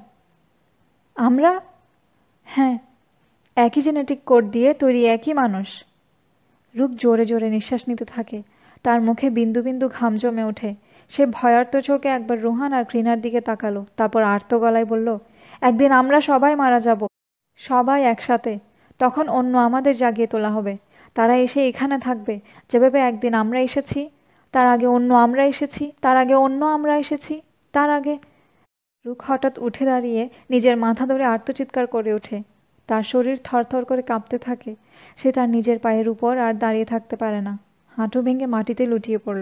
আমরা? হ্যাঁ, একই জেনেটিক কোড দিয়ে তৈরি একই মানুষ। রূপ জোরে জোরে নিঃশ্বাস নিতে থাকে। তার মুখে বিন্দু বিন্দু ঘাম জমে ওঠে। সে ভয়ার্ত চোখে একবার রুহান আর ক্রিনার দিকে তাকালো, তারপর আর্ত গলায় বলল, একদিন আমরা সবাই মারা যাব, সবাই একসাথে। তখন অন্য আমাদের জাগিয়ে তোলা হবে। তারা এসে এখানে থাকবে যেভাবে একদিন আমরা এসেছি। তার আগে অন্য আমরা এসেছি, তার আগে অন্য আমরা এসেছি, তার আগে। রুক হঠাৎ উঠে দাঁড়িয়ে নিজের মাথা ধরে আর্তচিৎকার করে ওঠে। তার শরীর থরথর করে কাঁপতে থাকে। সে তার নিজের পায়ের উপর আর দাঁড়িয়ে থাকতে পারে না। হাঁটু ভেঙে মাটিতে লুটিয়ে পড়ল।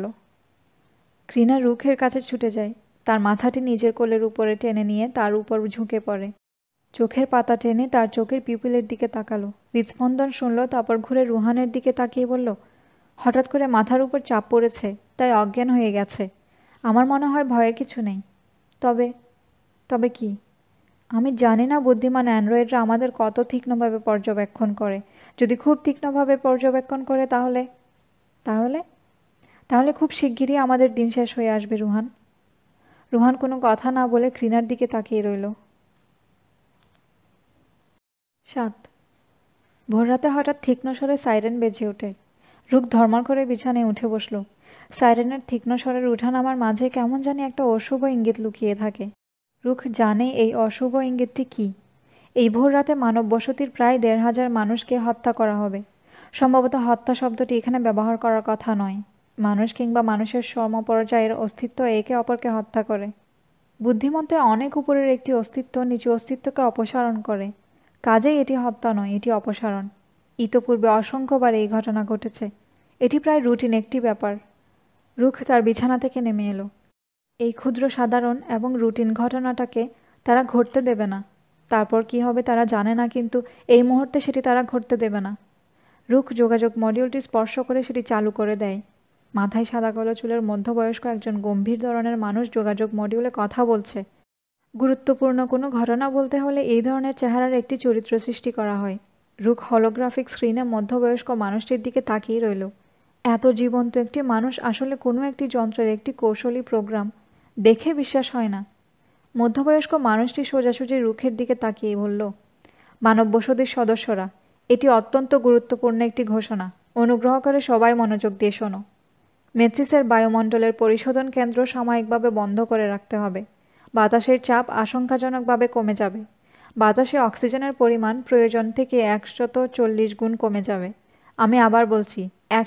ক্রিনা রুখের কাছে ছুটে যায়। তার মাথাটি নিজের কোলের উপরে টেনে নিয়ে তার উপর ঝুঁকে পড়ে। চোখের পাতা টেনে তার চোখের পিপিলের দিকে তাকালো। হৃদস্পন্দন শুনল, তারপর ঘুরে রুহানের দিকে তাকিয়ে বলল, হঠাৎ করে মাথার উপর চাপ পড়েছে, তাই অজ্ঞান হয়ে গেছে। আমার মনে হয় ভয়ের কিছু নেই। তবে তবে কি? আমি জানি না বুদ্ধিমান অ্যান্ড্রয়েডরা আমাদের কত তীক্ষ্ণভাবে পর্যবেক্ষণ করে। যদি খুব তীক্ষ্ণভাবে পর্যবেক্ষণ করে তাহলে তাহলে তাহলে খুব শিগগিরই আমাদের দিন শেষ হয়ে আসবে রুহান। রুহান কোনো কথা না বলে ক্রিনার দিকে তাকিয়ে রইল। ৭। ভোররাতে হঠাৎ তীক্ষ্ণ স্বরে সাইরেন বেজে ওঠে। রুক ধর্মর করে বিছানায় উঠে বসল। সাইরেনের তীক্ষ্ণ স্বরের উঠানামার মাঝে কেমন জানি একটা অশুভ ইঙ্গিত লুকিয়ে থাকে। রুক জানে এই অশুভ ইঙ্গিতটি কী। এই ভোররাতে মানব বসতির প্রায় ১,৫০০ মানুষকে হত্যা করা হবে। সম্ভবত হত্যা শব্দটি এখানে ব্যবহার করার কথা নয়। মানুষ কিংবা মানুষের সমপর্যায়ের অস্তিত্ব একে অপরকে হত্যা করে। বুদ্ধিমত্তায় অনেক উপরের একটি অস্তিত্ব নিচু অস্তিত্বকে অপসারণ করে। কাজেই এটি হত্যা নয়, এটি অপসারণ। ইতপূর্বে অসংখ্যবার এই ঘটনা ঘটেছে। এটি প্রায় রুটিন একটি ব্যাপার। রুখ তার বিছানা থেকে নেমে এলো। এই ক্ষুদ্র সাধারণ এবং রুটিন ঘটনাটাকে তারা ঘটতে দেবে না। তারপর কি হবে তারা জানে না, কিন্তু এই মুহূর্তে সেটি তারা ঘটতে দেবে না। রুখ যোগাযোগ মডিউলটি স্পর্শ করে সেটি চালু করে দেয়। মাথায় সাদা কালো চুলের মধ্যবয়স্ক একজন গম্ভীর ধরনের মানুষ যোগাযোগ মডিউলে কথা বলছে। গুরুত্বপূর্ণ কোনো ঘটনা বলতে হলে এই ধরনের চেহারার একটি চরিত্র সৃষ্টি করা হয়। রুখ হলোগ্রাফিক স্ক্রিনে মধ্যবয়স্ক মানুষটির দিকে তাকিয়ে রইল। এত জীবন্ত একটি মানুষ আসলে কোনো একটি যন্ত্রের একটি কৌশলী প্রোগ্রাম। দেখে বিশ্বাস হয় না। মধ্যবয়স্ক মানুষটি সোজাসুজি রুখের দিকে তাকিয়ে বলল, মানব বসতির সদস্যরা, এটি অত্যন্ত গুরুত্বপূর্ণ একটি ঘোষণা। অনুগ্রহ করে সবাই মনোযোগ দিয়ে শোনো। মেটসিসের বায়ুমণ্ডলের পরিশোধন কেন্দ্র সাময়িকভাবে বন্ধ করে রাখতে হবে। বাতাসের চাপ আশঙ্কাজনকভাবে কমে যাবে। বাতাসে অক্সিজেনের পরিমাণ প্রয়োজন থেকে 140 গুণ কমে যাবে। আমি আবার বলছি,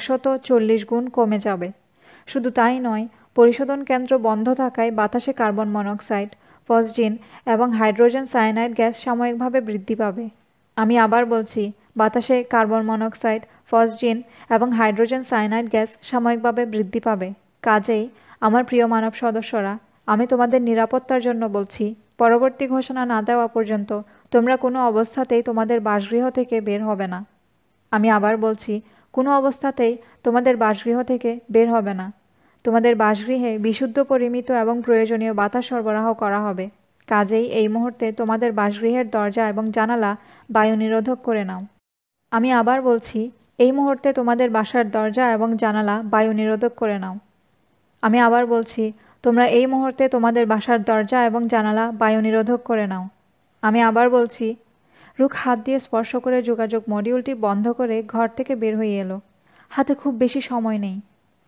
140 গুণ কমে যাবে। শুধু তাই নয়, পরিশোধন কেন্দ্র বন্ধ থাকায় বাতাসে কার্বন মনোক্সাইড, ফসজিন এবং হাইড্রোজেন সায়ানাইড গ্যাস সাময়িকভাবে বৃদ্ধি পাবে। আমি আবার বলছি, বাতাসে কার্বন মনোক্সাইড, ফসজিন এবং হাইড্রোজেন সায়ানাইড গ্যাস সাময়িকভাবে বৃদ্ধি পাবে। কাজেই আমার প্রিয় মানব সদস্যরা, আমি তোমাদের নিরাপত্তার জন্য বলছি, পরবর্তী ঘোষণা না দেওয়া পর্যন্ত তোমরা কোনো অবস্থাতেই তোমাদের বাসগৃহ থেকে বের হবে না। আমি আবার বলছি, কোনো অবস্থাতেই তোমাদের বাসগৃহ থেকে বের হবে না। তোমাদের বাসগৃহে বিশুদ্ধ, পরিমিত এবং প্রয়োজনীয় বাতাস সরবরাহ করা হবে। কাজেই এই মুহূর্তে তোমাদের বাসগৃহের দরজা এবং জানালা বায়ু নিরোধক করে নাও। আমি আবার বলছি, এই মুহূর্তে তোমাদের বাসার দরজা এবং জানালা বায়ু নিরোধক করে নাও। আমি আবার বলছি, তোমরা এই মুহূর্তে তোমাদের বাসার দরজা এবং জানালা বায়ু নিরোধক করে নাও। আমি আবার বলছি। রুখ হাত দিয়ে স্পর্শ করে যোগাযোগ মডিউলটি বন্ধ করে ঘর থেকে বের হয়ে এলো। হাতে খুব বেশি সময় নেই।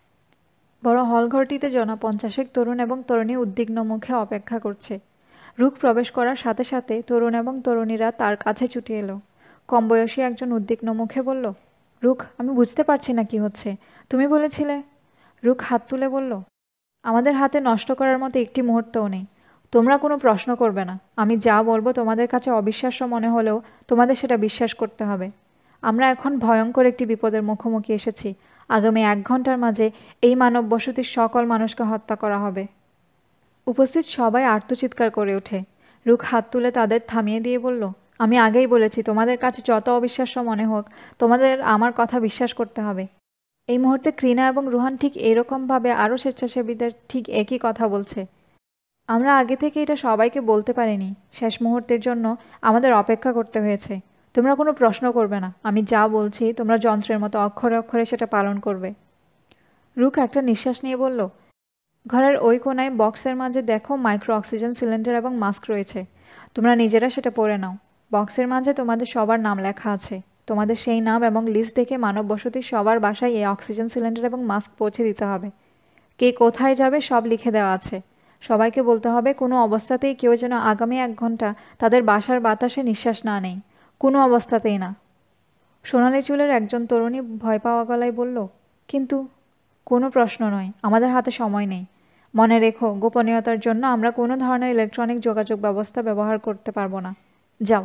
বড় হলঘরটিতে জনা 50 তরুণ এবং তরুণী উদ্বিগ্ন মুখে অপেক্ষা করছে। রুখ প্রবেশ করার সাথে সাথে তরুণ এবং তরুণীরা তার কাছে ছুটে এলো। কম বয়সী একজন উদ্বিগ্ন মুখে বলল, রুখ, আমি বুঝতে পারছি না কি হচ্ছে। তুমি বলেছিলে। রুখ হাত তুলে বলল, আমাদের হাতে নষ্ট করার মতো একটি মুহূর্তও নেই। তোমরা কোনো প্রশ্ন করবে না। আমি যা বলবো তোমাদের কাছে অবিশ্বাস্য মনে হলেও তোমাদের সেটা বিশ্বাস করতে হবে। আমরা এখন ভয়ঙ্কর একটি বিপদের মুখোমুখি এসেছি। আগামী 1 ঘন্টার মাঝে এই মানব বসতির সকল মানুষকে হত্যা করা হবে। উপস্থিত সবাই আর্তচিৎকার করে ওঠে। রুখ হাত তুলে তাদের থামিয়ে দিয়ে বলল, আমি আগেই বলেছি, তোমাদের কাছে যত অবিশ্বাস্য মনে হোক, তোমাদের আমার কথা বিশ্বাস করতে হবে। এই মুহূর্তে ক্রিনা এবং রুহান ঠিক এরকমভাবে আরও স্বেচ্ছাসেবীদের ঠিক একই কথা বলছে। আমরা আগে থেকে এটা সবাইকে বলতে পারিনি। শেষ মুহূর্তের জন্য আমাদের অপেক্ষা করতে হয়েছে। তোমরা কোনো প্রশ্ন করবে না। আমি যা বলছি তোমরা যন্ত্রের মতো অক্ষরে অক্ষরে সেটা পালন করবে। রুখ একটা নিঃশ্বাস নিয়ে বলল, ঘরের ওই কোনায় বক্সের মাঝে দেখো মাইক্রো অক্সিজেন সিলিন্ডার এবং মাস্ক রয়েছে। তোমরা নিজেরা সেটা পড়ে নাও। বক্সের মাঝে তোমাদের সবার নাম লেখা আছে। তোমাদের সেই নাম এবং লিস্ট দেখে মানব বসতির সবার বাসায় এই অক্সিজেন সিলিন্ডার এবং মাস্ক পৌঁছে দিতে হবে। কে কোথায় যাবে সব লিখে দেওয়া আছে। সবাইকে বলতে হবে কোনো অবস্থাতেই কেউ যেন আগামী 1 ঘন্টা তাদের বাসার বাতাসে নিঃশ্বাস না নেয়। কোনো অবস্থাতেই না। সোনালি চুলের একজন তরুণী ভয় পাওয়া গলায় বলল, কিন্তু কোনো প্রশ্ন নয়, আমাদের হাতে সময় নেই। মনে রেখো, গোপনীয়তার জন্য আমরা কোনো ধরনের ইলেকট্রনিক যোগাযোগ ব্যবস্থা ব্যবহার করতে পারবো না। যাও।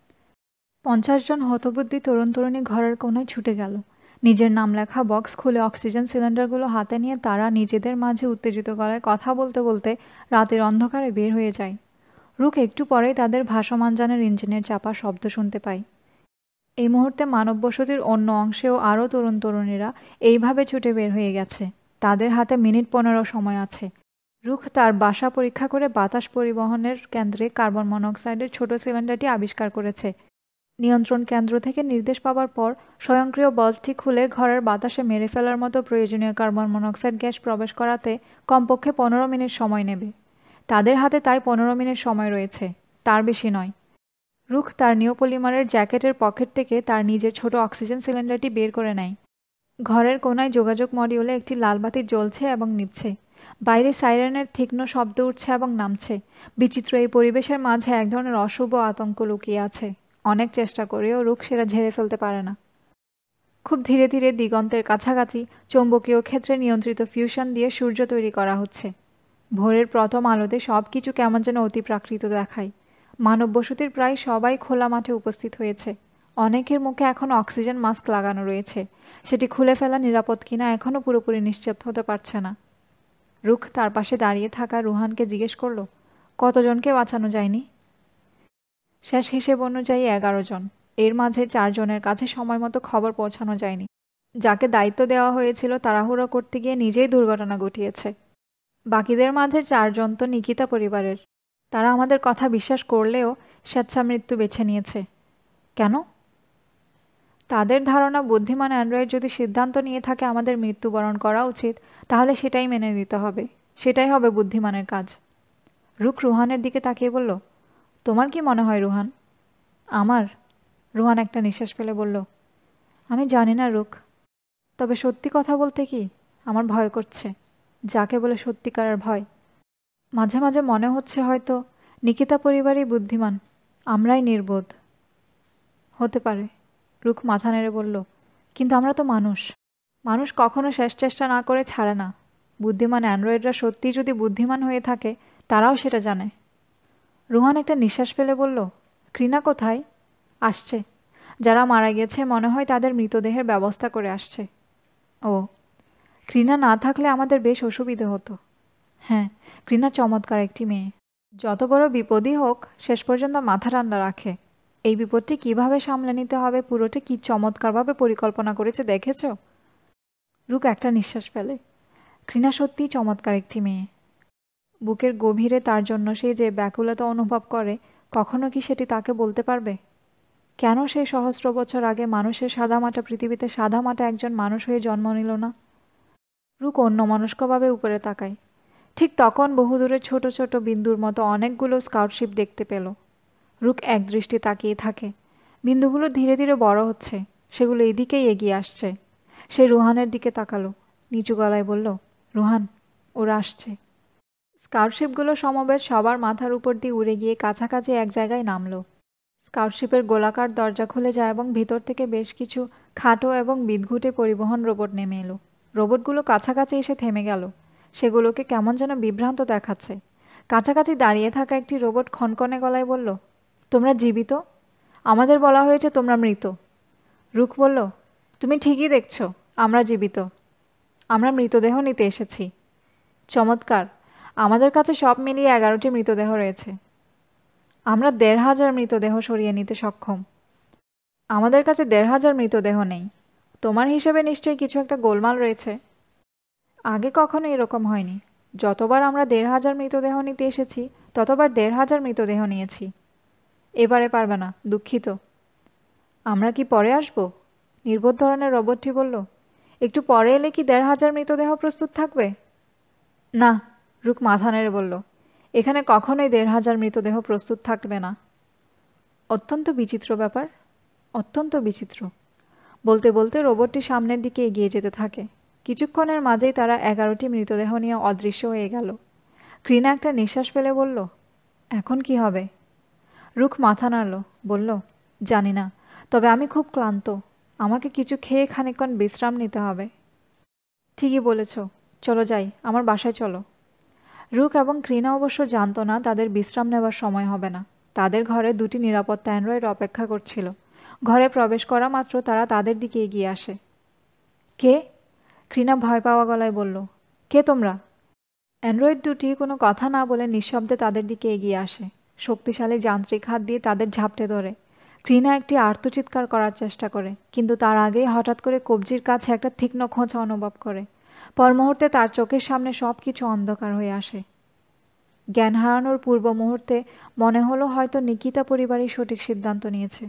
50 জন হতবুদ্ধি তরুণ তরুণী ঘরের কোনায় ছুটে গেল। নিজের নাম লেখা বক্স খুলে অক্সিজেন সিলিন্ডারগুলো হাতে নিয়ে তারা নিজেদের মাঝে উত্তেজিত গলায় কথা বলতে বলতে রাতের অন্ধকারে বের হয়ে যায়। রুখ একটু পরেই তাদের ভাসমান যানের ইঞ্জিনের চাপা শব্দ শুনতে পায়। এই মুহূর্তে মানব বসতির অন্য অংশেও আরও তরুণ তরুণীরা এইভাবে ছুটে বের হয়ে গেছে। তাদের হাতে মিনিট 15 সময় আছে। রুখ তার বাসা পরীক্ষা করে বাতাস পরিবহনের কেন্দ্রে কার্বন মনোক্সাইডের ছোট সিলিন্ডারটি আবিষ্কার করেছে। নিয়ন্ত্রণ কেন্দ্র থেকে নির্দেশ পাওয়ার পর স্বয়ংক্রিয় বাল্বটি খুলে ঘরের বাতাসে মেরে ফেলার মতো প্রয়োজনীয় কার্বন মনোক্সাইড গ্যাস প্রবেশ করাতে কমপক্ষে 15 মিনিট সময় নেবে। তাদের হাতে তাই 15 মিনিট সময় রয়েছে, তার বেশি নয়। রুখ তার নিওপলিমারের জ্যাকেটের পকেট থেকে তার নিজের ছোট অক্সিজেন সিলিন্ডারটি বের করে নেয়। ঘরের কোনায় যোগাযোগ মডিউলে একটি লাল বাতি জ্বলছে এবং নিভছে। বাইরে সাইরেনের তীক্ষ্ণ শব্দ উঠছে এবং নামছে। বিচিত্র এই পরিবেশের মাঝে এক ধরনের অশুভ আতঙ্ক লুকিয়ে আছে। অনেক চেষ্টা করেও রুখ সেটা ঝেড়ে ফেলতে পারে না। খুব ধীরে ধীরে দিগন্তের কাছাকাছি চৌম্বকীয় ক্ষেত্রে নিয়ন্ত্রিত ফিউশন দিয়ে সূর্য তৈরি করা হচ্ছে। ভোরের প্রথম আলোতে সব কিছু কেমন যেন অতিপ্রাকৃত দেখায়। মানব বসতির প্রায় সবাই খোলা মাঠে উপস্থিত হয়েছে। অনেকের মুখে এখনও অক্সিজেন মাস্ক লাগানো রয়েছে। সেটি খুলে ফেলা নিরাপদ কিনা এখনও পুরোপুরি নিশ্চিত হতে পারছে না। রুখ তার পাশে দাঁড়িয়ে থাকা রুহানকে জিজ্ঞেস করল, কতজনকে বাঁচানো যায়নি? শেষ হিসেব অনুযায়ী 11 জন। এর মাঝে 4 জনের কাছে সময় মতো খবর পৌঁছানো যায়নি। যাকে দায়িত্ব দেওয়া হয়েছিল তাড়াহুড়ো করতে গিয়ে নিজেই দুর্ঘটনা ঘটিয়েছে। বাকিদের মাঝে 4 জন তো নিকিতা পরিবারের। তারা আমাদের কথা বিশ্বাস করলেও স্বেচ্ছামৃত্যু বেছে নিয়েছে। কেন? তাদের ধারণা বুদ্ধিমান অ্যান্ড্রয়েড যদি সিদ্ধান্ত নিয়ে থাকে আমাদের মৃত্যুবরণ করা উচিত, তাহলে সেটাই মেনে নিতে হবে। সেটাই হবে বুদ্ধিমানের কাজ। রুখ রুহানের দিকে তাকিয়ে বলল, তোমার কি মনে হয় রুহান? আমার? রুহান একটা নিঃশ্বাস ফেলে বলল, আমি জানি না রুখ। তবে সত্যি কথা বলতে কি, আমার ভয় করছে। যাকে বলে সত্যিকারের ভয়। মাঝে মাঝে মনে হচ্ছে হয়তো নিকিতা পরিবারই বুদ্ধিমান, আমরাই নির্বোধ। হতে পারে, রুখ মাথা নেড়ে বলল, কিন্তু আমরা তো মানুষ। মানুষ কখনো শেষ চেষ্টা না করে ছাড়ে না। বুদ্ধিমান অ্যান্ড্রয়েডরা সত্যিই যদি বুদ্ধিমান হয়ে থাকে, তারাও সেটা জানে। রুহান একটা নিঃশ্বাস ফেলে বলল, ঘৃণা কোথায়? আসছে। যারা মারা গেছে মনে হয় তাদের মৃতদেহের ব্যবস্থা করে আসছে। ও, ঘৃণা না থাকলে আমাদের বেশ অসুবিধে হতো। হ্যাঁ, ঘৃণা চমৎকার একটি মেয়ে। যত বড় বিপদই হোক শেষ পর্যন্ত মাথা ঠান্ডা রাখে। এই বিপদটি কিভাবে সামলে নিতে হবে পুরোটা কি চমৎকারভাবে পরিকল্পনা করেছে দেখেছ? রুক একটা নিঃশ্বাস ফেলে। ঘৃণা সত্যিই চমৎকার একটি মেয়ে। বুকের গভীরে তার জন্য সে যে ব্যাকুলতা অনুভব করে, কখনো কি সেটি তাকে বলতে পারবে? কেন সেই সহস্র বছর আগে মানুষের সাদামাটা পৃথিবীতে সাদামাটা একজন মানুষ হয়ে জন্ম নিল না? রুক অন্যমনস্কভাবে উপরে তাকায়। ঠিক তখন বহুদূরের ছোট ছোট বিন্দুর মতো অনেকগুলো স্কাউটশিপ দেখতে পেল। রুক একদৃষ্টি তাকিয়ে থাকে। বিন্দুগুলো ধীরে ধীরে বড় হচ্ছে। সেগুলো এদিকেই এগিয়ে আসছে। সে রুহানের দিকে তাকালো। নিচু গলায় বলল, রুহান, ওরা আসছে। স্কাউটশিপগুলো সমবেত সবার মাথার উপর দিয়ে উড়ে গিয়ে কাছাকাছি এক জায়গায় নামল। স্কাউটশিপের গোলাকার দরজা খুলে যায় এবং ভিতর থেকে বেশ কিছু খাটো এবং বিদঘুটে পরিবহন রোবট নেমে এলো। রোবটগুলো কাছাকাছি এসে থেমে গেল। সেগুলোকে কেমন যেন বিভ্রান্ত দেখাচ্ছে। কাছাকাছি দাঁড়িয়ে থাকা একটি রোবট খনখনে গলায় বলল, তোমরা জীবিত? আমাদের বলা হয়েছে তোমরা মৃত। রুখ বলল, তুমি ঠিকই দেখছ, আমরা জীবিত। আমরা মৃতদেহ নিতে এসেছি। চমৎকার, আমাদের কাছে সব মিলিয়ে 11টি মৃতদেহ রয়েছে। আমরা 1,500 মৃতদেহ সরিয়ে নিতে সক্ষম। আমাদের কাছে 1,500 মৃতদেহ নেই। তোমার হিসেবে নিশ্চয়ই কিছু একটা গোলমাল রয়েছে। আগে কখনো এরকম হয়নি। যতবার আমরা 1,500 মৃতদেহ নিতে এসেছি, ততবার 1,500 মৃতদেহ নিয়েছি। এবারে পারবে না, দুঃখিত। আমরা কি পরে আসব? নির্বোধ ধরনের রোবটটি বলল, একটু পরে এলে কি 1,500 মৃতদেহ প্রস্তুত থাকবে? না, রুক মাথা নেড়ে বলল, এখানে কখনোই 1,500 মৃতদেহ প্রস্তুত থাকবে না। অত্যন্ত বিচিত্র ব্যাপার, অত্যন্ত বিচিত্র। বলতে বলতে রোবটটি সামনের দিকে এগিয়ে যেতে থাকে। কিছুক্ষণের মাঝেই তারা 11টি মৃতদেহ নিয়ে অদৃশ্য হয়ে গেল। ঘৃণা একটা নিঃশ্বাস ফেলে বলল, এখন কি হবে? রুখ মাথা নাড়ল, বলল, জানি না, তবে আমি খুব ক্লান্ত। আমাকে কিছু খেয়ে খানিকক্ষণ বিশ্রাম নিতে হবে। ঠিকই বলেছ, চলো যাই, আমার বাসায় চলো। রুখ এবং ঘৃণা অবশ্য জানত না তাদের বিশ্রাম নেবার সময় হবে না। তাদের ঘরে 2টি নিরাপত্তা অ্যান্ড্রয়েড অপেক্ষা করছিল। ঘরে প্রবেশ করা মাত্র তারা তাদের দিকে এগিয়ে আসে। কে? ঘৃণা ভয় পাওয়া গলায় বলল, কে তোমরা? অ্যান্ড্রয়েড 2টি কোনো কথা না বলে নিঃশব্দে তাদের দিকে এগিয়ে আসে। শক্তিশালী যান্ত্রিক হাত দিয়ে তাদের ঝাপটে ধরে। ঘৃণা একটি আর্তচিৎকার করার চেষ্টা করে, কিন্তু তার আগেই হঠাৎ করে কবজির কাছে একটা তীক্ষ্ণ খোঁচা অনুভব করে। পর মুহূর্তে তার চোখের সামনে সব কিছু অন্ধকার হয়ে আসে। জ্ঞান হারানোর পূর্ব মুহূর্তে মনে হলো হয়তো নিকিতা পরিবারই সঠিক সিদ্ধান্ত নিয়েছে।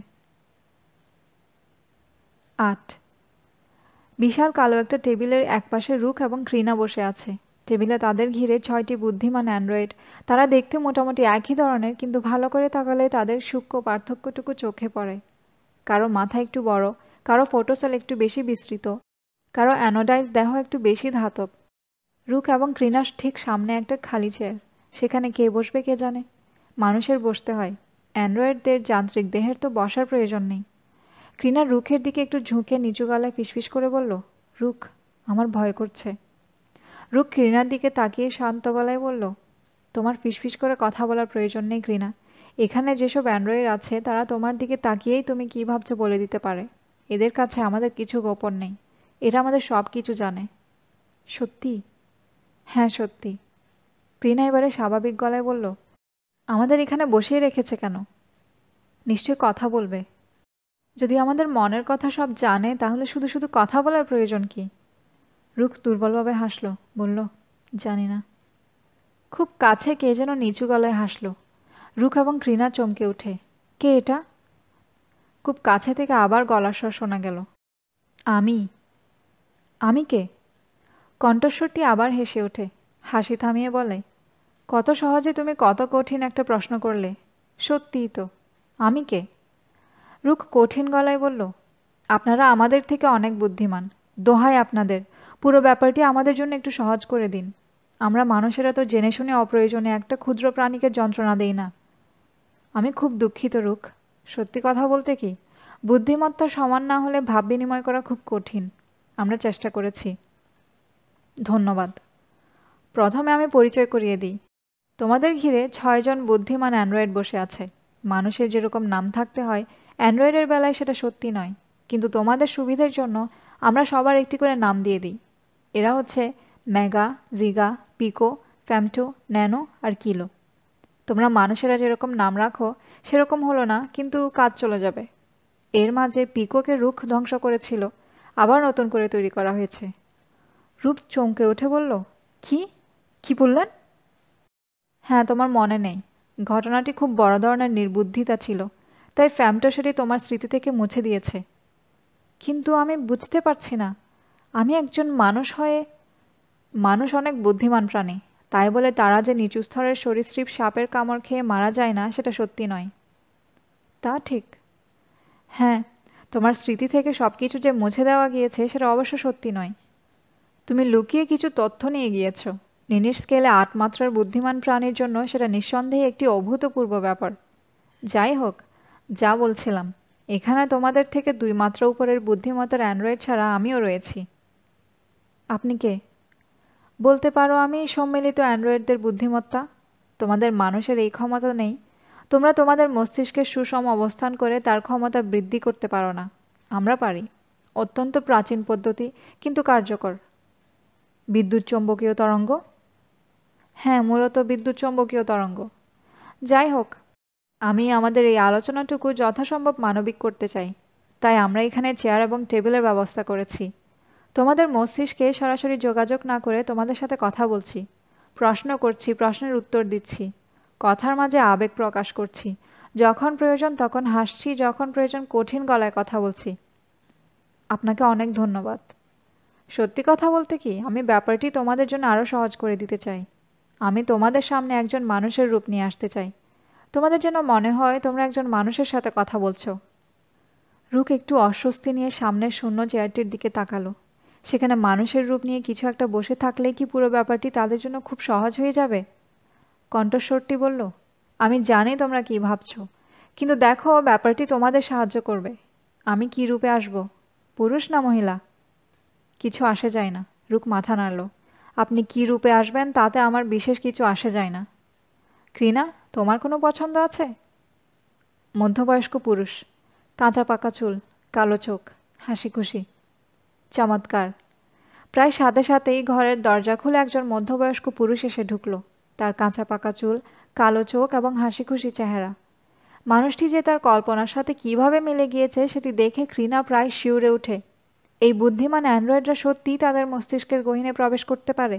8 বিশাল কালো একটা টেবিলের একপাশে রুখ এবং ঘৃণা বসে আছে। টেবিলে তাদের ঘিরে 6টি বুদ্ধিমান অ্যান্ড্রয়েড। তারা দেখতে মোটামুটি একই ধরনের, কিন্তু ভালো করে তাকালে তাদের সূক্ষ্ম পার্থক্যটুকু চোখে পড়ে। কারো মাথা একটু বড়, কারো ফটোসেল একটু বেশি বিস্তৃত, কারো অ্যানোডাইজ দেহ একটু বেশি ধাতব। রুখ এবং ঘৃণার ঠিক সামনে একটা খালি চেয়ার। সেখানে কে বসবে কে জানে। মানুষের বসতে হয়, অ্যান্ড্রয়েডদের যান্ত্রিক দেহের তো বসার প্রয়োজন নেই। ক্রিনা রুখের দিকে একটু ঝুঁকে নিচু গলায় ফিসফিস করে বলল, রুখ, আমার ভয় করছে। রুখ ক্রিনার দিকে তাকিয়ে শান্ত গলায় বলল, তোমার ফিসফিস করে কথা বলার প্রয়োজন নেই ক্রিনা। এখানে যেসব অ্যান্ড্রয়েড আছে তারা তোমার দিকে তাকিয়েই তুমি কী ভাবছো বলে দিতে পারে। এদের কাছে আমাদের কিছু গোপন নেই, এরা আমাদের সব কিছু জানে। সত্যি? হ্যাঁ সত্যি। ক্রিনা এবারে স্বাভাবিক গলায় বলল, আমাদের এখানে বসিয়ে রেখেছে কেন? নিশ্চয়ই কথা বলবে। যদি আমাদের মনের কথা সব জানে তাহলে শুধু শুধু কথা বলার প্রয়োজন কি? রুখ দুর্বলভাবে হাসল, বলল, জানি না। খুব কাছে কে যেন নিচু গলায় হাসল। রুখ এবং ক্রিনা চমকে ওঠে, কে এটা? খুব কাছে থেকে আবার গলার স্বর শোনা গেল, আমি। আমি কে? কণ্ঠস্বরটি আবার হেসে ওঠে, হাসি থামিয়ে বলে, কত সহজে তুমি কত কঠিন একটা প্রশ্ন করলে। সত্যিই তো, আমি কে? রুখ কঠিন গলায় বলল, আপনারা আমাদের থেকে অনেক বুদ্ধিমান। দোহাই আপনাদের, পুরো ব্যাপারটি আমাদের জন্য একটু সহজ করে দিন। আমরা মানুষেরা তো জেনে শুনে অপ্রয়োজনে একটা ক্ষুদ্র প্রাণীকে যন্ত্রণা দেই না। আমি খুব দুঃখিত রুখ। সত্যি কথা বলতে কি, বুদ্ধিমত্তার সমান না হলে ভাব বিনিময় করা খুব কঠিন। আমরা চেষ্টা করেছি। ধন্যবাদ। প্রথমে আমি পরিচয় করিয়ে দিই। তোমাদের ঘিরে 6 জন বুদ্ধিমান অ্যান্ড্রয়েড বসে আছে। মানুষের যেরকম নাম থাকতে হয়, অ্যান্ড্রয়েডের বেলায় সেটা সত্যি নয়, কিন্তু তোমাদের সুবিধের জন্য আমরা সবার একটি করে নাম দিয়ে দিই। এরা হচ্ছে মেগা, জিগা, পিকো, ফ্যামটো, ন্যানো আর কিলো। তোমরা মানুষেরা যেরকম নাম রাখো সেরকম হলো না, কিন্তু কাজ চলে যাবে। এর মাঝে পিকোকে রুখ ধ্বংস করেছিল, আবার নতুন করে তৈরি করা হয়েছে। রুখ চমকে উঠে বলল, কি? কি বললেন? হ্যাঁ, তোমার মনে নেই, ঘটনাটি খুব বড় ধরনের নির্বুদ্ধিতা ছিল, তাই ফ্যামটো সেটি তোমার স্মৃতি থেকে মুছে দিয়েছে। কিন্তু আমি বুঝতে পারছি না, আমি একজন মানুষ হয়ে। মানুষ অনেক বুদ্ধিমান প্রাণী, তাই বলে তারা যে নিচু স্তরের সরীসৃপ সাপের কামড় খেয়ে মারা যায় না সেটা সত্যি নয়। তা ঠিক। হ্যাঁ, তোমার স্মৃতি থেকে সব কিছু যে মুছে দেওয়া গিয়েছে সেটা অবশ্য সত্যি নয়। তুমি লুকিয়ে কিছু তথ্য নিয়ে গিয়েছ। নিনির স্কেলে 8 মাত্রার বুদ্ধিমান প্রাণীর জন্য সেটা নিঃসন্দেহে একটি অভূতপূর্ব ব্যাপার। যাই হোক, যা বলছিলাম, এখানে তোমাদের থেকে 2 মাত্রা উপরের বুদ্ধিমত্তার অ্যান্ড্রয়েড ছাড়া আমিও রয়েছি। আপনি কে? বলতে পারো আমি সম্মিলিত অ্যান্ড্রয়েডদের বুদ্ধিমত্তা। তোমাদের মানুষের এই ক্ষমতা নেই। তোমরা তোমাদের মস্তিষ্কের সুষম অবস্থান করে তার ক্ষমতা বৃদ্ধি করতে পারো না। আমরা পারি। অত্যন্ত প্রাচীন পদ্ধতি, কিন্তু কার্যকর। বিদ্যুৎ চৌম্বকীয় তরঙ্গ? হ্যাঁ, মূলত বিদ্যুৎ চৌম্বকীয় তরঙ্গ। যাই হোক, আমি আমাদের এই আলোচনাটুকু যথাসম্ভব মানবিক করতে চাই, তাই আমরা এখানে চেয়ার এবং টেবিলের ব্যবস্থা করেছি। তোমাদের মস্তিষ্কে সরাসরি যোগাযোগ না করে তোমাদের সাথে কথা বলছি, প্রশ্ন করছি, প্রশ্নের উত্তর দিচ্ছি, কথার মাঝে আবেগ প্রকাশ করছি, যখন প্রয়োজন তখন হাসছি, যখন প্রয়োজন কঠিন গলায় কথা বলছি। আপনাকে অনেক ধন্যবাদ। সত্যি কথা বলতে কি, আমি ব্যাপারটি তোমাদের জন্য আরও সহজ করে দিতে চাই। আমি তোমাদের সামনে একজন মানুষের রূপ নিয়ে আসতে চাই। তোমাদের যেন মনে হয় তোমরা একজন মানুষের সাথে কথা বলছো। রুখ একটু অস্বস্তি নিয়ে সামনের শূন্য চেয়ারটির দিকে তাকালো। সেখানে মানুষের রূপ নিয়ে কিছু একটা বসে থাকলে কি পুরো ব্যাপারটি তাদের জন্য খুব সহজ হয়ে যাবে? কণ্ঠস্বরটি বলল, আমি জানি তোমরা কি ভাবছ, কিন্তু দেখো, ব্যাপারটি তোমাদের সাহায্য করবে। আমি কি রূপে আসব? পুরুষ না মহিলা? কিছু আসে যায় না। রুখ মাথা নাড়ল। আপনি কি রূপে আসবেন তাতে আমার বিশেষ কিছু আসে যায় না। ক্রিনা, তোমার কোনো পছন্দ আছে? মধ্যবয়স্ক পুরুষ, কাঁচা পাকা চুল, কালো চোখ, হাসি খুশি। চমৎকার। প্রায় সাথে সাথেই ঘরের দরজা খুলে একজন মধ্যবয়স্ক পুরুষ এসে ঢুকল। তার কাঁচা পাকা চুল, কালো চোখ এবং হাসি খুশি চেহারা। মানুষটি যে তার কল্পনার সাথে কিভাবে মিলে গিয়েছে সেটি দেখে ক্রিনা প্রায় শিউরে ওঠে। এই বুদ্ধিমান অ্যান্ড্রয়েডরা সত্যিই তাদের মস্তিষ্কের গহীনে প্রবেশ করতে পারে।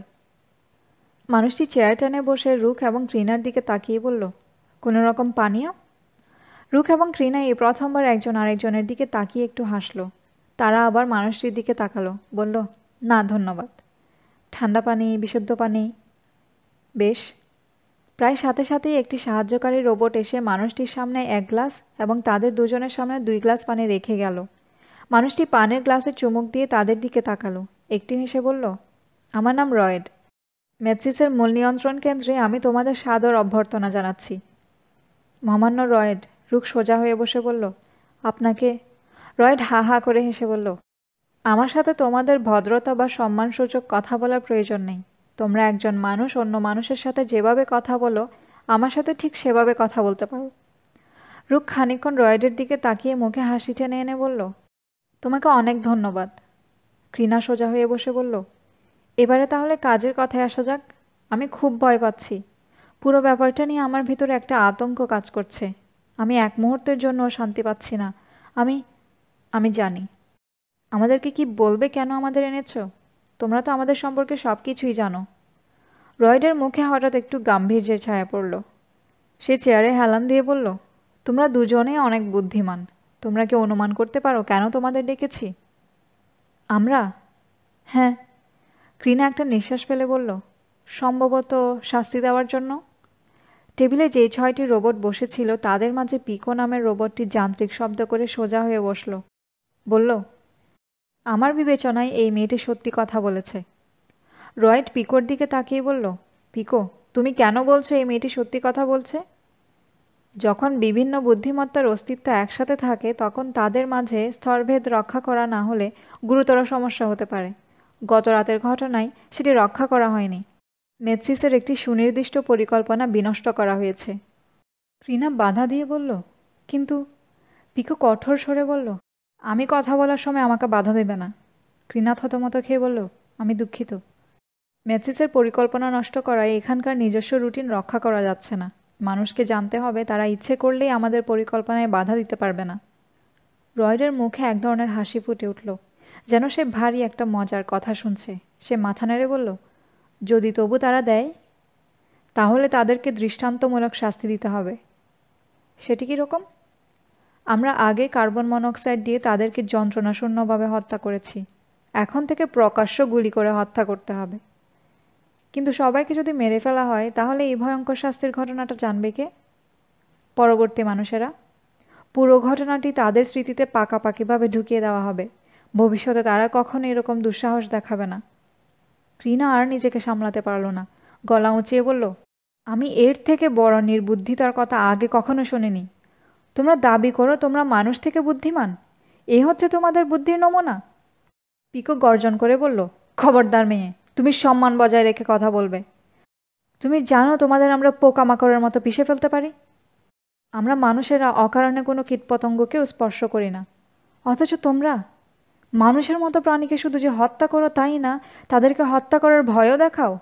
মানুষটি চেয়ার টেনে বসে রুখ এবং ক্রিনার দিকে তাকিয়ে বলল, কোনো রকম পানীয়? রুখ এবং ক্রিনা এই প্রথমবার একজন আরেকজনের দিকে তাকিয়ে একটু হাসল। তারা আবার মানুষটির দিকে তাকালো, বলল, না ধন্যবাদ। ঠান্ডা পানি, বিশুদ্ধ পানি? বেশ। প্রায় সাথে সাথেই একটি সাহায্যকারী রোবট এসে মানুষটির সামনে 1 গ্লাস এবং তাদের দুজনের সামনে 2 গ্লাস পানি রেখে গেল। মানুষটি পানির গ্লাসে চুমুক দিয়ে তাদের দিকে তাকালো, একটি হেসে বলল, আমার নাম রয়েড। মেটসিসের মূল নিয়ন্ত্রণ কেন্দ্রে আমি তোমাদের সাদর অভ্যর্থনা জানাচ্ছি। মহামান্য রয়েড। রুখ সোজা হয়ে বসে বলল, আপনাকে? রয়েড হা হা করে হেসে বলল, আমার সাথে তোমাদের ভদ্রতা বা সম্মানসূচক কথা বলার প্রয়োজন নেই। তোমরা একজন মানুষ অন্য মানুষের সাথে যেভাবে কথা বলো আমার সাথে ঠিক সেভাবে কথা বলতে পারো। রুক খানিকক্ষণ রয়েডের দিকে তাকিয়ে মুখে হাসি টেনে এনে বলল, তোমাকে অনেক ধন্যবাদ। ঘৃণা সোজা হয়ে বসে বলল, এবারে তাহলে কাজের কথায় আসা যাক। আমি খুব ভয় পাচ্ছি। পুরো ব্যাপারটা নিয়ে আমার ভিতরে একটা আতঙ্ক কাজ করছে। আমি এক মুহূর্তের জন্যও শান্তি পাচ্ছি না। আমি আমি জানি। আমাদেরকে কি বলবে কেন আমাদের এনেছো? তোমরা তো আমাদের সম্পর্কে সব কিছুই জানো। রয়েডের মুখে হঠাৎ একটু গাম্ভীর্যের ছায়া পড়ল। সে চেয়ারে হেলান দিয়ে বলল, তোমরা দুজনেই অনেক বুদ্ধিমান। তোমরা কি অনুমান করতে পারো কেন তোমাদের ডেকেছি? আমরা? হ্যাঁ। ক্রিনা একটা নিঃশ্বাস ফেলে বলল, সম্ভবত শাস্তি দেওয়ার জন্য। টেবিলে যে 6টি রোবট বসেছিল তাদের মাঝে পিকো নামের রোবটটি যান্ত্রিক শব্দ করে সোজা হয়ে বসল। বলল, আমার বিবেচনায় এই মেয়েটি সত্যি কথা বলেছে। রয়েড পিকোর দিকে তাকিয়ে বলল, পিকো, তুমি কেন বলছো এই মেয়েটি সত্যি কথা বলছে? যখন বিভিন্ন বুদ্ধিমত্তার অস্তিত্ব একসাথে থাকে তখন তাদের মাঝে স্তরভেদ রক্ষা করা না হলে গুরুতর সমস্যা হতে পারে। গত রাতের ঘটনায় সেটি রক্ষা করা হয়নি। মেটসিসের একটি সুনির্দিষ্ট পরিকল্পনা বিনষ্ট করা হয়েছে। ক্রিনা বাধা দিয়ে বলল, কিন্তু পিকো কঠোর স্বরে বলল, আমি কথা বলার সময় আমাকে বাধা দেবে না। ক্রিনা থতমত খেয়ে বলল, আমি দুঃখিত। মেটসিসের পরিকল্পনা নষ্ট করায় এখানকার নিজস্ব রুটিন রক্ষা করা যাচ্ছে না। মানুষকে জানতে হবে তারা ইচ্ছে করলেই আমাদের পরিকল্পনায় বাধা দিতে পারবে না। রয়েডের মুখে এক ধরনের হাসি ফুটে উঠল, যেন সে ভারী একটা মজার কথা শুনছে। সে মাথা নেড়ে বলল, যদি তবু তারা দেয় তাহলে তাদেরকে দৃষ্টান্তমূলক শাস্তি দিতে হবে। সেটি কীরকম? আমরা আগে কার্বন মনোক্সাইড দিয়ে তাদেরকে যন্ত্রণাশূন্যভাবে হত্যা করেছি। এখন থেকে প্রকাশ্য গুলি করে হত্যা করতে হবে। কিন্তু সবাইকে যদি মেরে ফেলা হয় তাহলে এই ভয়ঙ্কর শাস্তির ঘটনাটা জানবে কে? পরবর্তী মানুষেরা। পুরো ঘটনাটি তাদের স্মৃতিতে পাকাপাকিভাবে ঢুকিয়ে দেওয়া হবে। ভবিষ্যতে তারা কখনো এরকম দুঃসাহস দেখাবে না। ক্রিনা আর নিজেকে সামলাতে পারল না। গলা উঁচিয়ে বলল, আমি এর থেকে বড় নির্বুদ্ধিতার কথা আগে কখনো শুনিনি। তোমরা দাবি করো তোমরা মানুষ থেকে বুদ্ধিমান? এই হচ্ছে তোমাদের বুদ্ধির নমুনা? পিকো গর্জন করে বলল, খবরদার মেয়ে, তুমি সম্মান বজায় রেখে কথা বলবে। তুমি জানো তোমাদের আমরা পোকামাকড়ের মতো পিষে ফেলতে পারি। আমরা মানুষেরা অকারণে কোনো কীটপতঙ্গকেও স্পর্শ করি না, অথচ তোমরা মানুষের মতো প্রাণীকে শুধু যে হত্যা করো তাই না, তাদেরকে হত্যা করার ভয়ও দেখাও।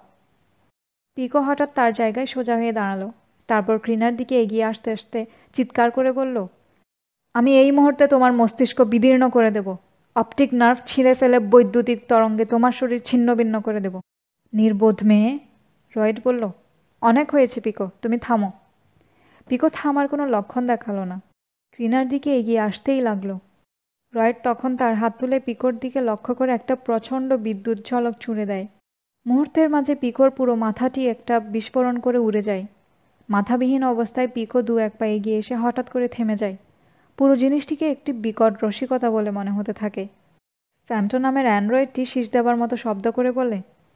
পিকো হঠাৎ তার জায়গায় সোজা হয়ে দাঁড়ালো। তারপর ক্রিনার দিকে এগিয়ে আসতে আসতে চিৎকার করে বলল, আমি এই মুহূর্তে তোমার মস্তিষ্ক বিদীর্ণ করে দেব। অপটিক নার্ভ ছিঁড়ে ফেলে বৈদ্যুতিক তরঙ্গে তোমার শরীর ছিন্নভিন্ন করে দেব। নির্বোধ মেয়ে। রয়েড বলল, অনেক হয়েছে পিকো, তুমি থামো। পিকো থামার কোনো লক্ষণ দেখালো না। ক্রিনার দিকে এগিয়ে আসতেই লাগলো। রয়েড তখন তার হাত তুলে পিকোর দিকে লক্ষ্য করে একটা প্রচণ্ড বিদ্যুৎ ঝলক ছুঁড়ে দেয়। মুহূর্তের মাঝে পিকোর পুরো মাথাটি একটা বিস্ফোরণ করে উড়ে যায়। মাথাবিহীন অবস্থায় পিকো 2-1 পা এগিয়ে এসে হঠাৎ করে থেমে যায়। পুরো জিনিসটিকে একটি বিকট রসিকতা বলে মনে হতে থাকে। ফ্যামটো নামের অ্যান্ড্রয়েডটি শীষ দেবার মতো শব্দ করে বলে,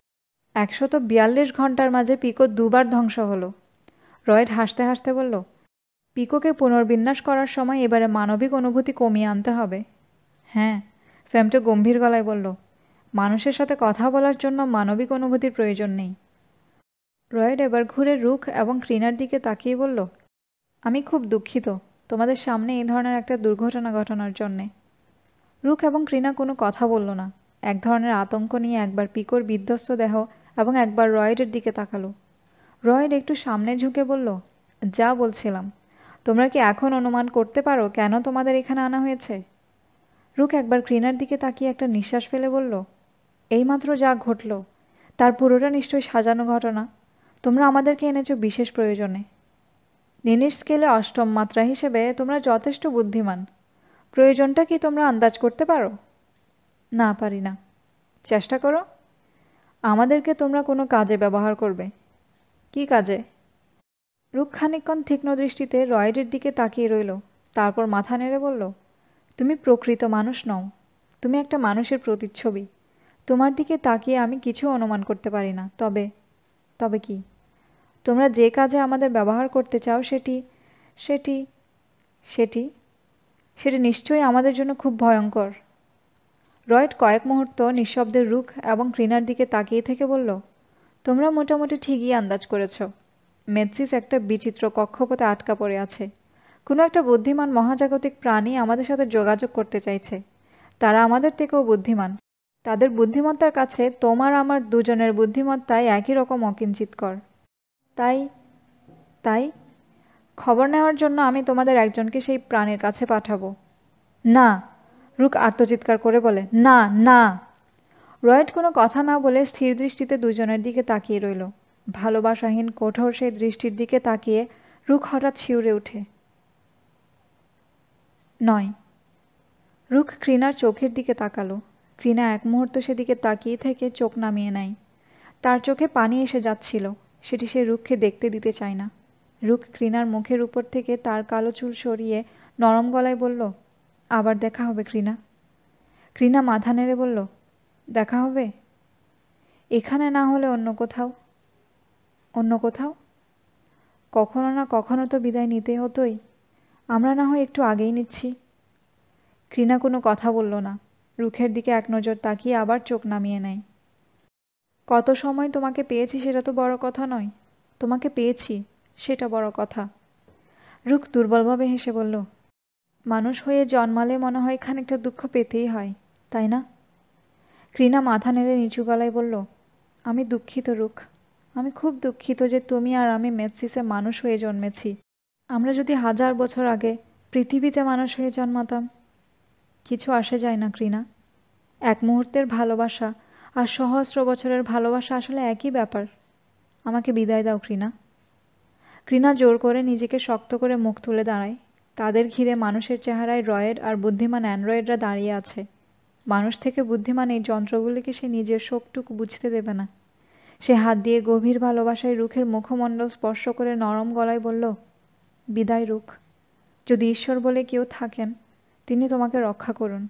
142 ঘন্টার মাঝে পিকো 2বার ধ্বংস হলো। রয়েড হাসতে হাসতে বলল, পিকোকে পুনর্বিন্যাস করার সময় এবারে মানবিক অনুভূতি কমিয়ে আনতে হবে। হ্যাঁ, ফ্যামটো গম্ভীর গলায় বলল, মানুষের সাথে কথা বলার জন্য মানবিক অনুভূতির প্রয়োজন নেই। রয়েড এবার ঘুরে রুখ এবং ক্রিনার দিকে তাকিয়ে বলল, আমি খুব দুঃখিত তোমাদের সামনে এই ধরনের একটা দুর্ঘটনা ঘটানোর জন্যে। রুখ এবং ক্রিনা কোনো কথা বলল না। এক ধরনের আতঙ্ক নিয়ে একবার পিকোর বিধ্বস্ত দেহ এবং একবার রয়েডের দিকে তাকালো। রয়েড একটু সামনে ঝুঁকে বলল, যা বলছিলাম, তোমরা কি এখন অনুমান করতে পারো কেন তোমাদের এখানে আনা হয়েছে? রুখ একবার ক্রিনার দিকে তাকিয়ে একটা নিঃশ্বাস ফেলে বলল, এইমাত্র যা ঘটল তার পুরোটা নিশ্চয়ই সাজানো ঘটনা। তোমরা আমাদেরকে এনেছো বিশেষ প্রয়োজনে। নিনির স্কেলে 8ম মাত্রা হিসেবে তোমরা যথেষ্ট বুদ্ধিমান। প্রয়োজনটা কি তোমরা আন্দাজ করতে পারো? না, পারি না। চেষ্টা করো। আমাদেরকে তোমরা কোনো কাজে ব্যবহার করবে। কি কাজে? রুখ খানিকক্ষণ তীক্ষ্ণ দৃষ্টিতে রয়েডের দিকে তাকিয়ে রইল। তারপর মাথা নেড়ে বলল, তুমি প্রকৃত মানুষ নও। তুমি একটা মানুষের প্রতিচ্ছবি। তোমার দিকে তাকিয়ে আমি কিছু অনুমান করতে পারি না। তবে কি? তোমরা যে কাজে আমাদের ব্যবহার করতে চাও সেটি সেটা নিশ্চয়ই আমাদের জন্য খুব ভয়ঙ্কর। রয়েড কয়েক মুহূর্ত নিঃশব্দে রুখ এবং ঘৃণার দিকে তাকিয়ে থেকে বলল, তোমরা মোটামুটি ঠিকই আন্দাজ করেছ। মেটসিস একটা বিচিত্র কক্ষপথে আটকা পড়ে আছে। কোনো একটা বুদ্ধিমান মহাজাগতিক প্রাণী আমাদের সাথে যোগাযোগ করতে চাইছে। তারা আমাদের থেকেও বুদ্ধিমান। তাদের বুদ্ধিমত্তার কাছে তোমার আমার দুজনের বুদ্ধিমত্তাই একই রকম অকিঞ্চিতকর। তাই তাই খবর নেওয়ার জন্য আমি তোমাদের একজনকে সেই প্রাণীর কাছে পাঠাবো। না, রুক আর্তচিৎকার করে বলে, না না। রয়েড কোনো কথা না বলে স্থির দৃষ্টিতে দুজনের দিকে তাকিয়ে রইল। ভালোবাসাহীন কঠোর সেই দৃষ্টির দিকে তাকিয়ে রুক হঠাৎ শিউরে ওঠে। 9। রুক ঘৃণার চোখের দিকে তাকালো। ঘৃণা এক মুহূর্ত সেদিকে তাকিয়ে থেকে চোখ নামিয়ে নেয়। তার চোখে পানি এসে যাচ্ছিল, সেটি সে রুককে দেখতে দিতে চায় না। রুক ঘৃণার মুখের উপর থেকে তার কালো চুল সরিয়ে নরম গলায় বলল, আবার দেখা হবে ঘৃণা। ঘৃণা মাথা নেড়ে বলল, দেখা হবে? এখানে না হলে অন্য কোথাও? অন্য কোথাও? কখনো না কখনো তো বিদায় নিতে হতোই। আমরা না হয় একটু আগেই নিচ্ছি। ঘৃণা কোনো কথা বলল না। রুখের দিকে এক নজর তাকিয়ে আবার চোখ নামিয়ে নেয়। কত সময় তোমাকে পেয়েছি সেটা তো বড় কথা নয়, তোমাকে পেয়েছি সেটা বড় কথা। রুখ দুর্বলভাবে হেসে বলল, মানুষ হয়ে জন্মালে মনে হয় খানিকটা দুঃখ পেতেই হয়, তাই না? ঘৃণা মাথা নেড়ে নিচু গলায় বলল, আমি দুঃখিত রুখ। আমি খুব দুঃখিত যে তুমি আর আমি মেটসিসে মানুষ হয়ে জন্মেছি। আমরা যদি 1000 বছর আগে পৃথিবীতে মানুষ হয়ে জন্মাতাম। কিছু আসে যায় না ঘৃণা। এক মুহূর্তের ভালোবাসা আর সহস্র বছরের ভালোবাসা আসলে একই ব্যাপার। আমাকে বিদায় দাও ঘৃণা। ঘৃণা জোর করে নিজেকে শক্ত করে মুখ তুলে দাঁড়ায়। তাদের ঘিরে মানুষের চেহারায় রয়েড আর বুদ্ধিমান অ্যান্ড্রয়েডরা দাঁড়িয়ে আছে। মানুষ থেকে বুদ্ধিমান এই যন্ত্রগুলিকে সে নিজের শোকটুকু বুঝতে দেবে না। সে হাত দিয়ে গভীর ভালোবাসায় রুখের মুখমণ্ডল স্পর্শ করে নরম গলায় বলল, বিদায় রুখ। যদি ঈশ্বর বলে কেউ থাকেন, তিনি তোমাকে রক্ষা করুন।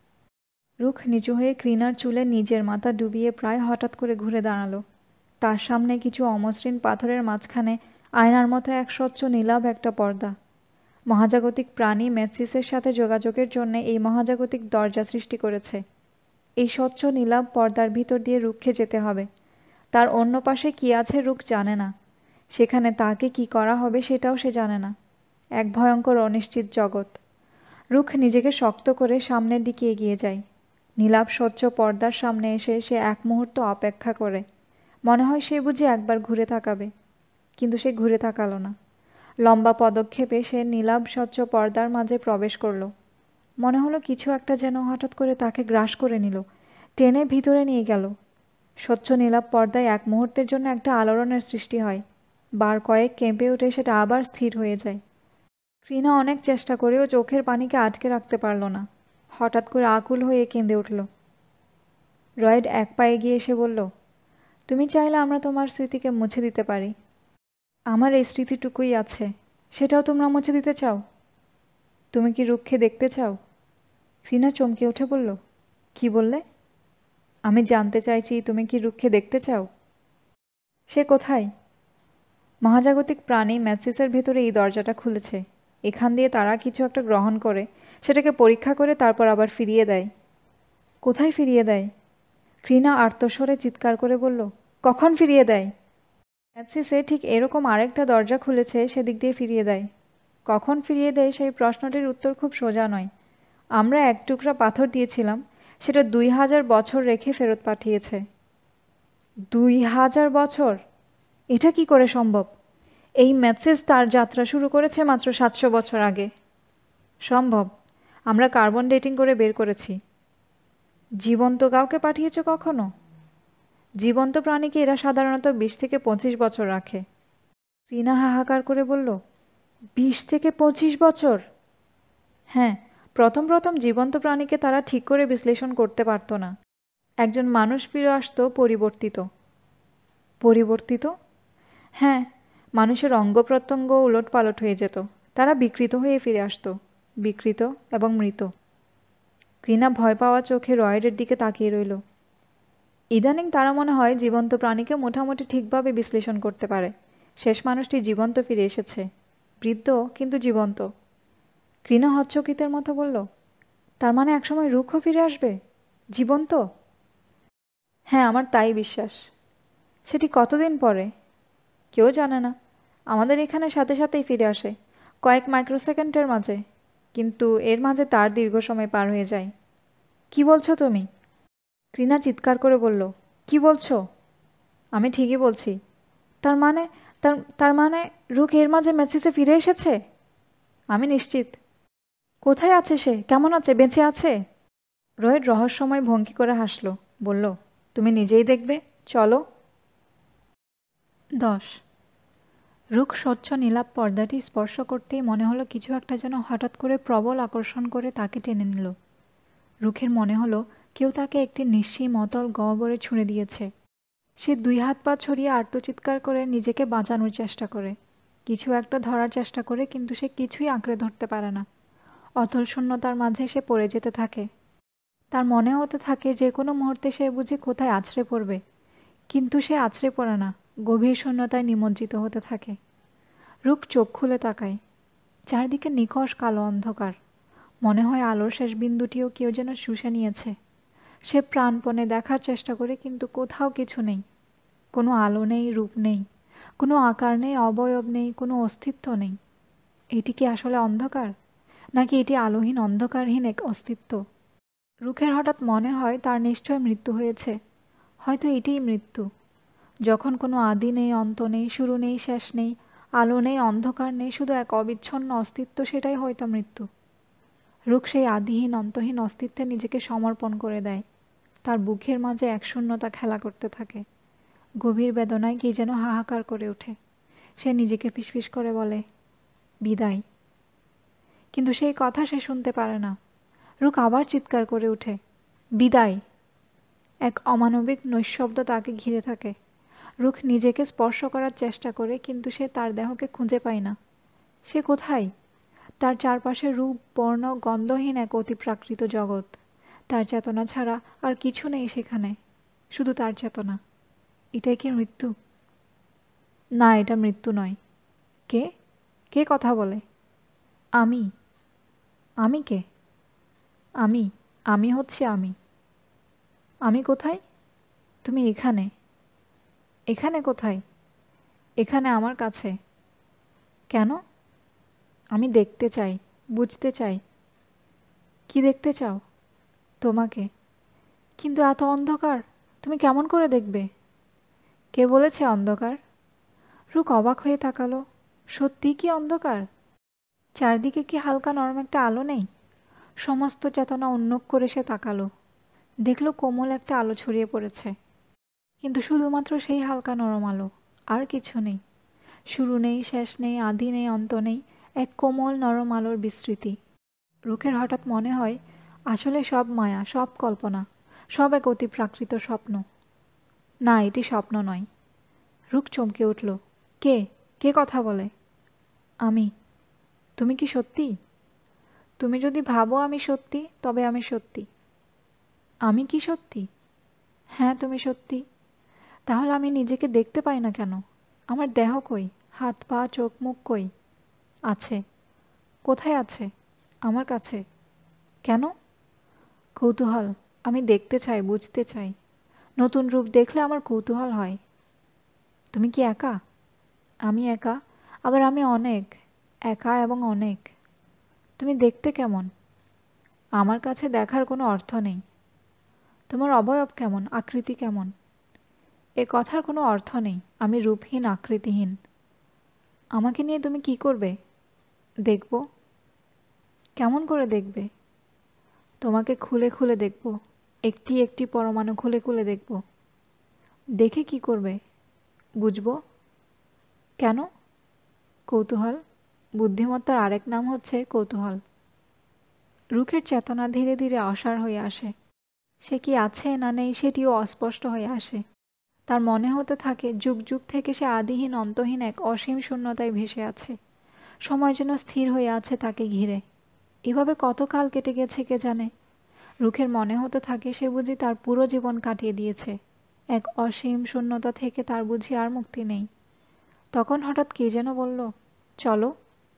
রুখ নিচু হয়ে ঘৃণার চুলে নিজের মাথা ডুবিয়ে প্রায় হঠাৎ করে ঘুরে দাঁড়ালো। তার সামনে কিছু অমসৃণ পাথরের মাঝখানে আয়নার মতো এক স্বচ্ছ নীলাভ একটা পর্দা। মহাজাগতিক প্রাণী মেটসিসের সাথে যোগাযোগের জন্য এই মহাজাগতিক দরজা সৃষ্টি করেছে। এই স্বচ্ছ নীলাভ পর্দার ভিতর দিয়ে রুখকে যেতে হবে। তার অন্য পাশে কি আছে রুখ জানে না। সেখানে তাকে কি করা হবে সেটাও সে জানে না। এক ভয়ঙ্কর অনিশ্চিত জগৎ। রুখ নিজেকে শক্ত করে সামনের দিকে এগিয়ে যায়। নীলাভ স্বচ্ছ পর্দার সামনে এসে সে এক মুহূর্ত অপেক্ষা করে। মনে হয় সে বুঝি একবার ঘুরে তাকাবে, কিন্তু সে ঘুরে তাকালো না। লম্বা পদক্ষেপে সে নীলাভ স্বচ্ছ পর্দার মাঝে প্রবেশ করল। মনে হলো কিছু একটা যেন হঠাৎ করে তাকে গ্রাস করে নিল, টেনে ভিতরে নিয়ে গেল। স্বচ্ছ নীলাভ পর্দায় এক মুহূর্তের জন্য একটা আলোড়নের সৃষ্টি হয়। বার কয়েক কেঁপে উঠে সেটা আবার স্থির হয়ে যায়। ঘৃণা অনেক চেষ্টা করেও চোখের পানিকে আটকে রাখতে পারল না। হঠাৎ করে আকুল হয়ে কেঁদে উঠল। রয়েড এক পায়ে গিয়ে এসে বলল, তুমি চাইলে আমরা তোমার স্মৃতিকে মুছে দিতে পারি। আমার এই স্মৃতিটুকুই আছে, সেটাও তোমরা মুছে দিতে চাও? তুমি কি রুখকে দেখতে চাও? ঘৃণা চমকে উঠে বলল, কি বললে? আমি জানতে চাইছি তুমি কি রুখকে দেখতে চাও? সে কোথায়? মহাজাগতিক প্রাণী মেটসিসের ভেতরে এই দরজাটা খুলেছে। এখান দিয়ে তারা কিছু একটা গ্রহণ করে, সেটাকে পরীক্ষা করে তারপর আবার ফিরিয়ে দেয়। কোথায় ফিরিয়ে দেয়? ঘৃণা আর্তস্বরে চিৎকার করে বলল, কখন ফিরিয়ে দেয়? মেটসিসে ঠিক এরকম আরেকটা দরজা খুলেছে, সেদিক দিয়ে ফিরিয়ে দেয়। কখন ফিরিয়ে দেয় সেই প্রশ্নটির উত্তর খুব সোজা নয়। আমরা এক টুকরা পাথর দিয়েছিলাম, সেটা 2000 বছর রেখে ফেরত পাঠিয়েছে। 2000 বছর? এটা কি করে সম্ভব? এই মেটসিস তার যাত্রা শুরু করেছে মাত্র 700 বছর আগে। সম্ভব। আমরা কার্বন ডেটিং করে বের করেছি। জীবন্ত কাউকে পাঠিয়েছ কখনো? জীবন্ত প্রাণীকে এরা সাধারণত 20 থেকে 25 বছর রাখে। রিনা হাহাকার করে বলল, 20 থেকে 25 বছর? হ্যাঁ, প্রথম প্রথম জীবন্ত প্রাণীকে তারা ঠিক করে বিশ্লেষণ করতে পারত না। একজন মানুষ ফিরে আসতো পরিবর্তিত। পরিবর্তিত? হ্যাঁ, মানুষের অঙ্গ প্রত্যঙ্গ উলট পালট হয়ে যেত। তারা বিকৃত হয়ে ফিরে আসতো, বিকৃত এবং মৃত। ঘৃণা ভয় পাওয়া চোখে রয়েডের দিকে তাকিয়ে রইল। ইদানিং তারা মনে হয় জীবন্ত প্রাণীকে মোটামুটি ঠিকভাবে বিশ্লেষণ করতে পারে। শেষ মানুষটি জীবন্ত ফিরে এসেছে, বৃদ্ধ কিন্তু জীবন্ত। কৃণা হচ্চকিতের মতো বলল, তার মানে একসময় রুখও ফিরে আসবে, জীবন্ত? হ্যাঁ, আমার তাই বিশ্বাস। সেটি কতদিন পরে? কেউ জানে না। আমাদের এখানে সাথে সাথেই ফিরে আসে, কয়েক মাইক্রোসেকেন্ডের মাঝে, কিন্তু এর মাঝে তার দীর্ঘ সময় পার হয়ে যায়। কি বলছো তুমি? কৃণা চিৎকার করে বলল, কি বলছো? আমি ঠিকই বলছি। তার মানে তার মানে রুক এর মাঝে মেসিসে ফিরে এসেছে? আমি নিশ্চিত। কোথায় আছে সে? কেমন আছে? বেঁচে আছে? রোহিত রহস্যময় ভঙ্গি করে হাসল, বলল, তুমি নিজেই দেখবে, চলো। 10। রুক স্বচ্ছ নীলাভ পর্দাটি স্পর্শ করতেই মনে হলো কিছু একটা যেন হঠাৎ করে প্রবল আকর্ষণ করে তাকে টেনে নিল। রুখের মনে হলো কেউ তাকে একটি নিঃস্বী মতল গহ্বরে ছুঁড়ে দিয়েছে। সে 2 হাত পা ছড়িয়ে আর্তচিৎকার করে নিজেকে বাঁচানোর চেষ্টা করে, কিছু একটা ধরার চেষ্টা করে, কিন্তু সে কিছুই আঁকড়ে ধরতে পারে না। অতল শূন্যতার মাঝে সে পড়ে যেতে থাকে। তার মনে হতে থাকে যে কোনো মুহূর্তে সে বুঝি কোথায় আছড়ে পড়বে, কিন্তু সে আছড়ে পড়ে না, গভীর শূন্যতায় নিমজ্জিত হতে থাকে। রুক চোখ খুলে তাকায়। চারদিকে নিকষ কালো অন্ধকার। মনে হয় আলোর শেষ বিন্দুটিও কেউ যেন শুষে নিয়েছে। সে প্রাণপণে দেখার চেষ্টা করে, কিন্তু কোথাও কিছু নেই। কোনো আলো নেই, রূপ নেই, কোনো আকার নেই, অবয়ব নেই, কোনো অস্তিত্ব নেই। এটি কি আসলে অন্ধকার, নাকি এটি আলোহীন অন্ধকারহীন এক অস্তিত্ব? রুখের হঠাৎ মনে হয় তার নিশ্চয় মৃত্যু হয়েছে। হয়তো এটিই মৃত্যু, যখন কোনো আদি নেই, অন্ত নেই, শুরু নেই, শেষ নেই, আলো নেই, অন্ধকার নেই, শুধু এক অবিচ্ছন্ন অস্তিত্ব, সেটাই হয়তো মৃত্যু। রুক সেই আদিহীন অন্তহীন অস্তিত্বে নিজেকে সমর্পণ করে দেয়। তার বুকের মাঝে এক শূন্যতা খেলা করতে থাকে। গভীর বেদনায় কি যেন হাহাকার করে ওঠে। সে নিজেকে ফিসফিস করে বলে, বিদায়। কিন্তু সেই কথা সে শুনতে পারে না। রুক আবার চিৎকার করে ওঠে, বিদায়। এক অমানবিক নৈঃশব্দ তাকে ঘিরে থাকে। রুক নিজেকে স্পর্শ করার চেষ্টা করে, কিন্তু সে তার দেহকে খুঁজে পায় না। সে কোথায়? তার চারপাশে রূপ, বর্ণ, গন্ধহীন এক অতিপ্রাকৃত জগৎ। তার চেতনা ছাড়া আর কিছু নেই সেখানে, শুধু তার চেতনা। এটাই কি মৃত্যু? না, এটা মৃত্যু নয়। কে? কে কথা বলে? আমি। আমি কে? আমি। আমি হচ্ছি আমি। আমি কোথায়? তুমি এখানে। এখানে কোথায়? এখানে আমার কাছে। কেন? আমি দেখতে চাই, বুঝতে চাই। কি দেখতে চাও? তোমাকে। কিন্তু এত অন্ধকার, তুমি কেমন করে দেখবে? কে বলেছে অন্ধকার? রুক অবাক হয়ে তাকালো। সত্যি কি অন্ধকার? চারদিকে কি হালকা নরম একটা আলো নেই? সমস্ত চেতনা উন্মুখ করে সে তাকালো। দেখলো কোমল একটা আলো ছড়িয়ে পড়েছে, কিন্তু শুধুমাত্র সেই হালকা নরম আলো, আর কিছু নেই। শুরু নেই, শেষ নেই, আদি নেই, অন্ত নেই, এক কোমল নরম আলোর বিস্তৃতি। রুখের হঠাৎ মনে হয় আসলে সব মায়া, সব কল্পনা, সব এক অতিপ্রাকৃত স্বপ্ন। না, এটি স্বপ্ন নয়। রুক চমকে উঠল। কে? কে কথা বলে? আমি। তুমি কি সত্যি? তুমি যদি ভাবো আমি সত্যি, তবে আমি সত্যি। আমি কি সত্যি? হ্যাঁ, তুমি সত্যি। তাহলে আমি নিজেকে দেখতে পাই না কেন? আমার দেহ কই? হাত পা চোখ মুখ কই? আছে। কোথায় আছে? আমার কাছে। কেন? কৌতূহল। আমি দেখতে চাই, বুঝতে চাই। নতুন রূপ দেখলে আমার কৌতূহল হয়। তুমি কি একা? আমি একা, আবার আমি অনেক। একা এবং অনেক। তুমি দেখতে কেমন? আমার কাছে দেখার কোনো অর্থ নেই। তোমার অবয়ব কেমন, আকৃতি কেমন? এ কথার কোনো অর্থ নেই। আমি রূপহীন, আকৃতিহীন। আমাকে নিয়ে তুমি কি করবে? দেখব। কেমন করে দেখবে? তোমাকে খুলে খুলে দেখব। একটি একটি পরমাণু খুলে খুলে দেখব। দেখে কি করবে? বুঝব। কেন? কৌতূহল। বুদ্ধিমত্তার আরেক নাম হচ্ছে কৌতূহল। রুখের চেতনা ধীরে ধীরে অসাড় হয়ে আসে। সে কি আছে না নেই সেটিও অস্পষ্ট হয়ে আসে। তার মনে হতে থাকে যুগ যুগ থেকে সে আদিহীন অন্তহীন এক অসীম শূন্যতায় ভেসে আছে। সময় যেন স্থির হয়ে আছে তাকে ঘিরে। এভাবে কত কাল কেটে গেছে কে জানে। রুখের মনে হতে থাকে সে বুঝি তার পুরো জীবন কাটিয়ে দিয়েছে এক অসীম শূন্যতা থেকে, তার বুঝি আর মুক্তি নেই। তখন হঠাৎ কে যেন বলল, চলো।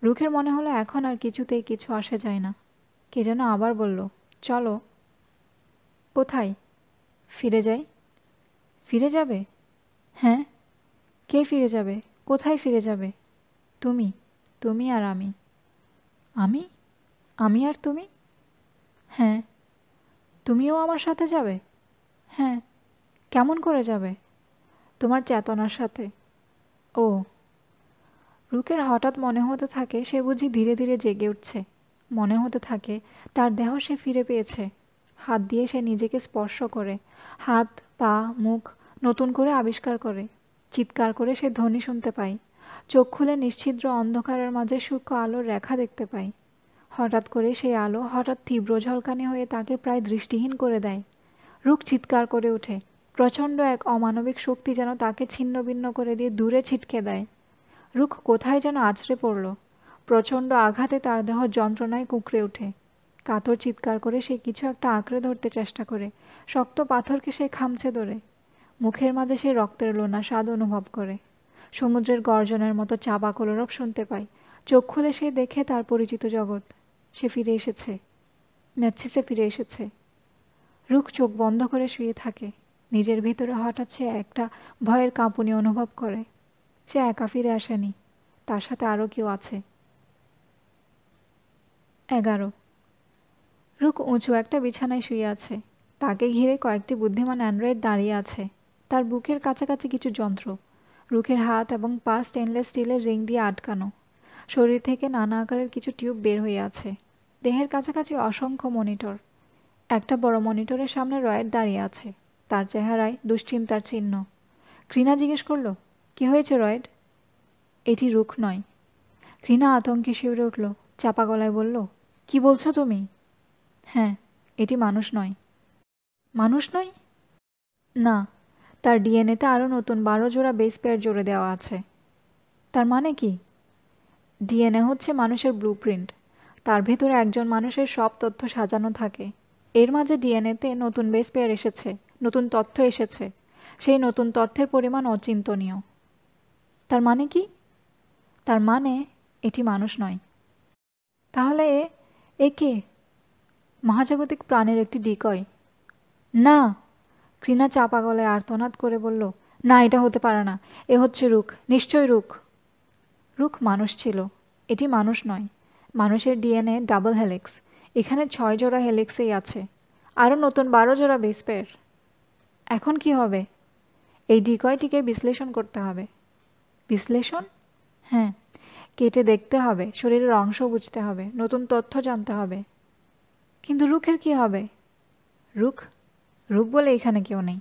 রুখের মনে হলো এখন আর কিছুতেই কিছু আসে যায় না। কে যেন আবার বলল, চলো। কোথায়? ফিরে যাই। ফিরে যাবে? হ্যাঁ। কে ফিরে যাবে? কোথায় ফিরে যাবে? তুমি। তুমি আর আমি। আমি? আমি আর তুমি? হ্যাঁ। তুমিও আমার সাথে যাবে? হ্যাঁ। কেমন করে যাবে? তোমার চেতনার সাথে। ও। রুকের হঠাৎ মনে হতে থাকে সে বুঝি ধীরে ধীরে জেগে উঠছে। মনে হতে থাকে তার দেহ সে ফিরে পেয়েছে। হাত দিয়ে সে নিজেকে স্পর্শ করে, হাত, পা, মুখ নতুন করে আবিষ্কার করে। চিৎকার করে সে ধ্বনি শুনতে পায়। চোখ খুলে নিশ্ছিদ্র অন্ধকারের মাঝে সূক্ষ্ম আলোর রেখা দেখতে পায়। হঠাৎ করে সেই আলো হঠাৎ তীব্র ঝলকানি হয়ে তাকে প্রায় দৃষ্টিহীন করে দেয়। রুক চিৎকার করে ওঠে। প্রচণ্ড এক অমানবিক শক্তি যেন তাকে ছিন্নভিন্ন করে দিয়ে দূরে ছিটকে দেয়। রুক কোথায় যেন আছড়ে পড়ল। প্রচণ্ড আঘাতে তার দেহ যন্ত্রণায় কুঁকড়ে ওঠে। কাতর চিৎকার করে সে কিছু একটা আঁকড়ে ধরতে চেষ্টা করে। শক্ত পাথরকে সে খামচে ধরে। মুখের মাঝে সে রক্তের লোনা স্বাদ অনুভব করে। সমুদ্রের গর্জনের মতো চাপা কলরব শুনতে পায়। চোখ খুলে সে দেখে তার পরিচিত জগৎ। সে ফিরে এসেছে। মেটসিসে ফিরে এসেছে। রুক চোখ বন্ধ করে শুয়ে থাকে। নিজের ভিতরে হঠাৎ সে একটা ভয়ের কাঁপুনি অনুভব করে। সে একা ফিরে আসেনি, তার সাথে আরও কেউ আছে। 11। রুক উঁচু একটা বিছানায় শুয়ে আছে। তাকে ঘিরে কয়েকটি বুদ্ধিমান অ্যান্ড্রয়েড দাঁড়িয়ে আছে। তার বুকের কাছাকাছি কিছু যন্ত্র। রুকের হাত এবং পা স্টেনলেস স্টিলের রিং দিয়ে আটকানো। শরীর থেকে নানা আকারের কিছু টিউব বের হয়ে আছে। দেহের কাছাকাছি অসংখ্য মনিটর। একটা বড় মনিটরের সামনে রয়েড দাঁড়িয়ে আছে। তার চেহারায় দুশ্চিন্তার চিহ্ন। ঘৃণা জিজ্ঞেস করল, কি হয়েছে রয়েড? এটি রুক নয়। ঘৃণা আতঙ্কে শিউরে উঠল। চাপা গলায় বলল, কি বলছো তুমি? হ্যাঁ, এটি মানুষ নয়। মানুষ নয়? না, তার ডিএনএতে আরও নতুন 12 জোড়া বেস পেয়ার জুড়ে দেওয়া আছে। তার মানে কি? ডিএনএ হচ্ছে মানুষের ব্লুপ্রিন্ট। তার ভেতরে একজন মানুষের সব তথ্য সাজানো থাকে। এর মাঝে ডিএনএতে নতুন বেস পেয়ার এসেছে, নতুন তথ্য এসেছে। সেই নতুন তথ্যের পরিমাণ অচিন্তনীয়। তার মানে কি? তার মানে এটি মানুষ নয়। তাহলে এ কে? মহাজাগতিক প্রাণের একটি ডিকয়। না! ঘৃণা চাপা গলায় আর্তনাদ করে বলল, না, এটা হতে পারে না। এ হচ্ছে রুক, নিশ্চয়ই রুক। রুক মানুষ ছিল। এটি মানুষ নয়। মানুষের ডিএনএ ডাবল হেলিক্স। এখানে 6 জোড়া হেলিক্সেই আছে। আরও নতুন 12 জোড়া বেস পেয়ার। এখন কি হবে? এই ডিকয়টিকে বিশ্লেষণ করতে হবে। বিশ্লেষণ? হ্যাঁ, কেটে দেখতে হবে, শরীরের অংশ বুঝতে হবে, নতুন তথ্য জানতে হবে। কিন্তু রুকের কি হবে? রুক? রুক বলে এখানে কেউ নেই।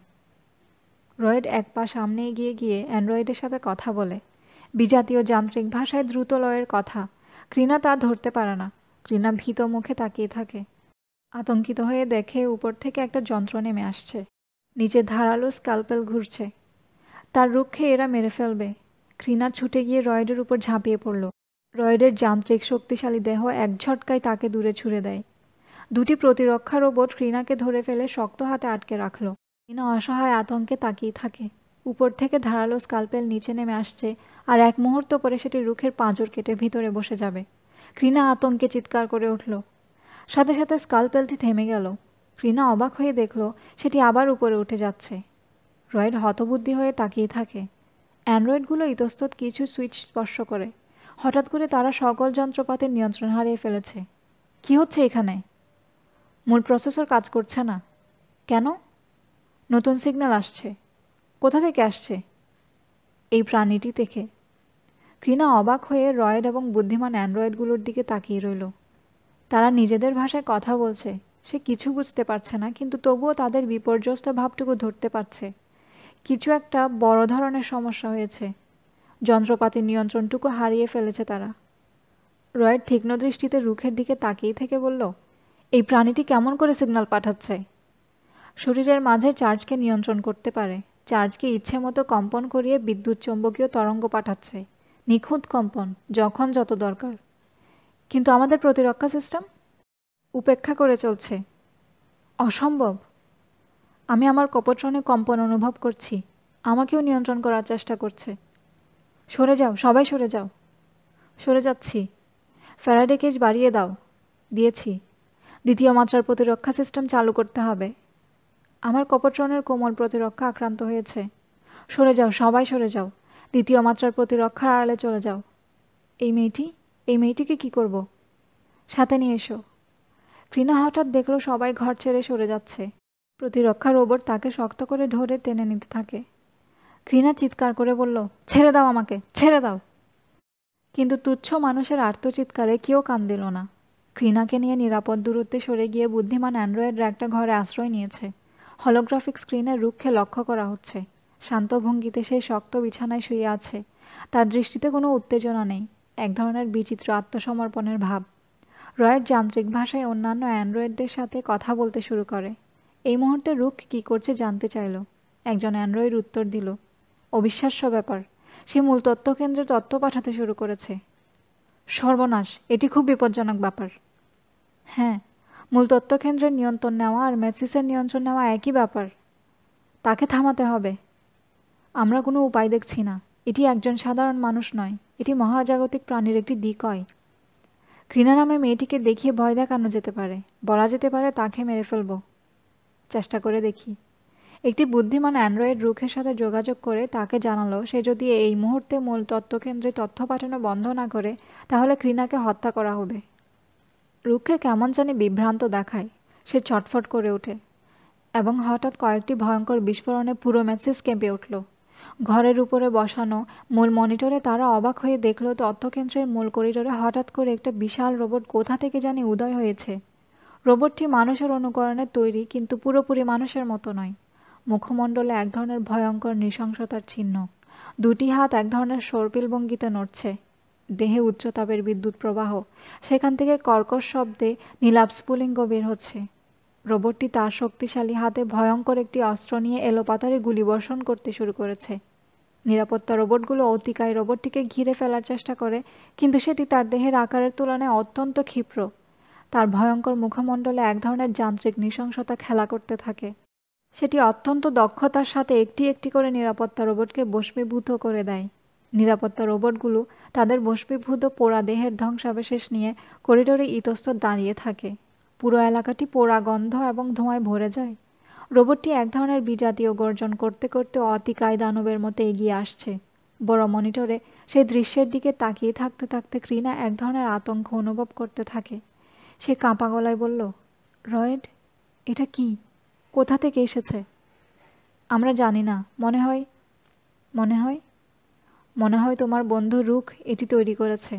রয়েড এক পা সামনে এগিয়ে গিয়ে অ্যান্ড্রয়েডের সাথে কথা বলে। বিজাতীয় যান্ত্রিক ভাষায় দ্রুত লয়ের কথা। ঘৃণা তা ধরতে পারে না। ঘৃণা ভীত মুখে তাকিয়ে থাকে। আতঙ্কিত হয়ে দেখে উপর থেকে একটা যন্ত্র নেমে আসছে। নিচে ধারালো স্ক্যালপেল ঘুরছে। তার রুক্ষে এরা মেরে ফেলবে। ঘৃণা ছুটে গিয়ে রয়েডের উপর ঝাঁপিয়ে পড়ল। রয়েডের যান্ত্রিক শক্তিশালী দেহ এক ঝটকায় তাকে দূরে ছুড়ে দেয়। দুটি প্রতিরক্ষা রোবট ঘৃণাকে ধরে ফেলে শক্ত হাতে আটকে রাখল। ঘৃণা অসহায় আতঙ্কে তাকিয়ে থাকে। উপর থেকে ধারালো স্কালপেল নিচে নেমে আসছে, আর এক মুহূর্ত পরে সেটি রুখের পাঁজর কেটে ভিতরে বসে যাবে। ঘৃণা আতঙ্কে চিৎকার করে উঠল। সাথে সাথে স্কালপেলটি থেমে গেল। ঘৃণা অবাক হয়ে দেখল সেটি আবার উপরে উঠে যাচ্ছে। রয়েড হতবুদ্ধি হয়ে তাকিয়ে থাকে। অ্যান্ড্রয়েডগুলো ইতস্তত কিছু সুইচ স্পর্শ করে। হঠাৎ করে তারা সকল যন্ত্রপাতির নিয়ন্ত্রণ হারিয়ে ফেলেছে। কি হচ্ছে এখানে? মূল প্রসেসর কাজ করছে না। কেন? নতুন সিগন্যাল আসছে। কোথা থেকে আসছে? এই প্রাণীটি থেকে। ঘৃণা অবাক হয়ে রয়েড এবং বুদ্ধিমান অ্যান্ড্রয়েডগুলোর দিকে তাকিয়ে রইল। তারা নিজেদের ভাষায় কথা বলছে। সে কিছু বুঝতে পারছে না, কিন্তু তবুও তাদের বিপর্যস্ত ভাবটুকু ধরতে পারছে। কিছু একটা বড় ধরনের সমস্যা হয়েছে। যন্ত্রপাতির নিয়ন্ত্রণটুকু হারিয়ে ফেলেছে তারা। রয়েড তীক্ষ্ণ দৃষ্টিতে রুখের দিকে তাকিয়ে থেকে বলল, এই প্রাণীটি কেমন করে সিগন্যাল পাঠাচ্ছে? শরীরের মাঝে চার্জকে নিয়ন্ত্রণ করতে পারে। চার্জকে ইচ্ছে মতো কম্পন করিয়ে বিদ্যুৎ চৌম্বকীয় তরঙ্গ পাঠাচ্ছে। নিখুঁত কম্পন, যখন যত দরকার। কিন্তু আমাদের প্রতিরক্ষা সিস্টেম উপেক্ষা করে চলছে। অসম্ভব। আমি আমার কপোট্রনে কম্পন অনুভব করছি। আমাকেও নিয়ন্ত্রণ করার চেষ্টা করছে। সরে যাও, সবাই সরে যাও। সরে যাচ্ছি। ফ্যারাডে কেজ বাড়িয়ে দাও। দিয়েছি। দ্বিতীয় মাত্রার প্রতিরক্ষা সিস্টেম চালু করতে হবে। আমার কপোট্রনের কোমল প্রতিরক্ষা আক্রান্ত হয়েছে। সরে যাও, সবাই সরে যাও। দ্বিতীয় মাত্রার প্রতিরক্ষার আড়ালে চলে যাও। এই মেয়েটিকে কি করব? সাথে নিয়ে এসো। ঘৃণা হঠাৎ দেখলো সবাই ঘর ছেড়ে সরে যাচ্ছে। প্রতিরক্ষা রোবট তাকে শক্ত করে ধরে টেনে নিতে থাকে। ঘৃণা চিৎকার করে বলল, ছেড়ে দাও আমাকে, ছেড়ে দাও। কিন্তু তুচ্ছ মানুষের আর্তচিৎকারে কেউ কান দিল না। ঘৃণাকে নিয়ে নিরাপদ দূরত্বে সরে গিয়ে বুদ্ধিমান অ্যান্ড্রয়েডরা একটা ঘরে আশ্রয় নিয়েছে। হলোগ্রাফিক স্ক্রিনে রুক্ষে লক্ষ্য করা হচ্ছে। শান্ত ভঙ্গিতে সে শক্ত বিছানায় শুয়ে আছে। তার দৃষ্টিতে কোনো উত্তেজনা নেই, এক ধরনের বিচিত্র আত্মসমর্পণের ভাব। রয়েড যান্ত্রিক ভাষায় অন্যান্য অ্যান্ড্রয়েডদের সাথে কথা বলতে শুরু করে। এই মুহূর্তে রুক কী করছে জানতে চাইল। একজন অ্যান্ড্রয়েড উত্তর দিল, অবিশ্বাস্য ব্যাপার, সে মূল তথ্যকেন্দ্রে তথ্য পাঠাতে শুরু করেছে। সর্বনাশ, এটি খুব বিপজ্জনক ব্যাপার। হ্যাঁ, মূল তথ্যকেন্দ্রের নিয়ন্ত্রণ নেওয়া আর মেটসিসের নিয়ন্ত্রণ নেওয়া একই ব্যাপার। তাকে থামাতে হবে। আমরা কোনো উপায় দেখছি না। এটি একজন সাধারণ মানুষ নয়, এটি মহাজাগতিক প্রাণীর একটি ডিকয়। ঘৃণা নামে মেয়েটিকে দেখিয়ে ভয় দেখানো যেতে পারে, বলা যেতে পারে তাকে মেরে ফেলব। চেষ্টা করে দেখি। একটি বুদ্ধিমান অ্যান্ড্রয়েড রুখের সাথে যোগাযোগ করে তাকে জানালো সে যদি এই মুহূর্তে মূল তথ্যকেন্দ্রে তথ্য পাঠানো বন্ধ না করে তাহলে ঘৃণাকে হত্যা করা হবে। রুখে কেমন জানি বিভ্রান্ত দেখায়। সে ছটফট করে ওঠে এবং হঠাৎ কয়েকটি ভয়ঙ্কর বিস্ফোরণে পুরো মেটসিস কেঁপে উঠল। ঘরের উপরে বসানো মূল মনিটরে তারা অবাক হয়ে দেখল তথ্যকেন্দ্রের মূল করিডোরে হঠাৎ করে একটা বিশাল রোবট কোথা থেকে জানি উদয় হয়েছে। রোবটটি মানুষের অনুকরণে তৈরি, কিন্তু পুরোপুরি মানুষের মতো নয়। মুখমণ্ডলে এক ধরনের ভয়ঙ্কর নৃশংসতার চিহ্ন। দুটি হাত এক ধরনের সর্পিল ভঙ্গিতে নড়ছে। দেহে উচ্চতাপের বিদ্যুৎ প্রবাহ। সেখান থেকে কর্কশ শব্দে নীলাভ স্ফুলিঙ্গ বের হচ্ছে। রোবটটি তার শক্তিশালী হাতে ভয়ঙ্কর একটি অস্ত্র নিয়ে এলোপাতাড়ি গুলিবর্ষণ করতে শুরু করেছে। নিরাপত্তা রোবটগুলো অতিকায় রোবটটিকে ঘিরে ফেলার চেষ্টা করে, কিন্তু সেটি তার দেহের আকারের তুলনায় অত্যন্ত ক্ষিপ্র। তার ভয়ঙ্কর মুখমণ্ডলে এক ধরনের যান্ত্রিক নৃশংসতা খেলা করতে থাকে। সেটি অত্যন্ত দক্ষতার সাথে একটি একটি করে নিরাপত্তা রোবটকে বশীভূত করে দেয়। নিরাপত্তা রোবটগুলো তাদের বশীভূত পোড়া দেহের ধ্বংসাবশেষ নিয়ে করিডোরে ইতস্তত দাঁড়িয়ে থাকে। পুরো এলাকাটি পোড়া গন্ধ এবং ধোঁয়ায় ভরে যায়। রোবটটি এক ধরনের বিজাতীয় গর্জন করতে করতে অতিকায় দানবের মতো এগিয়ে আসছে। বড় মনিটরে সেই দৃশ্যের দিকে তাকিয়ে থাকতে থাকতে ঘৃণা এক ধরনের আতঙ্ক অনুভব করতে থাকে। সে কাঁপা গলায় বলল, রয়েড, এটা কি? কোথা থেকে এসেছে? আমরা জানি না। মনে হয় তোমার বন্ধু রুক এটি তৈরি করেছে।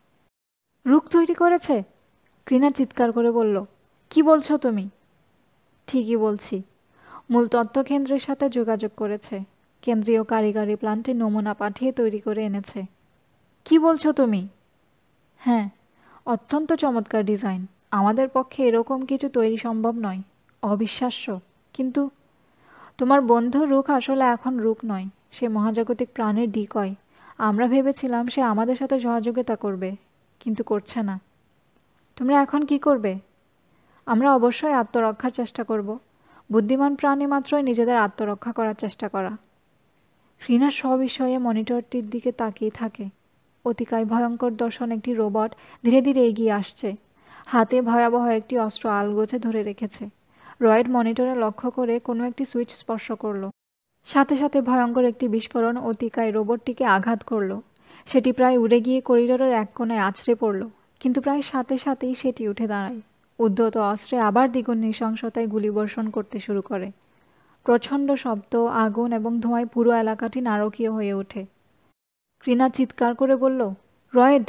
রুক তৈরি করেছে? ঘৃণা চিৎকার করে বলল, কি বলছো তুমি? ঠিকই বলছি। মূল তথ্যকেন্দ্রের সাথে যোগাযোগ করেছে। কেন্দ্রীয় কারিগরি প্ল্যান্টে নমুনা পাঠিয়ে তৈরি করে এনেছে। কি বলছো তুমি? হ্যাঁ, অত্যন্ত চমৎকার ডিজাইন। আমাদের পক্ষে এরকম কিছু তৈরি সম্ভব নয়। অবিশ্বাস্য। কিন্তু তোমার বন্ধু রুক আসলে এখন রুক নয়, সে মহাজাগতিক প্রাণীর ডিকয়। আমরা ভেবেছিলাম সে আমাদের সাথে সহযোগিতা করবে, কিন্তু করছে না। তোমরা এখন কি করবে? আমরা অবশ্যই আত্মরক্ষার চেষ্টা করব। বুদ্ধিমান প্রাণী মাত্রই নিজেদের আত্মরক্ষা করার চেষ্টা করা। ঘৃণা সবিস্ময়ে মনিটরটির দিকে তাকিয়ে থাকে। অতিকায় ভয়ঙ্কর দর্শন একটি রোবট ধীরে ধীরে এগিয়ে আসছে। হাতে ভয়াবহ একটি অস্ত্র আলগোছে ধরে রেখেছে। রয়েড মনিটরে লক্ষ্য করে কোনো একটি সুইচ স্পর্শ করল। সাথে সাথে ভয়ঙ্কর একটি বিস্ফোরণ অতিকায় রোবটটিকে আঘাত করল। সেটি প্রায় উড়ে গিয়ে করিডোরের এক কোণায় আছড়ে পড়ল, কিন্তু প্রায় সাথে সাথেই সেটি উঠে দাঁড়ায়। উদ্ধত অস্ত্রে আবার দ্বিগুণ নৃশংসতায় গুলিবর্ষণ করতে শুরু করে। প্রচণ্ড শব্দ, আগুন এবং ধোঁয়ায় পুরো এলাকাটি নারকীয় হয়ে ওঠে। ঘৃণা চিৎকার করে বলল, রয়েড,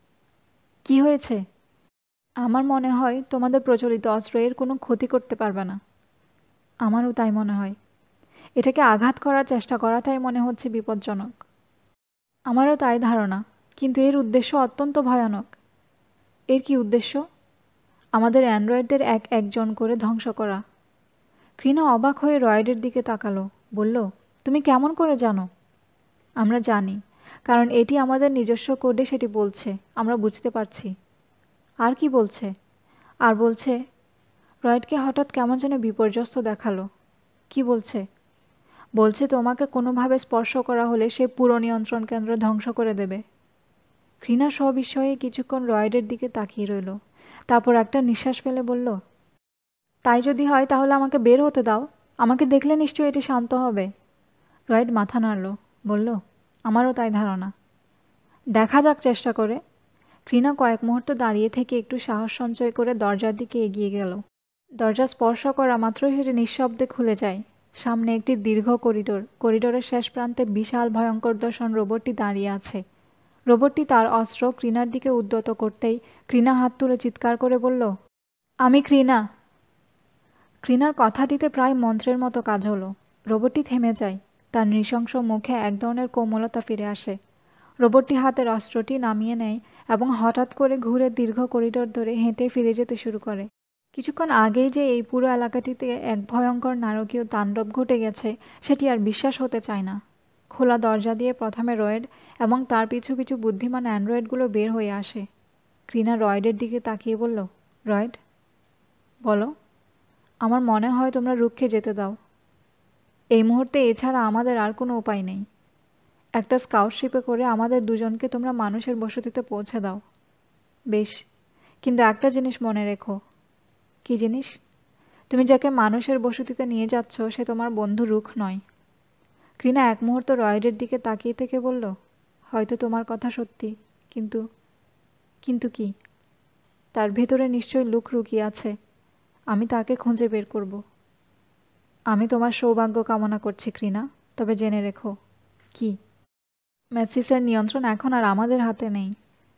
কি হয়েছে? আমার মনে হয় তোমাদের প্রচলিত অস্ত্র এর কোনো ক্ষতি করতে পারবে না। আমারও তাই মনে হয়। এটাকে আঘাত করার চেষ্টা করাটাই মনে হচ্ছে বিপজ্জনক। আমারও তাই ধারণা, কিন্তু এর উদ্দেশ্য অত্যন্ত ভয়ানক। এর কি উদ্দেশ্য? আমাদের অ্যান্ড্রয়েডদের একজন করে ধ্বংস করা। ঘৃণা অবাক হয়ে রয়েডের দিকে তাকালো, বলল, তুমি কেমন করে জানো? আমরা জানি, কারণ এটি আমাদের নিজস্ব কোডে সেটি বলছে। আমরা বুঝতে পারছি। আর কি বলছে? আর বলছে, রয়েডকে হঠাৎ কেমন যেন বিপর্যস্ত দেখালো। কি বলছে? বলছে তোমাকে কোনোভাবে স্পর্শ করা হলে সে পুরো নিয়ন্ত্রণ কেন্দ্র ধ্বংস করে দেবে। ঘৃণা সবিস্ময়ে কিছুক্ষণ রয়েডের দিকে তাকিয়ে রইল, তারপর একটা নিঃশ্বাস ফেলে বলল, তাই যদি হয় তাহলে আমাকে বের হতে দাও, আমাকে দেখলে নিশ্চয়ই এটি শান্ত হবে। রয়েড মাথা নাড়ল, বলল, আমারও তাই ধারণা। দেখা যাক চেষ্টা করে। ঘৃণা কয়েক মুহূর্ত দাঁড়িয়ে থেকে একটু সাহস সঞ্চয় করে দরজার দিকে এগিয়ে গেল। দরজা স্পর্শ করা মাত্রই সেটি নিঃশব্দে খুলে যায়। সামনে একটি দীর্ঘ করিডোর। করিডোরের শেষ প্রান্তে বিশাল ভয়ঙ্কর দর্শন রোবটটি দাঁড়িয়ে আছে। রোবটটি তার অস্ত্র ঘৃণার দিকে উদ্যত করতেই ঘৃণা হাত তুলে চিৎকার করে বলল, আমি ঘৃণা। ঘৃণার কথাটিতে প্রায় মন্ত্রের মতো কাজ হলো। রোবটটি থেমে যায়, তার নৃশংস মুখে এক ধরনের কোমলতা ফিরে আসে। রোবটটি হাতের অস্ত্রটি নামিয়ে নেয় এবং হঠাৎ করে ঘুরে দীর্ঘ করিডোর ধরে হেঁটে ফিরে যেতে শুরু করে। কিছুক্ষণ আগেই যে এই পুরো এলাকাটিতে এক ভয়ঙ্কর নারকীয় তাণ্ডব ঘটে গেছে সেটি আর বিশ্বাস হতে চায় না। খোলা দরজা দিয়ে প্রথমে রয়েড এবং তার পিছু পিছু বুদ্ধিমান অ্যান্ড্রয়েডগুলো বের হয়ে আসে। ঘৃণা রয়েডের দিকে তাকিয়ে বলল, রয়েড, বলো। আমার মনে হয় তোমরা রুখে যেতে দাও। এই মুহূর্তে এছাড়া আমাদের আর কোনো উপায় নেই। একটা স্কাউটশিপে করে আমাদের দুজনকে তোমরা মানুষের বসতিতে পৌঁছে দাও। বেশ, কিন্তু একটা জিনিস মনে রেখো। কি জিনিস? তুমি যাকে মানুষের বসতিতে নিয়ে যাচ্ছ সে তোমার বন্ধু রুখ নয়। ঘৃণা এক মুহূর্ত রয়েডের দিকে তাকিয়ে থেকে বলল, হয়তো তোমার কথা সত্যি, কিন্তু কিন্তু কি? তার ভেতরে নিশ্চয়ই লুক লুকিয়ে আছে। আমি তাকে খুঁজে বের করব। আমি তোমার সৌভাগ্য কামনা করছি ঘৃণা, তবে জেনে রেখো। কি? মেসিসের নিয়ন্ত্রণ এখন আর আমাদের হাতে নেই।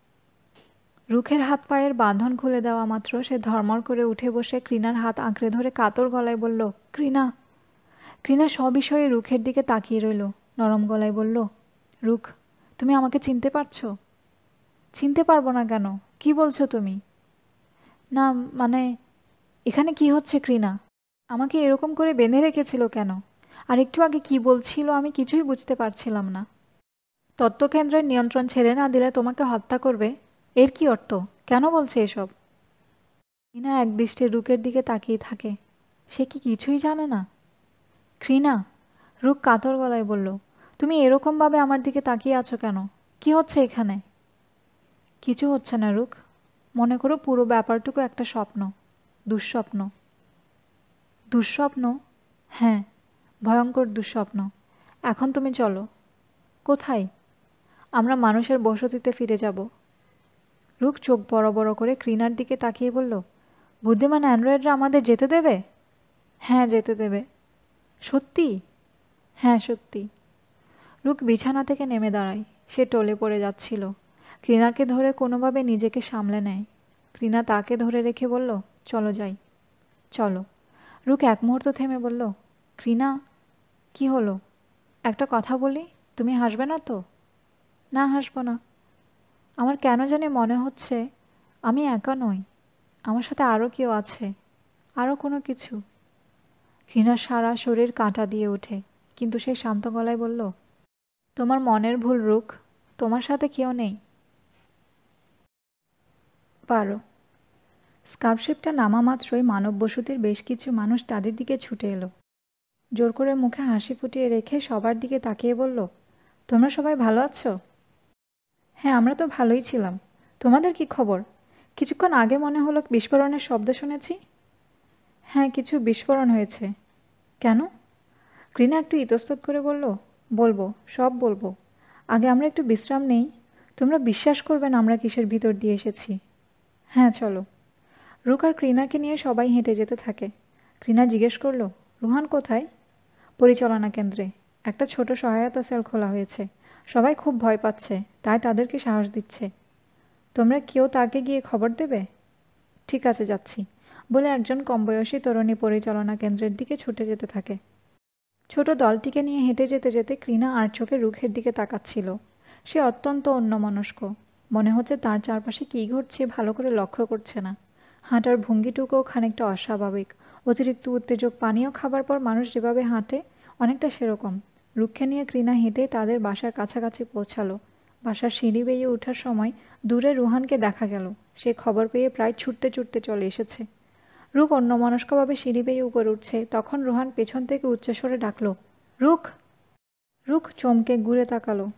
রুখের হাত পায়ের বাঁধন খুলে দেওয়া মাত্র সে ধর্মর করে উঠে বসে ঘৃণার হাত আঁকড়ে ধরে কাতর গলায় বলল, ঘৃণা। ঘৃণা সবিষয়ে রুখের দিকে তাকিয়ে রইল, নরম গলায় বলল, রুখ, তুমি আমাকে চিনতে পারছো? চিনতে পারবো না কেন? কি বলছো তুমি? না মানে, এখানে কি হচ্ছে ঘৃণা? আমাকে এরকম করে বেঁধে রেখেছিল কেন? আর একটু আগে কি বলছিল আমি কিছুই বুঝতে পারছিলাম না। তত্ত্বকেন্দ্রের নিয়ন্ত্রণ ছেড়ে না দিলে তোমাকে হত্যা করবে, এর কি অর্থ? কেন বলছে এসব? ঘৃণা একদৃষ্টে রুকের দিকে তাকিয়ে থাকে। সে কি কিছুই জানে না? ঘৃণা, রুক কাতর গলায় বলল, তুমি এরকমভাবে আমার দিকে তাকিয়ে আছো কেন? কি হচ্ছে এখানে? কিছু হচ্ছে না রুক। মনে করো পুরো ব্যাপারটুকু একটা স্বপ্ন, দুঃস্বপ্ন। দুঃস্বপ্ন? হ্যাঁ, ভয়ঙ্কর দুঃস্বপ্ন। এখন তুমি চলো। কোথায়? আমরা মানুষের বসতিতে ফিরে যাব। রুক চোখ বড় বড় করে ঘৃণার দিকে তাকিয়ে বলল, বুদ্ধিমান অ্যান্ড্রয়েডরা আমাদের যেতে দেবে? হ্যাঁ, যেতে দেবে। সত্যি? হ্যাঁ, সত্যি। রুক বিছানা থেকে নেমে দাঁড়ায়। সে টলে পড়ে যাচ্ছিল। ঘৃণাকে ধরে কোনোভাবে নিজেকে সামলে নেয়। ঘৃণা তাকে ধরে রেখে বলল, চলো যাই। চলো। রুক এক মুহূর্ত থেমে বলল, ঘৃণা। কি হলো? একটা কথা বলি, তুমি হাসবে না তো? না, হাসবো না। আমার কেন জানি মনে হচ্ছে আমি একা নই, আমার সাথে আরও কেউ আছে, আরও কোনো কিছু। ঘৃণার সারা শরীর কাঁটা দিয়ে ওঠে, কিন্তু সে শান্ত গলায় বলল, তোমার মনের ভুল রুক, তোমার সাথে কেউ নেই। পারো। স্কার্পশিপটা নামা মাত্রই মানব বসতির বেশ কিছু মানুষ তাদের দিকে ছুটে এলো। জোর করে মুখে হাসি ফুটিয়ে রেখে সবার দিকে তাকিয়ে বলল, তোমরা সবাই ভালো আছো? হ্যাঁ, আমরা তো ভালোই ছিলাম। তোমাদের কি খবর? কিছুক্ষণ আগে মনে হলো বিস্ফোরণের শব্দ শুনেছি। হ্যাঁ, কিছু বিস্ফোরণ হয়েছে। কেন? ঘৃণা একটু ইতস্তত করে বলল, বলবো, সব বলবো। আগে আমরা একটু বিশ্রাম নেই। তোমরা বিশ্বাস করবে না আমরা কিসের ভিতর দিয়ে এসেছি। হ্যাঁ, চলো। রুক আর ঘৃণাকে নিয়ে সবাই হেঁটে যেতে থাকে। ঘৃণা জিজ্ঞেস করলো, রুহান কোথায়? পরিচালনা কেন্দ্রে। একটা ছোট সহায়তা সেল খোলা হয়েছে। সবাই খুব ভয় পাচ্ছে, তাই তাদেরকে সাহস দিচ্ছে। তোমরা কেউ তাকে গিয়ে খবর দেবে? ঠিক আছে, যাচ্ছি, বলে একজন কমবয়সী তরুণী পরিচালনা কেন্দ্রের দিকে ছুটে যেতে থাকে। ছোট দলটিকে নিয়ে হেঁটে যেতে যেতে ঘৃণা আর চোখে রুখের দিকে তাকাচ্ছিল। সে অত্যন্ত অন্যমনস্ক। মনে হচ্ছে তার চারপাশে কী ঘটছে ভালো করে লক্ষ্য করছে না। হাঁটার ভঙ্গিটুকুও খানিকটা অস্বাভাবিক। অতিরিক্ত উত্তেজক পানীয় খাবার পর মানুষ যেভাবে হাঁটে, অনেকটা সেরকম। রুক্ষে নিয়ে ঘৃণা হেঁটে তাদের বাসার কাছাকাছি পৌঁছালো। বাসার সিঁড়ি বেয়ে ওঠার সময় দূরে রুহানকে দেখা গেল। সে খবর পেয়ে প্রায় ছুটতে ছুটতে চলে এসেছে। রুক অন্যমনস্কভাবে সিঁড়ি বেয়ে উপরে উঠছে, তখন রুহান পেছন থেকে উচ্চস্বরে ডাকল, রুক। রুক চমকে ঘুরে তাকালো।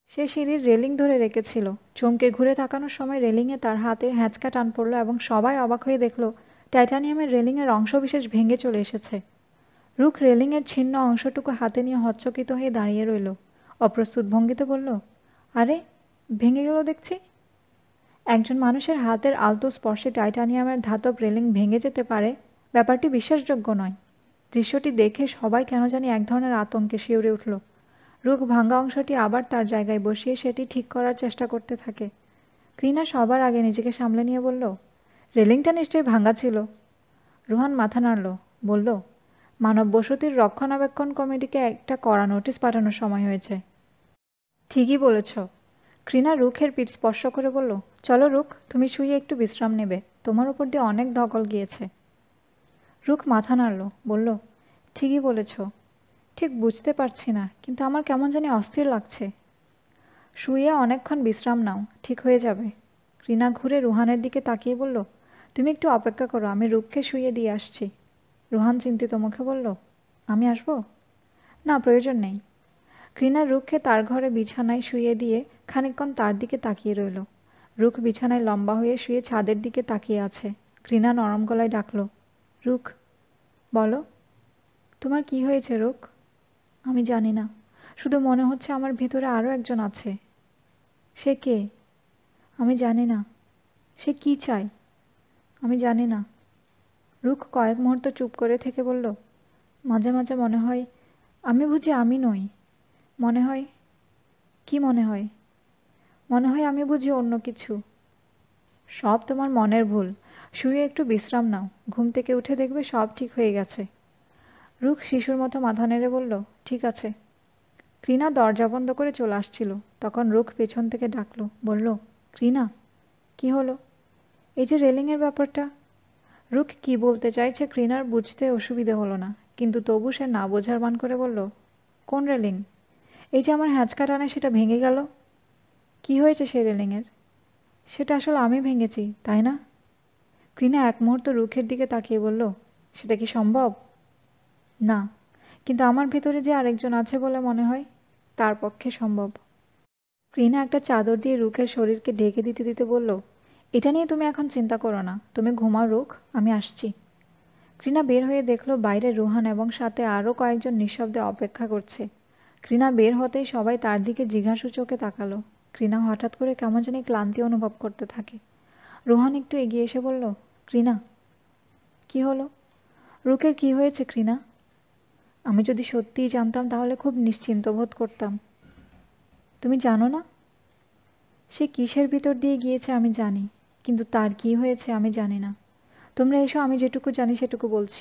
সে সিঁড়ির রেলিং ধরে রেখেছিল। চমকে ঘুরে তাকানোর সময় রেলিংয়ে তার হাতের হ্যাঁচকা টান পড়ল এবং সবাই অবাক হয়ে দেখল টাইটানিয়ামের রেলিংয়ের অংশবিশেষ ভেঙে চলে এসেছে। রুক রেলিংয়ের ছিন্ন অংশটুকু হাতে নিয়ে হচ্চকিত হয়ে দাঁড়িয়ে রইল। অপ্রস্তুত ভঙ্গিতে বলল, আরে, ভেঙে গেল দেখছি। একজন মানুষের হাতের আলতো স্পর্শে টাইটানিয়ামের ধাতব রেলিং ভেঙে যেতে পারে, ব্যাপারটি বিশ্বাসযোগ্য নয়। দৃশ্যটি দেখে সবাই কেন জানি এক ধরনের আতঙ্কে শিউরে উঠল। রুক ভাঙা অংশটি আবার তার জায়গায় বসিয়ে সেটি ঠিক করার চেষ্টা করতে থাকে। ক্রিনা সবার আগে নিজেকে সামলে নিয়ে বলল, রেলিংটা নিশ্চয়ই ভাঙা ছিল। রুহান মাথা নাড়ল, বলল, মানব বসতির রক্ষণাবেক্ষণ কমিটিকে একটা কড়া নোটিশ পাঠানোর সময় হয়েছে। ঠিকই বলেছ। ক্রিনা রুখের পিঠ স্পর্শ করে বলল, চলো রুক, তুমি শুয়ে একটু বিশ্রাম নেবে, তোমার উপর দিয়ে অনেক ধকল গিয়েছে। রুক মাথা নাড়ল, বলল, ঠিকই বলেছ। ঠিক বুঝতে পারছি না, কিন্তু আমার কেমন জানি অস্থির লাগছে। শুয়ে অনেকক্ষণ বিশ্রাম নাও, ঠিক হয়ে যাবে। ক্রিনা ঘুরে রুহানের দিকে তাকিয়ে বলল, তুমি একটু অপেক্ষা করো, আমি রুককে শুয়ে দিয়ে আসছি। রুহান চিন্তিত মুখে বলল, আমি আসবো? না, প্রয়োজন নেই। ক্রিনা রুককে তার ঘরে বিছানায় শুয়ে দিয়ে খানিকক্ষণ তার দিকে তাকিয়ে রইল। রুক বিছানায় লম্বা হয়ে শুয়ে ছাদের দিকে তাকিয়ে আছে। ক্রিনা নরম গলায় ডাকল, রুক। বলো। তোমার কি হয়েছে রুক? আমি জানি না, শুধু মনে হচ্ছে আমার ভিতরে আরও একজন আছে। সে কে? আমি জানি না। সে কি চায়? আমি জানি না। রুক কয়েক মুহূর্ত চুপ করে থেকে বলল, মাঝে মাঝে মনে হয় আমি বুঝি আমি নই। মনে হয়। কি মনে হয়? মনে হয় আমি বুঝি অন্য কিছু। সব তোমার মনের ভুল। শুয়ে একটু বিশ্রাম নাও, ঘুম থেকে উঠে দেখবে সব ঠিক হয়ে গেছে। রুক শিশুর মতো মাথা নেড়ে বলল, ঠিক আছে। ক্রিনা দরজা বন্ধ করে চলে আসছিল। তখন রুক পেছন থেকে ডাকলো, বলল, ক্রিনা। কি হলো? এই যে রেলিংয়ের ব্যাপারটা। রুক কি বলতে চাইছে ক্রিনার বুঝতে অসুবিধে হলো না, কিন্তু তবু সে না বোঝার ভান করে বলল, কোন রেলিং? এই যে আমার হ্যাঁচকা টানে সেটা ভেঙে গেল। কি হয়েছে সেই রেলিংয়ের? সেটা আসলে আমি ভেঙেছি, তাই না? ক্রিনা এক মুহূর্ত রুখের দিকে তাকিয়ে বলল, সেটা কি সম্ভব? না, কিন্তু আমার ভেতরে যে আরেকজন আছে বলে মনে হয়, তার পক্ষে সম্ভব। ক্রিনা একটা চাদর দিয়ে রুখের শরীরকে ঢেকে দিতে দিতে বলল, এটা নিয়ে তুমি এখন চিন্তা করো না, তুমি ঘুমাও রুখ, আমি আসছি। ক্রিনা বের হয়ে দেখল বাইরে রুহান এবং সাথে আরও কয়েকজন নিঃশব্দে অপেক্ষা করছে। ক্রিনা বের হতেই সবাই তার দিকে জিজ্ঞাসু চোখে তাকালো। ক্রিনা হঠাৎ করে কেমন জানি ক্লান্তি অনুভব করতে থাকে। রুহান একটু এগিয়ে এসে বলল, ক্রিনা। কি হলো? রুকের কি হয়েছে ক্রিনা? আমি যদি সত্যিই জানতাম তাহলে খুব নিশ্চিন্ত বোধ করতাম। তুমি জানো না? সে কিসের ভিতর দিয়ে গিয়েছে আমি জানি, কিন্তু তার কি হয়েছে আমি জানি না। তোমরা এসো, আমি যেটুকু জানি সেটুকু বলছি।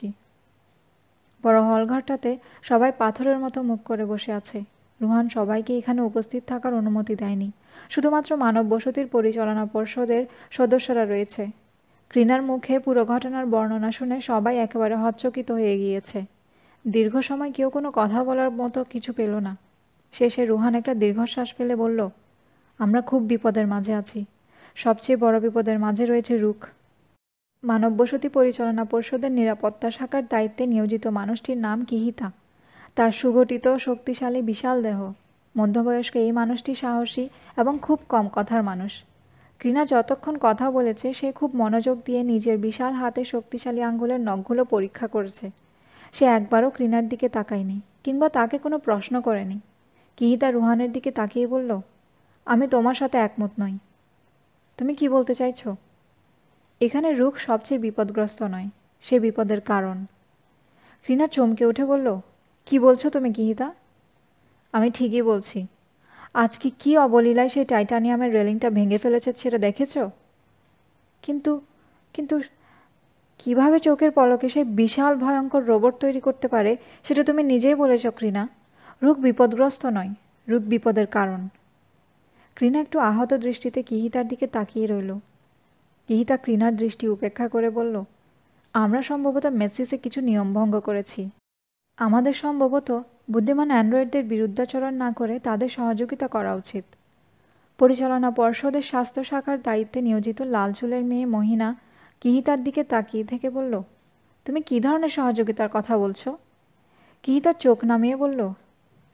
বড় হলঘরটাতে সবাই পাথরের মতো মুখ করে বসে আছে। রুহান সবাইকে এখানে উপস্থিত থাকার অনুমতি দেয়নি। শুধুমাত্র মানব বসতির পরিচালনা পর্ষদের সদস্যরা রয়েছে। ক্রিনার মুখে পুরো ঘটনার বর্ণনা শুনে সবাই একেবারে হচ্চকিত হয়ে গিয়েছে। দীর্ঘ সময় কেউ কোনো কথা বলার মতো কিছু পেল না। শেষে রুহান একটা দীর্ঘশ্বাস ফেলে বলল, আমরা খুব বিপদের মাঝে আছি। সবচেয়ে বড় বিপদের মাঝে রয়েছে রুক। মানব বসতি পরিচালনা পর্ষদের নিরাপত্তা শাখার দায়িত্বে নিয়োজিত মানুষটির নাম কিহিতা। তার সুগঠিত, শক্তিশালী, বিশাল দেহ। মধ্যবয়স্ক এই মানুষটি সাহসী এবং খুব কম কথার মানুষ। ক্রিনা যতক্ষণ কথা বলেছে সে খুব মনোযোগ দিয়ে নিজের বিশাল হাতে শক্তিশালী আঙ্গুলের নখগুলো পরীক্ষা করেছে। সে একবারও ক্রিনার দিকে তাকায়নি, কিংবা তাকে কোনো প্রশ্ন করেনি। কিহিতা রুহানের দিকে তাকিয়ে বলল, আমি তোমার সাথে একমত নই। তুমি কি বলতে চাইছো? এখানে রুক সবচেয়ে বিপদগ্রস্ত নয়, সে বিপদের কারণ। ক্রিনা চমকে উঠে বলল, কি বলছো তুমি কিহিতা? আমি ঠিকই বলছি। আজকে কি অবলীলায় সেই টাইটানিয়ামের রেলিংটা ভেঙে ফেলেছে সেটা দেখেছো? কিন্তু কিন্তু কিভাবে চোখের পলকে সেই বিশাল ভয়ঙ্কর রোবট তৈরি করতে পারে সেটা তুমি নিজেই বলেছ ক্রিনা। রুক বিপদগ্রস্ত নয়, রুক বিপদের কারণ। ক্রিনা একটু আহত দৃষ্টিতে কিহিতার দিকে তাকিয়ে রইল। কিহিতা ক্রিনার দৃষ্টি উপেক্ষা করে বলল, আমরা সম্ভবত মেটসিসে কিছু নিয়ম ভঙ্গ করেছি। আমাদের সম্ভবত বুদ্ধিমান অ্যান্ড্রয়েডদের বিরুদ্ধাচরণ না করে তাদের সহযোগিতা করা উচিত। পরিচালনা পর্ষদের স্বাস্থ্য শাখার দায়িত্বে নিয়োজিত লাল চুলের মেয়ে মহিনা কিহিতার দিকে তাকিয়ে থেকে বলল, তুমি কী ধরনের সহযোগিতার কথা বলছো? কিহিতা চোখ নামিয়ে বলল,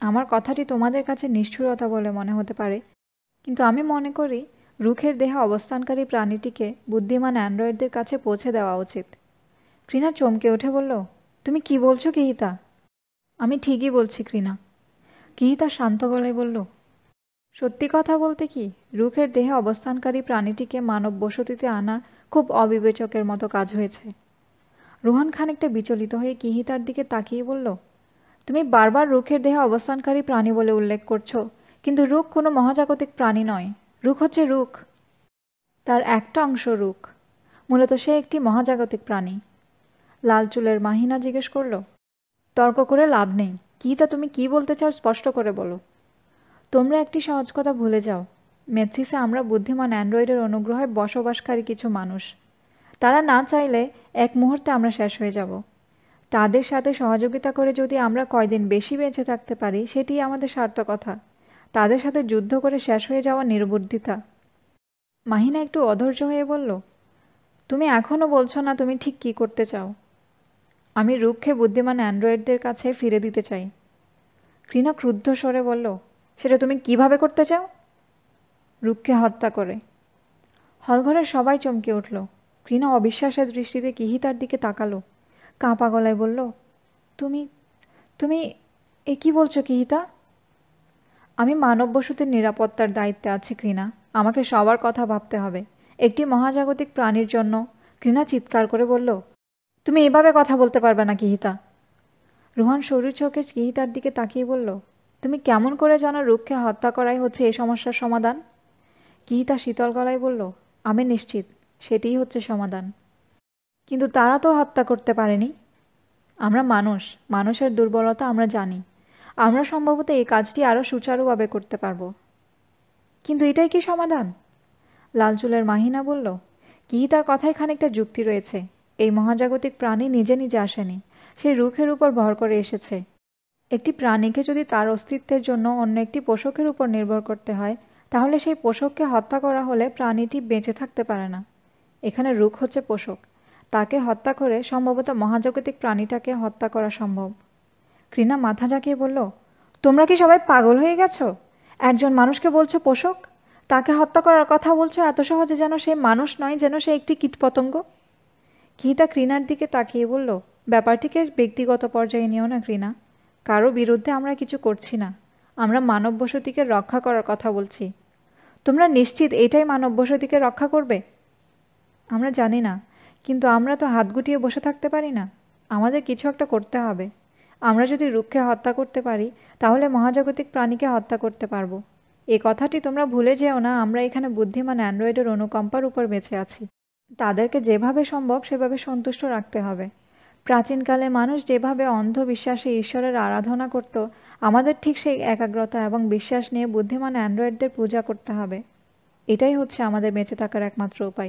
আমার কথাটি তোমাদের কাছে নিষ্ঠুরতা বলে মনে হতে পারে, কিন্তু আমি মনে করি রুখের দেহে অবস্থানকারী প্রাণীটিকে বুদ্ধিমান অ্যান্ড্রয়েডদের কাছে পৌঁছে দেওয়া উচিত। ক্রিনা চমকে উঠে বলল, তুমি কি বলছো কিহিতা? আমি ঠিকই বলছি ক্রিনা, কিহিতা শান্ত গলায় বলল। সত্যি কথা বলতে কি, রুখের দেহে অবস্থানকারী প্রাণীটিকে মানব বসতিতে আনা খুব অবিবেচকের মতো কাজ হয়েছে। রোহান খানিকটা বিচলিত হয়ে কিহিতার দিকে তাকিয়ে বলল, তুমি বারবার রুখের দেহে অবস্থানকারী প্রাণী বলে উল্লেখ করছো, কিন্তু রুখ কোনো মহাজাগতিক প্রাণী নয়। রুখ হচ্ছে রুখ, তার একটা অংশ রুখ। মূলত সে একটি মহাজাগতিক প্রাণী। লাল চুলের মাহিনা জিজ্ঞেস করল, তর্ক করে লাভ নেই। কিহিতা, তুমি কি বলতে চাও স্পষ্ট করে বলো। তোমরা একটি সহজ কথা ভুলে যাও। মেটসিসে আমরা বুদ্ধিমান অ্যান্ড্রয়েডের অনুগ্রহে বসবাসকারী কিছু মানুষ। তারা না চাইলে এক মুহূর্তে আমরা শেষ হয়ে যাব। তাদের সাথে সহযোগিতা করে যদি আমরা কয়দিন বেশি বেঁচে থাকতে পারি, সেটিই আমাদের সার্থকতা। তাদের সাথে যুদ্ধ করে শেষ হয়ে যাওয়া নির্বুদ্ধিতা। মাহিনা একটু অধৈর্য হয়ে বলল, তুমি এখনও বলছো না তুমি ঠিক কী করতে চাও। আমি রুখকে বুদ্ধিমান অ্যান্ড্রয়েডদের কাছে ফিরে দিতে চাই। ক্রিনা ক্রুদ্ধ স্বরে বলল, সেটা তুমি কিভাবে করতে চাও? রুখকে হত্যা করে। হলঘরের সবাই চমকে উঠল। ক্রিনা অবিশ্বাসের দৃষ্টিতে কিহিতার দিকে তাকালো। কাঁপা গলায় বলল, তুমি তুমি এ কি বলছো কিহিতা? আমি মানব বসতির নিরাপত্তার দায়িত্বে আছি ক্রিনা। আমাকে সবার কথা ভাবতে হবে। একটি মহাজাগতিক প্রাণীর জন্য। ক্রিনা চিৎকার করে বলল, তুমি এভাবে কথা বলতে পারবে না কিহিতা। রোহান সরু চোখে কিহিতার দিকে তাকিয়ে বলল, তুমি কেমন করে জানো রুখকে হত্যা করাই হচ্ছে এই সমস্যার সমাধান? কিহিতা শীতল গলায় বলল, আমি নিশ্চিত সেটিই হচ্ছে সমাধান। কিন্তু তারা তো হত্যা করতে পারেনি। আমরা মানুষ, মানুষের দুর্বলতা আমরা জানি। আমরা সম্ভবত এই কাজটি আরও সুচারুভাবে করতে পারব। কিন্তু এটাই কি সমাধান? লাল চুলের মাহিনা বলল, কিহিতার কথায় খানিকটা যুক্তি রয়েছে। এই মহাজাগতিক প্রাণী নিজে নিজে আসেনি, সে রুখের উপর ভর করে এসেছে। একটি প্রাণীকে যদি তার অস্তিত্বের জন্য অন্য একটি পোষকের উপর নির্ভর করতে হয়, তাহলে সেই পোষককে হত্যা করা হলে প্রাণীটি বেঁচে থাকতে পারে না। এখানে রুখ হচ্ছে পোষক। তাকে হত্যা করে সম্ভবত মহাজাগতিক প্রাণীটাকে হত্যা করা সম্ভব। ক্রিনা মাথা ঝাঁকিয়ে বলল, তোমরা কি সবাই পাগল হয়ে গেছো? একজন মানুষকে বলছো পোষক, তাকে হত্যা করার কথা বলছো এত সহজে যেন সে মানুষ নয়, যেন সে একটি কীটপতঙ্গ। কিহিতা ক্রিনার দিকে তাকিয়ে বলল, ব্যাপারটিকে ব্যক্তিগত পর্যায়ে নিও না ক্রিনা। কারো বিরুদ্ধে আমরা কিছু করছি না। আমরা মানব বসতিকে রক্ষা করার কথা বলছি। তোমরা নিশ্চিত এটাই মানব বসতিকে রক্ষা করবে? আমরা জানি না, কিন্তু আমরা তো হাত গুটিয়ে বসে থাকতে পারি না। আমাদের কিছু একটা করতে হবে। আমরা যদি রুখকে হত্যা করতে পারি, তাহলে মহাজাগতিক প্রাণীকে হত্যা করতে পারবো। এ কথাটি তোমরা ভুলে যেও না, আমরা এখানে বুদ্ধিমান অ্যান্ড্রয়েডের অনুকম্পার উপর বেঁচে আছি। তাদেরকে যেভাবে সম্ভব সেভাবে সন্তুষ্ট রাখতে হবে। প্রাচীনকালে মানুষ যেভাবে অন্ধবিশ্বাসে ঈশ্বরের আরাধনা করত, আমাদের ঠিক সেই একাগ্রতা এবং বিশ্বাস নিয়ে বুদ্ধিমান অ্যান্ড্রয়েডদের পূজা করতে হবে। এটাই হচ্ছে আমাদের বেঁচে থাকার একমাত্র উপায়।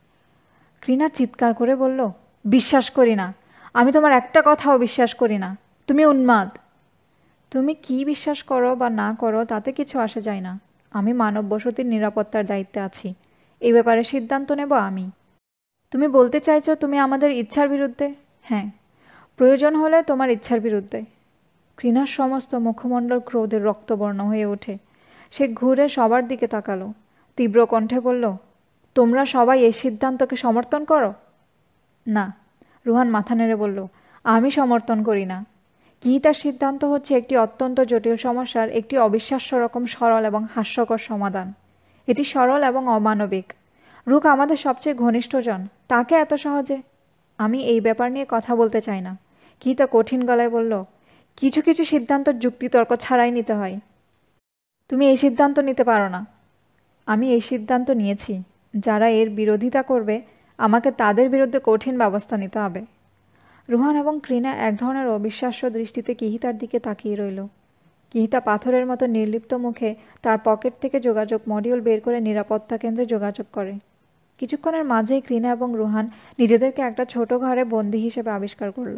ক্রিনা চিৎকার করে বলল, বিশ্বাস করি না। আমি তোমার একটা কথাও বিশ্বাস করি না। তুমি উন্মাদ। তুমি কি বিশ্বাস করো বা না করো তাতে কিছু আসে যায় না। আমি মানব বসতির নিরাপত্তার দায়িত্বে আছি। এই ব্যাপারে সিদ্ধান্ত নেব আমি। তুমি বলতে চাইছো তুমি আমাদের ইচ্ছার বিরুদ্ধে? হ্যাঁ, প্রয়োজন হলে তোমার ইচ্ছার বিরুদ্ধে। ক্রিনার সমস্ত মুখমণ্ডল ক্রোধে রক্তবর্ণ হয়ে ওঠে। সে ঘুরে সবার দিকে তাকালো। তীব্র কণ্ঠে বলল, তোমরা সবাই এই সিদ্ধান্তকে সমর্থন করো? না। রুহান মাথা নেড়ে বলল, আমি সমর্থন করি না। কিহিতার সিদ্ধান্ত হচ্ছে একটি অত্যন্ত জটিল সমস্যার একটি অবিশ্বাস্য রকম সরল এবং হাস্যকর সমাধান। এটি সরল এবং অমানবিক। রুখ আমাদের সবচেয়ে ঘনিষ্ঠজন, তাকে এত সহজে? আমি এই ব্যাপার নিয়ে কথা বলতে চাই না। কিহিতা কঠিন গলায় বলল, কিছু কিছু সিদ্ধান্ত যুক্তিতর্ক ছাড়াই নিতে হয়। তুমি এই সিদ্ধান্ত নিতে পারো না। আমি এই সিদ্ধান্ত নিয়েছি, যারা এর বিরোধিতা করবে আমাকে তাদের বিরুদ্ধে কঠিন ব্যবস্থা নিতে হবে। রুহান এবং ক্রিনা এক ধরনের অবিশ্বাস্য দৃষ্টিতে কিহিতার দিকে তাকিয়ে রইল। কিহিতা পাথরের মতো নির্লিপ্ত মুখে তার পকেট থেকে যোগাযোগ মডিউল বের করে নিরাপত্তা কেন্দ্রে যোগাযোগ করে। কিছুক্ষণের মাঝেই ক্রিনা এবং রুহান নিজেদেরকে একটা ছোট ঘরে বন্দী হিসেবে আবিষ্কার করল।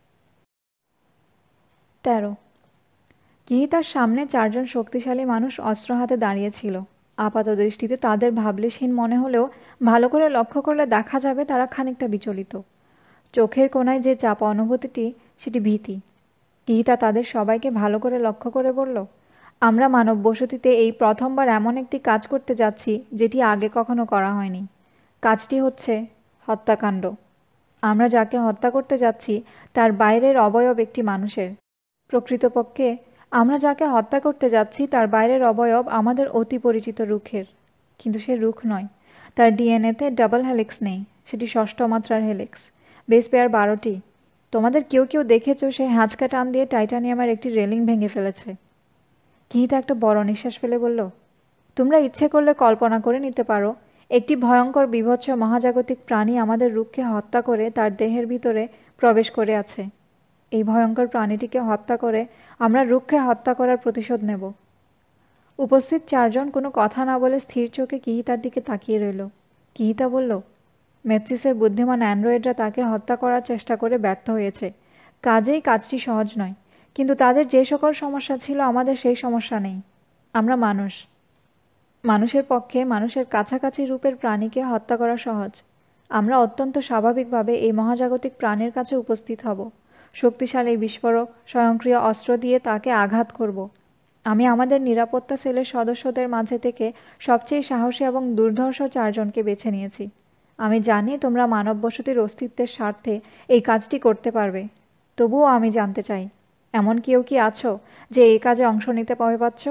13। কিহিতার সামনে 4 জন শক্তিশালী মানুষ অস্ত্র হাতে দাঁড়িয়েছিল। আপাত দৃষ্টিতে তাদের ভাবলেশহীন মনে হলেও ভালো করে লক্ষ্য করলে দেখা যাবে তারা খানিকটা বিচলিত। চোখের কোণায় যে চাপা অনুভূতিটি, সেটি ভীতি। কিহিতা তাদের সবাইকে ভালো করে লক্ষ্য করে বলল, আমরা মানব বসতিতে এই প্রথমবার এমন একটি কাজ করতে যাচ্ছি যেটি আগে কখনো করা হয়নি। কাজটি হচ্ছে হত্যাকাণ্ড। আমরা যাকে হত্যা করতে যাচ্ছি তার বাইরের অবয়ব একটি মানুষের। প্রকৃতপক্ষে আমরা যাকে হত্যা করতে যাচ্ছি তার বাইরের অবয়ব আমাদের অতি পরিচিত রুখের, কিন্তু সে রুখ নয়। তার ডিএনএতে ডাবল হেলিক্স নেই, সেটি ষষ্ঠ মাত্রার হেলিক্স, বেস পেয়ার 12টি। তোমাদের কেউ কেউ দেখেছ সে হ্যাঁচকা টান দিয়ে টাইটানিয়ামের একটি রেলিং ভেঙে ফেলেছে। কিহিতা একটা বড় নিঃশ্বাস ফেলে বলল, তোমরা ইচ্ছে করলে কল্পনা করে নিতে পারো একটি ভয়ঙ্কর বিভৎস মহাজাগতিক প্রাণী আমাদের রুখকে হত্যা করে তার দেহের ভিতরে প্রবেশ করে আছে। এই ভয়ঙ্কর প্রাণীটিকে হত্যা করে আমরা রুখকে হত্যা করার প্রতিশোধ নেব। উপস্থিত চারজন কোনো কথা না বলে স্থির চোখে কিহিতার দিকে তাকিয়ে রইল। কিহিতা বলল, মেটসিসের বুদ্ধিমান অ্যান্ড্রয়েডরা তাকে হত্যা করার চেষ্টা করে ব্যর্থ হয়েছে, কাজেই কাজটি সহজ নয়। কিন্তু তাদের যে সকল সমস্যা ছিল আমাদের সেই সমস্যা নেই। আমরা মানুষ। মানুষের পক্ষে মানুষের কাছাকাছি রূপের প্রাণীকে হত্যা করা সহজ। আমরা অত্যন্ত স্বাভাবিকভাবে এই মহাজাগতিক প্রাণীর কাছে উপস্থিত হব, শক্তিশালী বিস্ফোরক স্বয়ংক্রিয় অস্ত্র দিয়ে তাকে আঘাত করব। আমি আমাদের নিরাপত্তা সেলের সদস্যদের মাঝে থেকে সবচেয়ে সাহসী এবং দুর্ধর্ষ চারজনকে বেছে নিয়েছি। আমি জানি তোমরা মানব বসতির অস্তিত্বের স্বার্থে এই কাজটি করতে পারবে। তবুও আমি জানতে চাই, এমন কেউ কি আছো যে এই কাজে অংশ নিতে ভয় পাচ্ছ?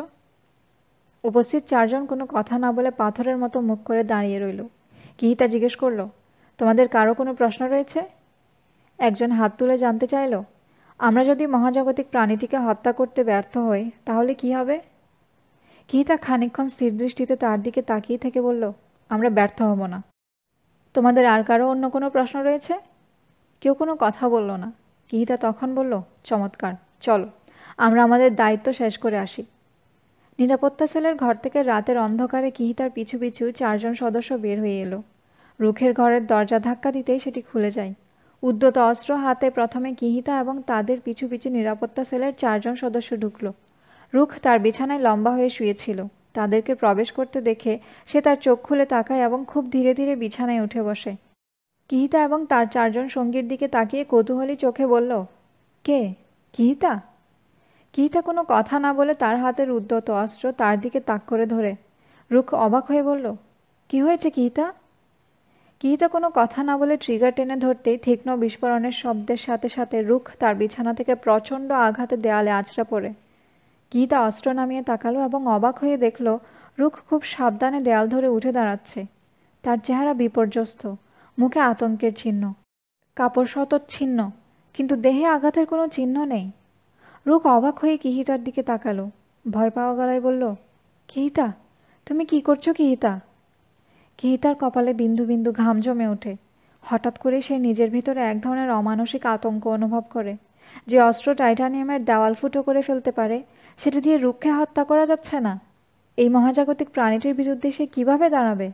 উপস্থিত চারজন কোনো কথা না বলে পাথরের মতো মুখ করে দাঁড়িয়ে রইল। কিহিতা জিজ্ঞেস করল, তোমাদের কারো কোনো প্রশ্ন রয়েছে? একজন হাত তুলে জানতে চাইল, আমরা যদি মহাজাগতিক প্রাণীটিকে হত্যা করতে ব্যর্থ হই তাহলে কি হবে? কিহিতা খানিকক্ষণ স্থির দৃষ্টিতে তার দিকে তাকিয়ে থেকে বলল, আমরা ব্যর্থ হব না। তোমাদের আর কারো অন্য কোনো প্রশ্ন রয়েছে? কেউ কোনো কথা বলল না। কিহিতা তখন বলল, চমৎকার, চলো আমরা আমাদের দায়িত্ব শেষ করে আসি। নিরাপত্তা সেলের ঘর থেকে রাতের অন্ধকারে কিহিতার পিছু পিছু চারজন সদস্য বের হয়ে এলো। রুখের ঘরের দরজা ধাক্কা দিতেই সেটি খুলে যায়। উদ্যত অস্ত্র হাতে প্রথমে কিহিতা এবং তাদের পিছু পিছু নিরাপত্তা সেলের চারজন সদস্য ঢুকল। রুখ তার বিছানায় লম্বা হয়ে শুয়েছিল। তাদেরকে প্রবেশ করতে দেখে সে তার চোখ খুলে তাকায় এবং খুব ধীরে ধীরে বিছানায় উঠে বসে। কিহিতা এবং তার চারজন সঙ্গীর দিকে তাকিয়ে কৌতূহলী চোখে বলল, কে? কিহিতা? কিহিতা কোনো কথা না বলে তার হাতের উদ্যত অস্ত্র তার দিকে তাক করে ধরে। রুখ অবাক হয়ে বলল, কি হয়েছে কিহিতা? কিহিতা কোনো কথা না বলে ট্রিগার টেনে ধরতেই তীক্ষ্ণ বিস্ফোরণের শব্দের সাথে সাথে রুখ তার বিছানা থেকে প্রচণ্ড আঘাতে দেয়ালে আছড়া পড়ে। কিহিতা অস্ত্র নামিয়ে তাকালো এবং অবাক হয়ে দেখল রুখ খুব সাবধানে দেয়াল ধরে উঠে দাঁড়াচ্ছে। তার চেহারা বিপর্যস্ত, মুখে আতঙ্কের চিহ্ন, কাপড় শতচ্ছিন্ন, কিন্তু দেহে আঘাতের কোনো চিহ্ন নেই। রুখ অবাক হয়ে কিহিতার দিকে তাকালো, ভয় পাওয়া গলায় বলল, কিহিতা, তুমি কি করছো কিহিতা? কিহিতার কপালে বিন্দু বিন্দু ঘাম জমে ওঠে। হঠাৎ করে সে নিজের ভিতরে এক ধরনের অমানসিক আতঙ্ক অনুভব করে। যে অস্ত্র টাইটানিয়ামের দেওয়াল ফুটো করে ফেলতে পারে সেটা দিয়ে রুখকে হত্যা করা যাচ্ছে না। এই মহাজাগতিক প্রাণীটির বিরুদ্ধে সে কিভাবে দাঁড়াবে?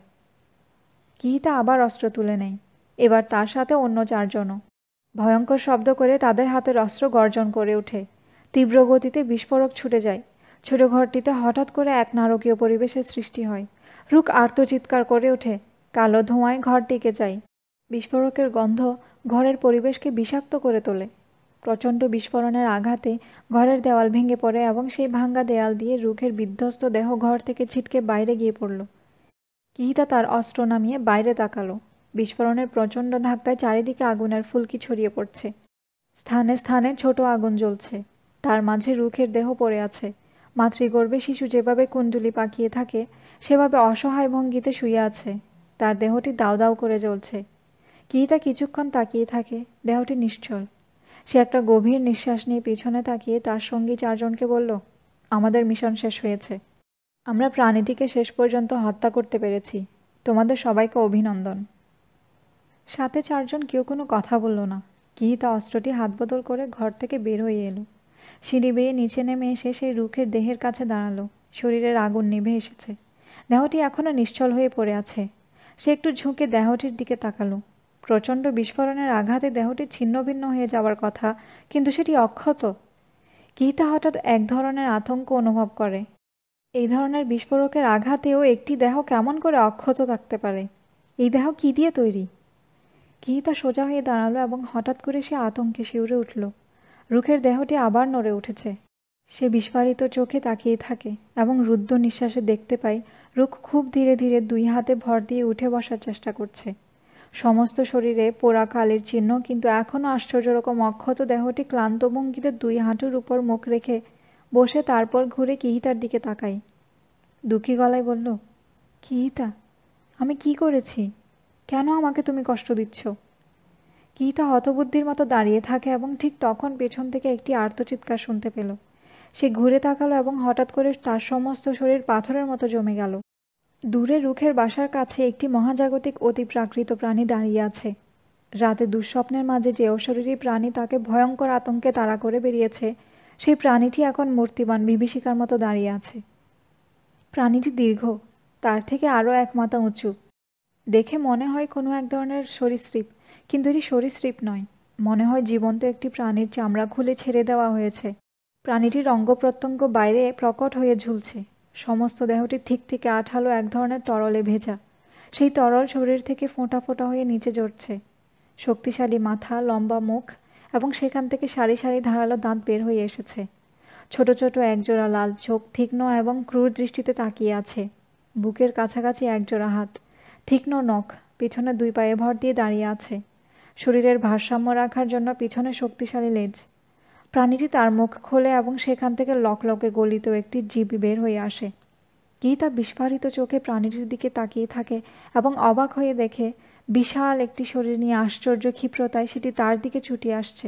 কিহিতা আবার অস্ত্র তুলে নেয়, এবার তার সাথে অন্য চারজনও। ভয়ঙ্কর শব্দ করে তাদের হাতের অস্ত্র গর্জন করে ওঠে। তীব্র গতিতে বিস্ফোরক ছুটে যায়। ছোট ঘরটিতে হঠাৎ করে এক নারকীয় পরিবেশের সৃষ্টি হয়। রুখ আর্তচিৎকার করে ওঠে। কালো ধোঁয়ায় ঘর টিকে যায়। বিস্ফোরকের গন্ধ ঘরের পরিবেশকে বিষাক্ত করে তোলে। প্রচণ্ড বিস্ফোরণের আঘাতে ঘরের দেওয়াল ভেঙে পড়ে এবং সেই ভাঙ্গা দেয়াল দিয়ে রুখের বিধ্বস্ত দেহ ঘর থেকে ছিটকে বাইরে গিয়ে পড়ল। কিহিতা তার অস্ত্র নামিয়ে বাইরে তাকালো। বিস্ফোরণের প্রচণ্ড ধাক্কায় চারিদিকে আগুনের ফুলকি ছড়িয়ে পড়ছে। স্থানে স্থানে ছোট আগুন জ্বলছে। তার মাঝে রুখের দেহ পড়ে আছে। মাতৃগর্ভে শিশু যেভাবে কুণ্ডুলি পাকিয়ে থাকে সেভাবে অসহায় ভঙ্গিতে শুয়ে আছে। তার দেহটি দাউ দাউ করে জ্বলছে। কিহিতা কিছুক্ষণ তাকিয়ে থাকে। দেহটি নিশ্চল। সে একটা গভীর নিঃশ্বাস নিয়ে পিছনে তাকিয়ে তার সঙ্গী চারজনকে বলল, আমাদের মিশন শেষ হয়েছে। আমরা প্রাণীটিকে শেষ পর্যন্ত হত্যা করতে পেরেছি। তোমাদের সবাইকে অভিনন্দন। সাথে চারজন কেউ কোনো কথা বলল না। কিহিতা অস্ত্রটি হাত বদল করে ঘর থেকে বের হয়ে এলো। সিঁড়ি বেয়ে নিচে নেমে এসে সেই রুখের দেহের কাছে দাঁড়ালো। শরীরের আগুন নিভে এসেছে। দেহটি এখনো নিশ্চল হয়ে পড়ে আছে। সে একটু ঝুঁকে দেহটির দিকে তাকালো। প্রচণ্ড বিস্ফোরণের আঘাতে দেহটি ছিন্নভিন্ন হয়ে যাওয়ার কথা, কিন্তু সেটি অক্ষত। কিহিতা হঠাৎ এক ধরনের আতঙ্ক অনুভব করে। এই ধরনের বিস্ফোরকের আঘাতেও একটি দেহ কেমন করে অক্ষত থাকতে পারে? এই দেহ কি দিয়ে তৈরি? কিহিতা সোজা হয়ে দাঁড়ালো এবং হঠাৎ করে সে আতঙ্কে শিউরে উঠল। রুখের দেহটি আবার নড়ে উঠেছে। সে বিস্ফারিত চোখে তাকিয়ে থাকে এবং রুদ্ধ নিঃশ্বাসে দেখতে পায় রুখ খুব ধীরে ধীরে 2 হাতে ভর দিয়ে উঠে বসার চেষ্টা করছে। সমস্ত শরীরে পোড়া কালির চিহ্ন, কিন্তু এখনও আশ্চর্য রকম অক্ষত দেহটি ক্লান্ত ভঙ্গিতে 2 হাঁটুর উপর মুখ রেখে বসে, তারপর ঘুরে কিহিতার দিকে তাকায়। দুঃখী গলায় বলল, কিহিতা, আমি কি করেছি? কেন আমাকে তুমি কষ্ট দিচ্ছ? কিহিতা হতবুদ্ধির মতো দাঁড়িয়ে থাকে এবং ঠিক তখন পেছন থেকে একটি আর্তচিৎকার শুনতে পেল। সে ঘুরে তাকালো এবং হঠাৎ করে তার সমস্ত শরীর পাথরের মতো জমে গেল। দূরে রুখের বাসার কাছে একটি মহাজাগতিক অতিপ্রাকৃত প্রাণী দাঁড়িয়ে আছে। রাতে দুঃস্বপ্নের মাঝে যে অশরীরী প্রাণী তাকে ভয়ঙ্কর আতঙ্কে তাড়া করে বেরিয়েছে, সেই প্রাণীটি এখন মূর্তিমান বিভীষিকার মতো দাঁড়িয়ে আছে। প্রাণীটি দীর্ঘ, তার থেকে আরও 1 মাথা উঁচু। দেখে মনে হয় কোনো এক ধরনের সরীসৃপ, কিন্তু এটি সরীসৃপ নয়। মনে হয় জীবন্ত একটি প্রাণীর চামড়া খুলে ছেড়ে দেওয়া হয়েছে। প্রাণীটির অঙ্গ-প্রত্যঙ্গ বাইরে প্রকট হয়ে ঝুলছে। সমস্ত দেহটি থিকথিকে আঠালো এক ধরনের তরলে ভেজা। সেই তরল শরীর থেকে ফোঁটা ফোঁটা হয়ে নিচে ঝরছে। শক্তিশালী মাথা, লম্বা মুখ এবং সেখান থেকে সারি সারি ধারালো দাঁত বের হয়ে এসেছে। ছোট ছোট একজোড়া লাল চোখ তীক্ষ্ণ এবং ক্রূর দৃষ্টিতে তাকিয়ে আছে। বুকের কাছাকাছি একজোড়া হাত, তীক্ষ্ণ নখ, পিছনে 2 পায়ে ভর দিয়ে দাঁড়িয়ে আছে। শরীরের ভারসাম্য রাখার জন্য পিছনে শক্তিশালী লেজ। প্রাণীটি তার মুখ খোলে এবং সেখান থেকে লকলকে গলিত একটি জিভ বের হয়ে আসে। গীতা বিস্ফারিত চোখে প্রাণীটির দিকে তাকিয়ে থাকে এবং অবাক হয়ে দেখে বিশাল একটি শরীর নিয়ে আশ্চর্য ক্ষিপ্রতায় সেটি তার দিকে ছুটে আসছে।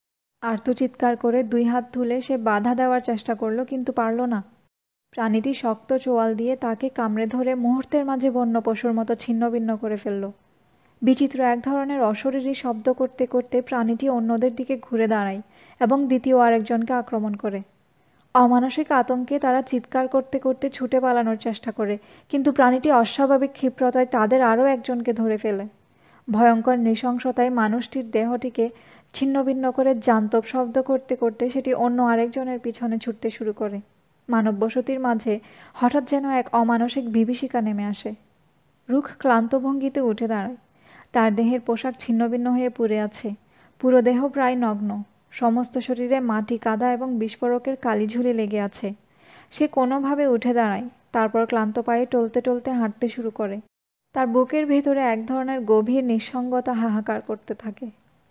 আর্তচিৎকার করে 2 হাত তুলে সে বাধা দেওয়ার চেষ্টা করল, কিন্তু পারল না। প্রাণীটি শক্ত চোয়াল দিয়ে তাকে কামড়ে ধরে মুহূর্তের মাঝে বন্য পশুর মতো ছিন্নভিন্ন করে ফেলল। বিচিত্র এক ধরনের অশরীরী শব্দ করতে করতে প্রাণীটি অন্যদের দিকে ঘুরে দাঁড়ায় এবং দ্বিতীয় আরেকজনকে আক্রমণ করে। অমানসিক আতঙ্কে তারা চিৎকার করতে করতে ছুটে পালানোর চেষ্টা করে, কিন্তু প্রাণীটি অস্বাভাবিক ক্ষিপ্রতায় তাদের আরও একজনকে ধরে ফেলে। ভয়ঙ্কর নৃশংসতায় মানুষটির দেহটিকে ছিন্নভিন্ন করে জান্তব শব্দ করতে করতে সেটি অন্য আরেকজনের পিছনে ছুটতে শুরু করে। মানব বসতির মাঝে হঠাৎ যেন এক অমানসিক বিভীষিকা নেমে আসে। রুখ ক্লান্ত ভঙ্গিতে উঠে দাঁড়ায়। তার দেহের পোশাক ছিন্নভিন্ন হয়ে পড়ে আছে। পুরো দেহ প্রায় নগ্ন। সমস্ত শরীরে মাটি, কাদা এবং বিস্ফোরকের কালিঝুলি লেগে আছে। সে কোনোভাবে উঠে দাঁড়ায়, তারপর ক্লান্ত পায়ে টলতে টলতে হাঁটতে শুরু করে। তার বুকের ভেতরে এক ধরনের গভীর নিঃসঙ্গতা হাহাকার করতে থাকে।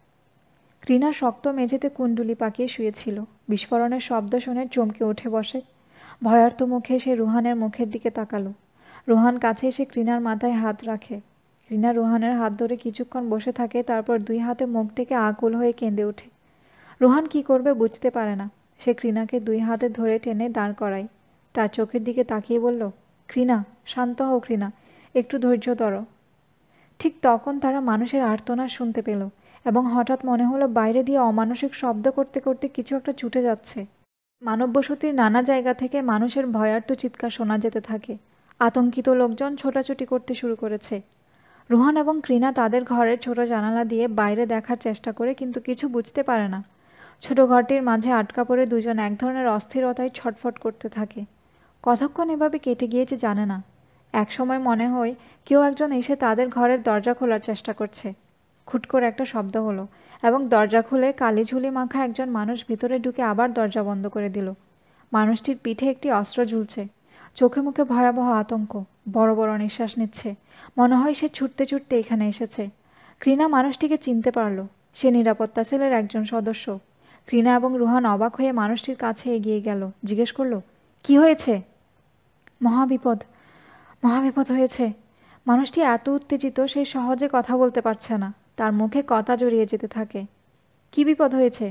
কৃণা শক্ত মেঝেতে কুণ্ডুলি পাকিয়ে শুয়েছিল। বিস্ফোরণের শব্দ শুনে চমকে উঠে বসে। ভয়ার্ত মুখে সে রুহানের মুখের দিকে তাকালো। রুহান কাছে এসে কৃণার মাথায় হাত রাখে। কৃণা রুহানের হাত ধরে কিছুক্ষণ বসে থাকে, তারপর 2 হাতে মুখ থেকে আকুল হয়ে কেঁদে ওঠে। রুহান কি করবে বুঝতে পারে না। সে কৃণাকে 2 হাতে ধরে টেনে দাঁড় করায়। তার চোখের দিকে তাকিয়ে বলল, কৃণা, শান্ত হও কৃণা, একটু ধৈর্য ধরো। ঠিক তখন তারা মানুষের আর্তনাদ শুনতে পেল এবং হঠাৎ মনে হলো বাইরে দিয়ে অমানসিক শব্দ করতে করতে কিছু একটা ছুটে যাচ্ছে। মানব বসতির নানা জায়গা থেকে মানুষের ভয়ার্ত চিৎকার শোনা যেতে থাকে। আতঙ্কিত লোকজন ছোটাছুটি করতে শুরু করেছে। রুহান এবং কৃণা তাদের ঘরের ছোট জানালা দিয়ে বাইরে দেখার চেষ্টা করে, কিন্তু কিছু বুঝতে পারে না। ছোট ঘরটির মাঝে আটকা পড়ে 2 জন এক ধরনের অস্থিরতায় ছটফট করতে থাকে। কতক্ষণ এভাবে কেটে গিয়েছে জানে না। একসময় মনে হয় কেউ একজন এসে তাদের ঘরের দরজা খোলার চেষ্টা করছে। খুট করে একটা শব্দ হলো এবং দরজা খুলে কালিঝুলি মাখা একজন মানুষ ভিতরে ঢুকে আবার দরজা বন্ধ করে দিল। মানুষটির পিঠে একটি অস্ত্র ঝুলছে। চোখে মুখে ভয়াবহ আতঙ্ক। বড় বড় নিঃশ্বাস নিচ্ছে। মনে হয় সে ছুটতে ছুটতে এখানে এসেছে। কৃণা মানুষটিকে চিনতে পারল। সে নিরাপত্তা সেলের একজন সদস্য। কৃণা এবং রুহান অবাক হয়ে মানুষটির কাছে এগিয়ে গেল। জিজ্ঞেস করল, কি হয়েছে? মহাবিপদ, মহাবিপদ হয়েছে। মানুষটি এত উত্তেজিত সে সহজে কথা বলতে পারছে না। তার মুখে কথা জড়িয়ে যেতে থাকে। কি বিপদ হয়েছে?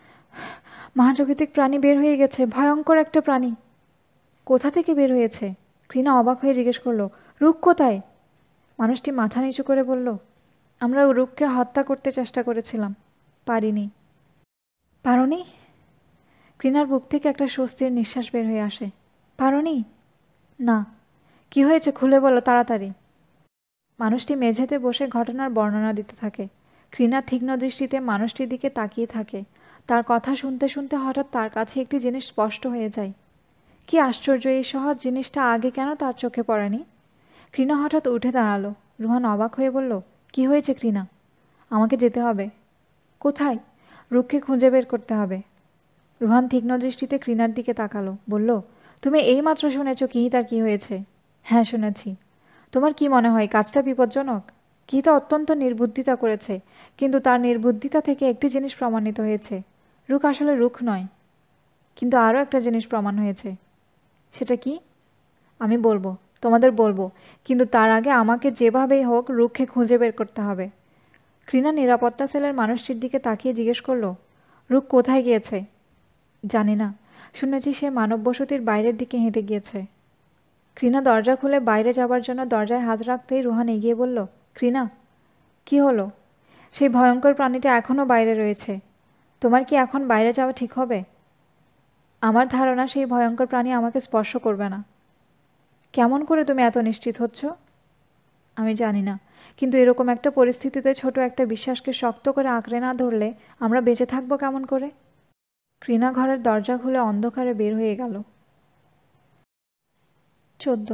মহাজাগতিক প্রাণী বের হয়ে গেছে, ভয়ঙ্কর একটা প্রাণী। কোথা থেকে বের হয়েছে? কৃণা অবাক হয়ে জিজ্ঞেস করল, রুখ কোথায়? মানুষটি মাথা নিচু করে বলল, আমরা রুখকে হত্যা করতে চেষ্টা করেছিলাম, পারিনি। পারোনি? কৃণার বুক থেকে একটা স্বস্তির নিঃশ্বাস বের হয়ে আসে। পারোনি? না। কি হয়েছে খুলে বলো তাড়াতাড়ি। মানুষটি মেঝেতে বসে ঘটনার বর্ণনা দিতে থাকে। কৃণা তীক্ষ্ণ দৃষ্টিতে মানুষটির দিকে তাকিয়ে থাকে। তার কথা শুনতে শুনতে হঠাৎ তার কাছে একটি জিনিস স্পষ্ট হয়ে যায়। কি আশ্চর্য, এই সহজ জিনিসটা আগে কেন তার চোখে পড়েনি? কৃণা হঠাৎ উঠে দাঁড়ালো। রুহান অবাক হয়ে বলল, কি হয়েছে কৃণা? আমাকে যেতে হবে। কোথায়? রুখকে খুঁজে বের করতে হবে। রুহান তীক্ষ্ণ দৃষ্টিতে কৃণার দিকে তাকালো, বলল, তুমি এইমাত্র শুনেছ কিহিতার কি হয়েছে? হ্যাঁ, শুনেছি। তোমার কি মনে হয় কাজটা বিপজ্জনক? কিহিতা অত্যন্ত নির্বুদ্ধিতা করেছে, কিন্তু তার নির্বুদ্ধিতা থেকে একটি জিনিস প্রমাণিত হয়েছে, রুখ আসলে রুখ নয়। কিন্তু আরও একটা জিনিস প্রমাণ হয়েছে। সেটা কি? আমি বলবো, তোমাদের বলবো, কিন্তু তার আগে আমাকে যেভাবেই হোক রুখকে খুঁজে বের করতে হবে। কৃণা নিরাপত্তা সেলের মানুষটির দিকে তাকিয়ে জিজ্ঞেস করলো, রুখ কোথায় গিয়েছে? জানি না, শুনেছি সে মানব বসতির বাইরের দিকে হেঁটে গিয়েছে। কৃণা দরজা খুলে বাইরে যাবার জন্য দরজায় হাত রাখতেই রুহান এগিয়ে বলল, কৃণা, কি হলো? সেই ভয়ঙ্কর প্রাণীটা এখনও বাইরে রয়েছে। তোমার কি এখন বাইরে যাওয়া ঠিক হবে? আমার ধারণা সেই ভয়ঙ্কর প্রাণী আমাকে স্পর্শ করবে না। কেমন করে তুমি এত নিশ্চিত হচ্ছ? আমি জানি না, কিন্তু এরকম একটা পরিস্থিতিতে ছোট একটা বিশ্বাসকে শক্ত করে আঁকড়ে না ধরলে আমরা বেঁচে থাকবো কেমন করে? কৃণা ঘরের দরজা খুলে অন্ধকারে বের হয়ে গেল। 14।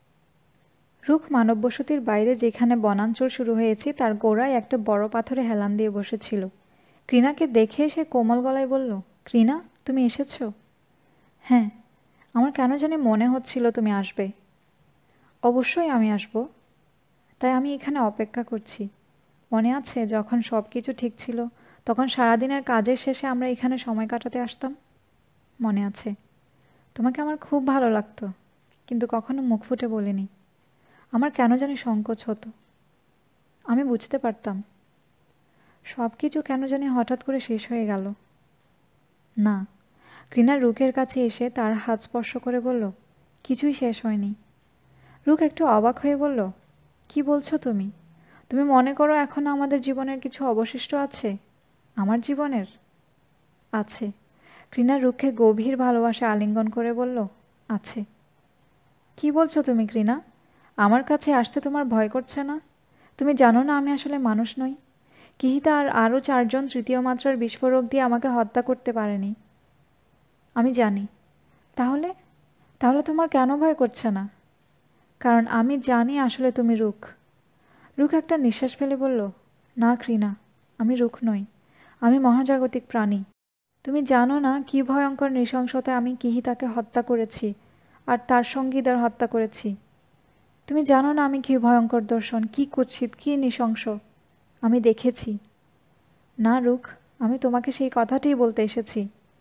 রুখ মানব বসতির বাইরে যেখানে বনাঞ্চল শুরু হয়েছে তার গোড়ায় একটা বড় পাথরে হেলান দিয়ে বসেছিল। কৃণাকে দেখে সে কোমল গলায় বলল, কৃণা, তুমি এসেছ? হ্যাঁ, আমার কেন জানি মনে হচ্ছিল তুমি আসবে। অবশ্যই আমি আসব, তাই আমি এখানে অপেক্ষা করছি। মনে আছে যখন সব কিছু ঠিক ছিল, তখন সারাদিনের কাজের শেষে আমরা এখানে সময় কাটাতে আসতাম? মনে আছে? তোমাকে আমার খুব ভালো লাগতো, কিন্তু কখনো মুখ ফুটে বলিনি। আমার কেন জানি সংকোচ হতো। আমি বুঝতে পারতাম সব কিছু কেন জানি হঠাৎ করে শেষ হয়ে গেল। না, কৃণা রুখের কাছে এসে তার হাত স্পর্শ করে বলল, কিছুই শেষ হয়নি। রুখ একটু অবাক হয়ে বলল, কি বলছো তুমি? তুমি মনে করো এখন আমাদের জীবনের কিছু অবশিষ্ট আছে? আমার জীবনের? আছে। কৃণা রুখকে গভীর ভালোবাসা আলিঙ্গন করে বলল, আছে। কি বলছো তুমি কৃণা? আমার কাছে আসতে তোমার ভয় করছে না? তুমি জানো না আমি আসলে মানুষ নই? কিহিতা আর আরও 4 জন তৃতীয় মাত্রার বিস্ফোরক দিয়ে আমাকে হত্যা করতে পারেনি। আমি জানি। তাহলে তাহলে তোমার কেন ভয় করছে না? কারণ আমি জানি আসলে তুমি রুখ। রুখ একটা নিঃশ্বাস ফেলে বলল, না কৃণা, আমি রুখ নই, আমি মহাজাগতিক প্রাণী। তুমি জানো না কি ভয়ঙ্কর নৃশংসতায় আমি কিহিতাকে হত্যা করেছি আর তার সঙ্গীদের হত্যা করেছি। তুমি জানো না আমি কি ভয়ঙ্কর দর্শন, কি কুৎসিত, কি নৃশংস। আমি দেখেছি। না রুখ, আমি তোমাকে সেই কথাটিই বলতে এসেছি।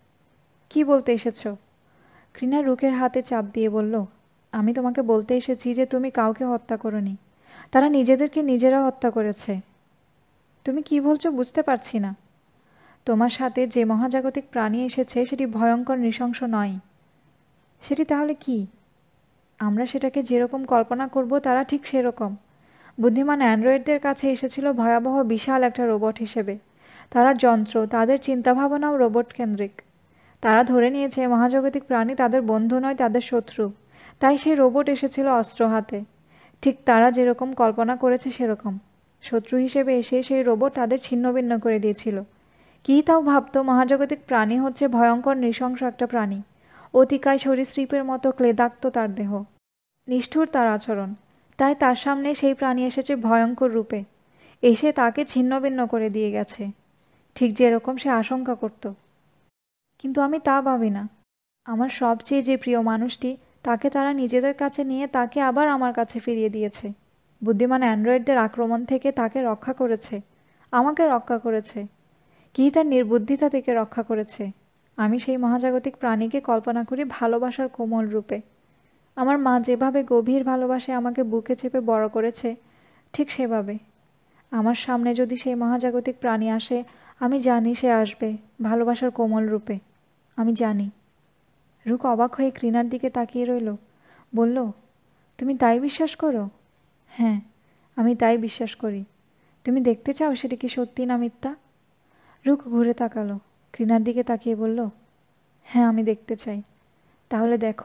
কি বলতে এসেছ? কৃণা রুখের হাতে চাপ দিয়ে বলল, আমি তোমাকে বলতে এসেছি যে তুমি কাউকে হত্যা করোনি, তারা নিজেদেরকে নিজেরা হত্যা করেছে। তুমি কি বলছো বুঝতে পারছি না। তোমার সাথে যে মহাজাগতিক প্রাণী এসেছে সেটি ভয়ঙ্কর নৃশংস নয়। সেটি তাহলে কি? আমরা সেটাকে যেরকম কল্পনা করব তারা ঠিক সেরকম। বুদ্ধিমান অ্যান্ড্রয়েডদের কাছে এসেছিল ভয়াবহ বিশাল একটা রোবট হিসেবে। তারা যন্ত্র, তাদের চিন্তাভাবনাও রোবট কেন্দ্রিক। তারা ধরে নিয়েছে মহাজাগতিক প্রাণী তাদের বন্ধু নয়, তাদের শত্রু। তাই সেই রোবট এসেছিল অস্ত্র হাতে। ঠিক তারা যেরকম কল্পনা করেছে সেরকম। শত্রু হিসেবে এসে সেই রোবট তাদের ছিন্নভিন্ন করে দিয়েছিল। কি তাও ভাবতো মহাজাগতিক প্রাণী হচ্ছে ভয়ঙ্কর নৃশংস একটা প্রাণী। অতিকায় সরীসৃপের মতো ক্লেদাক্ত তার দেহ, নিষ্ঠুর তার আচরণ। তাই তার সামনে সেই প্রাণী এসেছে ভয়ঙ্কর রূপে, এসে তাকে ছিন্নভিন্ন করে দিয়ে গেছে, ঠিক যেরকম সে আশঙ্কা করত। কিন্তু আমি তা ভাবি না। আমার সবচেয়ে যে প্রিয় মানুষটি, তাকে তারা নিজেদের কাছে নিয়ে তাকে আবার আমার কাছে ফিরিয়ে দিয়েছে। বুদ্ধিমান অ্যান্ড্রয়েডদের আক্রমণ থেকে তাকে রক্ষা করেছে, আমাকে রক্ষা করেছে, কি তার নির্বুদ্ধিতা থেকে রক্ষা করেছে। আমি সেই মহাজাগতিক প্রাণীকে কল্পনা করি ভালোবাসার কোমল রূপে। আমার মা যেভাবে গভীর ভালোবাসে আমাকে বুকে চেপে বড় করেছে, ঠিক সেভাবে। আমার সামনে যদি সেই মহাজাগতিক প্রাণী আসে, আমি জানি সে আসবে ভালোবাসার কোমল রূপে। আমি জানি। রুক অবাক হয়ে কৃণার দিকে তাকিয়ে রইল, বলল, তুমি তাই বিশ্বাস করো? হ্যাঁ, আমি তাই বিশ্বাস করি। তুমি দেখতে চাও সেটা কি সত্যি না মিথ্যা? রুক ঘুরে তাকালো, কৃণার দিকে তাকিয়ে বলল, হ্যাঁ, আমি দেখতে চাই। তাহলে দেখো।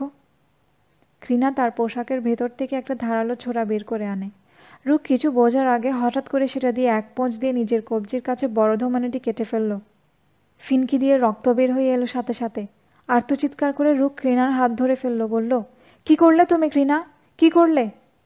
কৃণা তার পোশাকের ভেতর থেকে একটা ধারালো ছোরা বের করে আনে। রুক কিছু বোঝার আগে হঠাৎ করে সেটা দিয়ে এক পোঁচ দিয়ে নিজের কবজির কাছে বড় ধমনীটি কেটে ফেলল। ফিনকি দিয়ে রক্ত বের হয়ে এলো সাথে সাথে। আর্তচিৎকার করে রুক কৃণার হাত ধরে ফেলল, বলল, কি করলে তুমি কৃণা? কি করলে?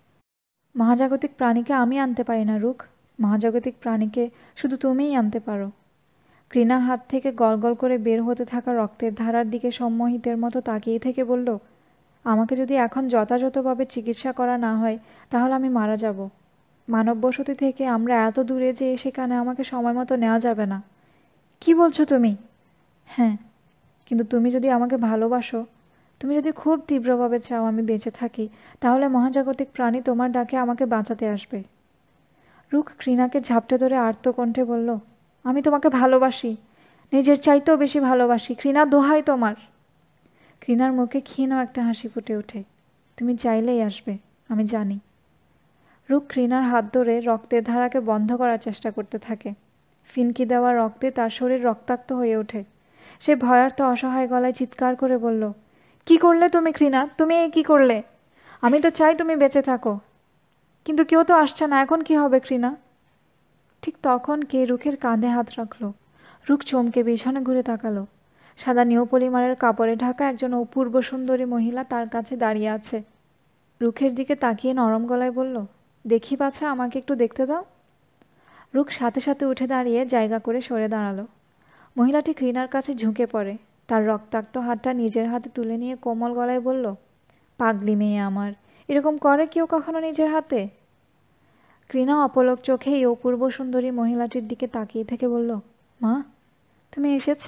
মহাজাগতিক প্রাণীকে আমি আনতে পারি না রুক, মহাজাগতিক প্রাণীকে শুধু তুমিই আনতে পারো। ঘৃণার হাত থেকে গলগল করে বের হতে থাকা রক্তের ধারার দিকে সম্মোহিতের মতো তাকিয়ে থেকে বলল, আমাকে যদি এখন যথাযথভাবে চিকিৎসা করা না হয় তাহলে আমি মারা যাব। মানব বসতি থেকে আমরা এত দূরে যে সেখানে আমাকে সময় মতো নেওয়া যাবে না। কি বলছো তুমি? হ্যাঁ, কিন্তু তুমি যদি আমাকে ভালোবাসো, তুমি যদি খুব তীব্রভাবে চাও আমি বেঁচে থাকি, তাহলে মহাজাগতিক প্রাণী তোমার ডাকে আমাকে বাঁচাতে আসবে। রুখ ঘৃণাকে ঝাপটে ধরে আর্তকণ্ঠে বলল, আমি তোমাকে ভালোবাসি, নিজের চাইতেও বেশি ভালোবাসি। ঘৃণা, দোহাই তোমার। ঘৃণার মুখে ক্ষীণ একটা হাসি ফুটে ওঠে। তুমি চাইলেই আসবে, আমি জানি। রুখ ঘৃণার হাত ধরে রক্তের ধারাকে বন্ধ করার চেষ্টা করতে থাকে। ফিনকি দেওয়া রক্তে তার শরীর রক্তাক্ত হয়ে ওঠে। সে ভয়ার্থ অসহায় গলায় চিৎকার করে বলল, কি করলে তুমি ঘৃণা? তুমি এই কি করলে? আমি তো চাই তুমি বেঁচে থাকো, কিন্তু কেউ তো আসছে না, এখন কি হবে ঘৃণা? ঠিক তখন কে রুখের কাঁধে হাত রাখল। রুখ চমকে পিছনে ঘুরে তাকালো। সাদা নিউপলিমারের কাপড়ে ঢাকা একজন অপূর্ব সুন্দরী মহিলা তার কাছে দাঁড়িয়ে আছে। রুখের দিকে তাকিয়ে নরম গলায় বলল, দেখি বাছা, আমাকে একটু দেখতে দাও। রুখ সাথে সাথে উঠে দাঁড়িয়ে জায়গা করে সরে দাঁড়ালো। মহিলাটি ঘৃণার কাছে ঝুঁকে পড়ে। তার রক্তাক্ত হাতটা নিজের হাতে তুলে নিয়ে কোমল গলায় বলল, পাগলি মেয়ে আমার, এরকম করে কেউ কখনো নিজের হাতে? ঘৃণা অপলক চোখে এই অপূর্ব সুন্দরী মহিলাটির দিকে তাকিয়ে থেকে বলল, মা, তুমি এসেছ?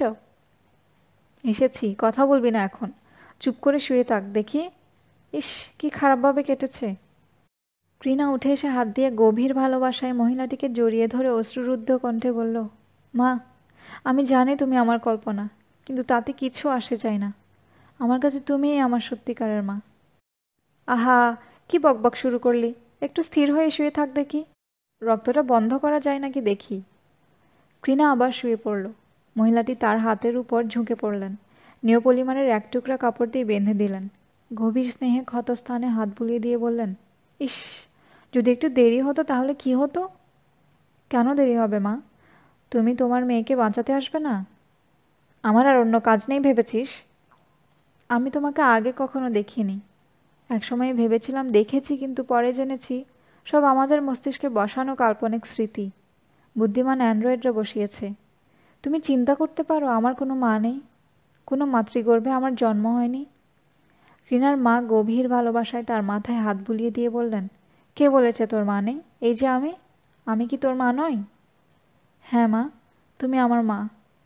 এসেছি, কথা বলবি না এখন, চুপ করে শুয়ে থাক দেখি। ইস, কি খারাপভাবে কেটেছে। ঘৃণা উঠে এসে হাত দিয়ে গভীর ভালোবাসায় মহিলাটিকে জড়িয়ে ধরে অশ্রুরুদ্ধ কণ্ঠে বলল, মা, আমি জানি তুমি আমার কল্পনা, কিন্তু তাতে কিছু আসে যায় না। আমার কাছে তুমিই আমার সত্যিকারের মা। আহা, কি বকবক শুরু করলি? একটু স্থির হয়ে শুয়ে থাক দেখি, রক্তটা বন্ধ করা যায় নাকি দেখি। ঘৃণা আবার শুয়ে পড়ল। মহিলাটি তার হাতের উপর ঝুঁকে পড়লেন। নিয়পলিমারের এক টুকরা কাপড় দিয়ে বেঁধে দিলেন। গভীর স্নেহে ক্ষতস্থানে হাত বুলিয়ে দিয়ে বললেন, ইস, যদি একটু দেরি হতো তাহলে কি হতো? কেন দেরি হবে মা? তুমি তোমার মেয়েকে বাঁচাতে আসবে না? আমার আর অন্য কাজ নেই ভেবেছিস? আমি তোমাকে আগে কখনো দেখিনি। একসময় ভেবেছিলাম দেখেছি, কিন্তু পরে জেনেছি সব আমাদের মস্তিষ্কে বসানো কাল্পনিক স্মৃতি। বুদ্ধিমান অ্যান্ড্রয়েডরা বসিয়েছে। তুমি চিন্তা করতে পারো, আমার কোনো মা নেই, কোনো মাতৃগর্ভে আমার জন্ম হয়নি। রিনার মা গভীর ভালোবাসায় তার মাথায় হাত বুলিয়ে দিয়ে বললেন, কে বলেছে তোর মা নেই? এই যে আমি, আমি কি তোর মা নই? হ্যাঁ মা, তুমি আমার মা।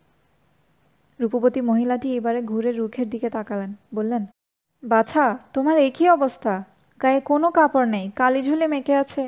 রূপবতী মহিলাটি এবারে ঘুরে রুখের দিকে তাকালেন, বললেন, বাছা, তোমার এই কী অবস্থা? গায়ে কোনো কাপড় নেই, কালি ঝুলে মেখে আছে।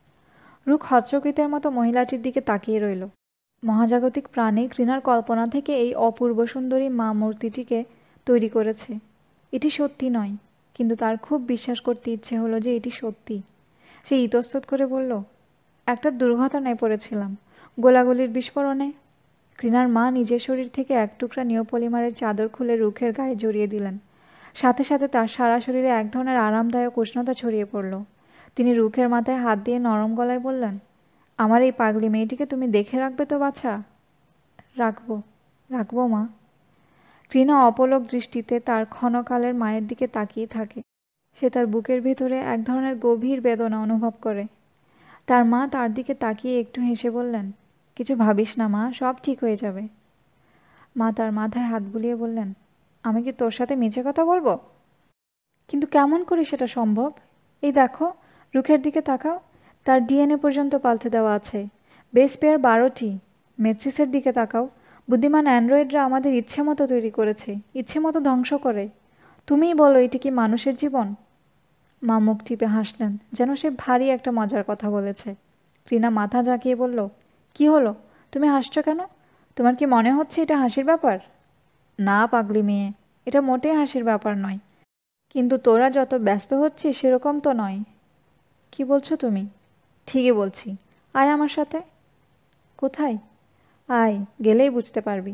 রুখ হচ্চকিতের মতো মহিলাটির দিকে তাকিয়ে রইল। মহাজাগতিক প্রাণী ঘৃণার কল্পনা থেকে এই অপূর্ব সুন্দরী মা মূর্তিটিকে তৈরি করেছে। এটি সত্যি নয়, কিন্তু তার খুব বিশ্বাস করতে ইচ্ছে হলো যে এটি সত্যি। সে ইতস্তত করে বলল, একটা দুর্ঘটনায় পড়েছিলাম, গোলাগুলির বিস্ফোরণে। ঘৃণার মা নিজের শরীর থেকে এক টুকরা নিওপলিমারের চাদর খুলে রুখের গায়ে জড়িয়ে দিলেন। সাথে সাথে তার সারা শরীরে এক ধরনের আরামদায়ক উষ্ণতা ছড়িয়ে পড়ল। তিনি রুখের মাথায় হাত দিয়ে নরম গলায় বললেন, আমার এই পাগলি মেয়েটিকে তুমি দেখে রাখবে তো বাছা? রাখবো, রাখবো মা। ঘৃণা অপলক দৃষ্টিতে তার ক্ষণকালের মায়ের দিকে তাকিয়ে থাকে। সে তার বুকের ভেতরে এক ধরনের গভীর বেদনা অনুভব করে। তার মা তার দিকে তাকিয়ে একটু হেসে বললেন, কিছু ভাবিস না মা, সব ঠিক হয়ে যাবে। মা তার মাথায় হাত বুলিয়ে বললেন, আমি কি তোর সাথে মিছে কথা বলবো? কিন্তু কেমন করে সেটা সম্ভব? এই দেখো, রুখের দিকে তাকাও, তার ডিএনএ পর্যন্ত পাল্টে দেওয়া আছে, বেস পেয়ার 12টি। মেটসিসের দিকে তাকাও, বুদ্ধিমান অ্যান্ড্রয়েডরা আমাদের ইচ্ছে মতো তৈরি করেছে, ইচ্ছে মতো ধ্বংস করে। তুমিই বলো, এটি কি মানুষের জীবন? মা মুখ টিপে হাসলেন, যেন সে ভারী একটা মজার কথা বলেছে। রিনা মাথা ঝাঁকিয়ে বলল, কি হলো, তুমি হাসছো কেন? তোমার কি মনে হচ্ছে এটা হাসির ব্যাপার? না পাগলি মেয়ে, এটা মোটেই হাসির ব্যাপার নয়, কিন্তু তোরা যত ব্যস্ত হচ্ছিস সেরকম তো নয়। কি বলছো তুমি? ঠিকই বলছি, আয় আমার সাথে। কোথায়? আয়, গেলেই বুঝতে পারবি।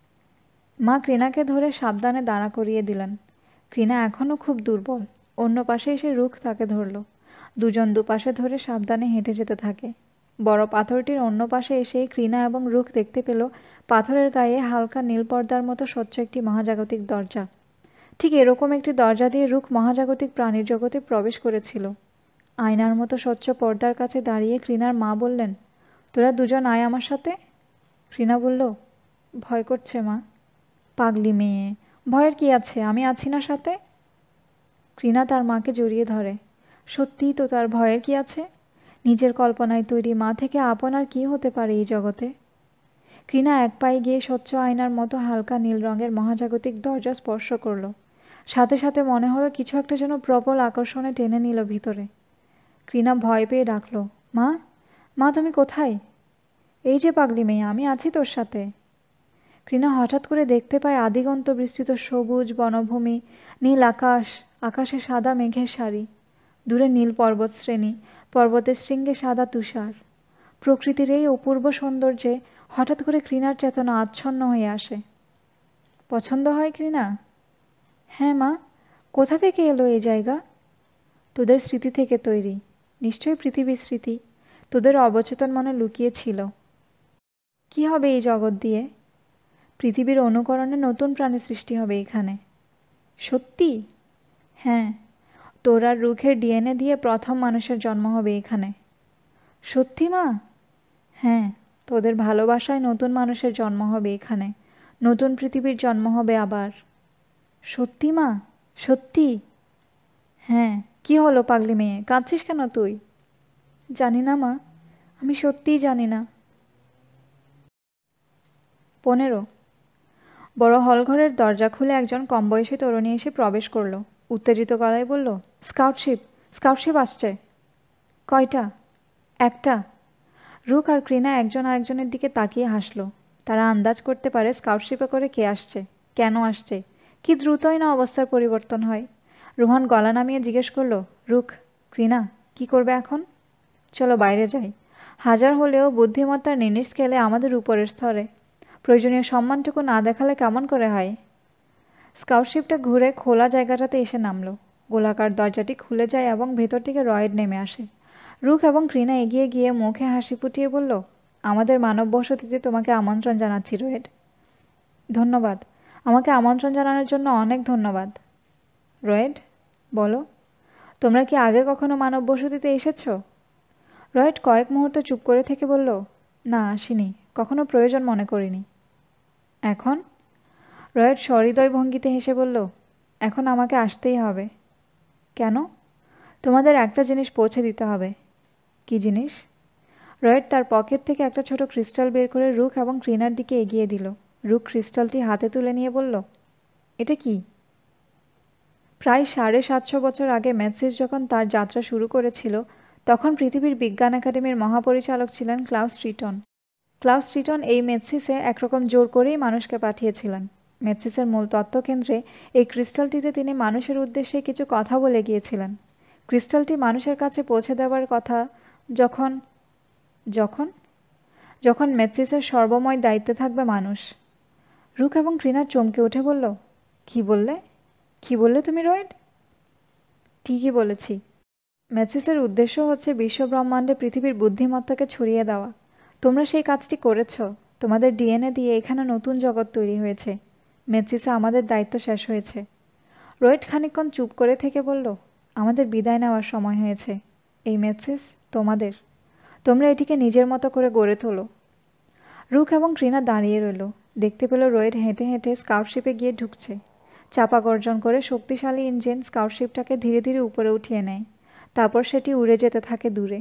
মা ঘৃণাকে ধরে সাবধানে দাঁড়া করিয়ে দিলেন। ঘৃণা এখনও খুব দুর্বল। অন্য পাশে এসে রুখ তাকে ধরল। দুজন দুপাশে ধরে সাবধানে হেঁটে যেতে থাকে। বড় পাথরটির অন্য পাশে এসে ঘৃণা এবং রুখ দেখতে পেল পাথরের গায়ে হালকা নীল পর্দার মতো স্বচ্ছ একটি মহাজাগতিক দরজা। ঠিক এরকম একটি দরজা দিয়ে রুখ মহাজাগতিক প্রাণীর জগতে প্রবেশ করেছিল। আয়নার মতো স্বচ্ছ পর্দার কাছে দাঁড়িয়ে ঘৃণার মা বললেন, তোরা দুজন আয় আমার সাথে। ঘৃণা বলল, ভয় করছে মা। পাগলি মেয়ে, ভয়ের কি আছে, আমি আছি না সাথে। ক্রিনা তার মাকে জড়িয়ে ধরে। সত্যিই তো, তার ভয়ের কি আছে? নিজের কল্পনায় তৈরি মা থেকে আপন আর কি হতে পারে এই জগতে। ক্রিনা এক পায়ে গিয়ে স্বচ্ছ আয়নার মতো হালকা নীল রঙের মহাজাগতিক দরজা স্পর্শ করল। সাথে সাথে মনে হলো কিছু একটা যেন প্রবল আকর্ষণে টেনে নিল ভিতরে। ক্রিনা ভয় পেয়ে ডাকল, মা, মা তুমি কোথায়? এই যে পাগলি মেয়ে, আমি আছি তোর সাথে। ক্রিনা হঠাৎ করে দেখতে পায় আদিগন্ত বিস্তৃত সবুজ বনভূমি, নীল আকাশ, আকাশে সাদা মেঘের সারি, দূরে নীল পর্বতশ্রেণী, পর্বতের শৃঙ্গে সাদা তুষার। প্রকৃতির এই অপূর্ব সৌন্দর্যে হঠাৎ করে ক্রিনার চেতনা আচ্ছন্ন হয়ে আসে। পছন্দ হয় ক্রিনা? হ্যাঁ মা। কোথা থেকে এলো এই জায়গা? তোদের স্মৃতি থেকে তৈরি, নিশ্চয়ই পৃথিবীর স্মৃতি, তোদের অবচেতন মনে লুকিয়ে ছিল। কি হবে এই জগৎ দিয়ে? পৃথিবীর অনুকরণে নতুন প্রাণের সৃষ্টি হবে এখানে। সত্যি? হ্যাঁ, তোর আর রুখের ডিএনএ দিয়ে প্রথম মানুষের জন্ম হবে এখানে। সত্যি মা? হ্যাঁ, তোদের ভালোবাসায় নতুন মানুষের জন্ম হবে এখানে, নতুন পৃথিবীর জন্ম হবে আবার। সত্যি মা? সত্যি? হ্যাঁ। কি হলো পাগলি মেয়ে, কাঁদছিস কেন তুই? জানি না মা, আমি সত্যিই জানি না। 15। বড় হলঘরের দরজা খুলে একজন কমবয়সী তরুণী এসে প্রবেশ করল। উত্তেজিত গলায় বলল, স্কাউটশিপ, স্কাউটশিপ আসছে। কয়টা? একটা। রুক আর ক্রিনা একজন আরেকজনের দিকে তাকিয়ে হাসল। তারা আন্দাজ করতে পারে স্কাউটশিপে করে কে আসছে, কেন আসছে, কি দ্রুতই না অবস্থার পরিবর্তন হয়। রোহন গলা নামিয়ে জিজ্ঞেস করল, রুক, ক্রিনা, কি করবে এখন? চলো বাইরে যাই। হাজার হলেও বুদ্ধিমত্তার নির্ণীত স্কেলে আমাদের উপরের স্তরে। প্রয়োজনীয় সম্মানটুকু না দেখালে কেমন করে হয়? স্কাউটশিপটা ঘুরে খোলা জায়গাটাতে এসে নামল। গোলাকার দরজাটি খুলে যায় এবং ভেতর থেকে রয়েড নেমে আসে। রুক এবং ক্রিনা এগিয়ে গিয়ে মুখে হাসি ফুটিয়ে বলল, আমাদের মানব বসতিতে তোমাকে আমন্ত্রণ জানাচ্ছি রয়েড। ধন্যবাদ, আমাকে আমন্ত্রণ জানানোর জন্য অনেক ধন্যবাদ। রয়েড, বলো, তোমরা কি আগে কখনো মানব বসতিতে এসেছ? রয়েড কয়েক মুহূর্ত চুপ করে থেকে বলল, না আসিনি, কখনো প্রয়োজন মনে করিনি। এখন? রয়েড সহৃদয় ভঙ্গিতে হেসে বলল, এখন আমাকে আসতেই হবে। কেন? তোমাদের একটা জিনিস পৌঁছে দিতে হবে। কি জিনিস? রয়েড তার পকেট থেকে একটা ছোট ক্রিস্টাল বের করে রুক এবং ক্রিনার দিকে এগিয়ে দিল। রুক ক্রিস্টালটি হাতে তুলে নিয়ে বলল, এটা কি? প্রায় 750 বছর আগে মেটসিস যখন তার যাত্রা শুরু করেছিল, তখন পৃথিবীর বিজ্ঞান একাডেমির মহাপরিচালক ছিলেন ক্লাউস ট্রিটন। ক্লাউস ট্রিটন এই মেটসিসে একরকম জোর করেই মানুষকে পাঠিয়েছিলেন। মেটসিসের মূল তত্ত্বকেন্দ্রে এই ক্রিস্টালটিতে তিনি মানুষের উদ্দেশ্যে কিছু কথা বলে গিয়েছিলেন। ক্রিস্টালটি মানুষের কাছে পৌঁছে দেওয়ার কথা যখন যখন যখন মেটসিসের সর্বময় দায়িত্বে থাকবে মানুষ। রুক এবং ক্রিনা চমকে উঠে বলল, কি বললে? কি বললে তুমি রয়েড? ঠিকই বলেছি। মেটসিসের উদ্দেশ্য হচ্ছে বিশ্বব্রহ্মাণ্ডে পৃথিবীর বুদ্ধিমত্তাকে ছড়িয়ে দেওয়া। তোমরা সেই কাজটি করেছ। তোমাদের ডিএনএ দিয়ে এখানে নতুন জগৎ তৈরি হয়েছে। মেটসিসে আমাদের দায়িত্ব শেষ হয়েছে। রয়েড খানিকক্ষণ চুপ করে থেকে বলল, আমাদের বিদায় নেওয়ার সময় হয়েছে। এই মেটসিস তোমাদের। তোমরা এটিকে নিজের মতো করে গড়ে তোলো। রুক এবং ক্রিনা দাঁড়িয়ে রইল। দেখতে পেল রয়েড হেঁটে হেঁটে স্কাউটশিপে গিয়ে ঢুকছে। চাপা গর্জন করে শক্তিশালী ইঞ্জিন স্কাউটশিপটাকে ধীরে ধীরে উপরে উঠিয়ে নেয়। তারপর সেটি উড়ে যেতে থাকে দূরে।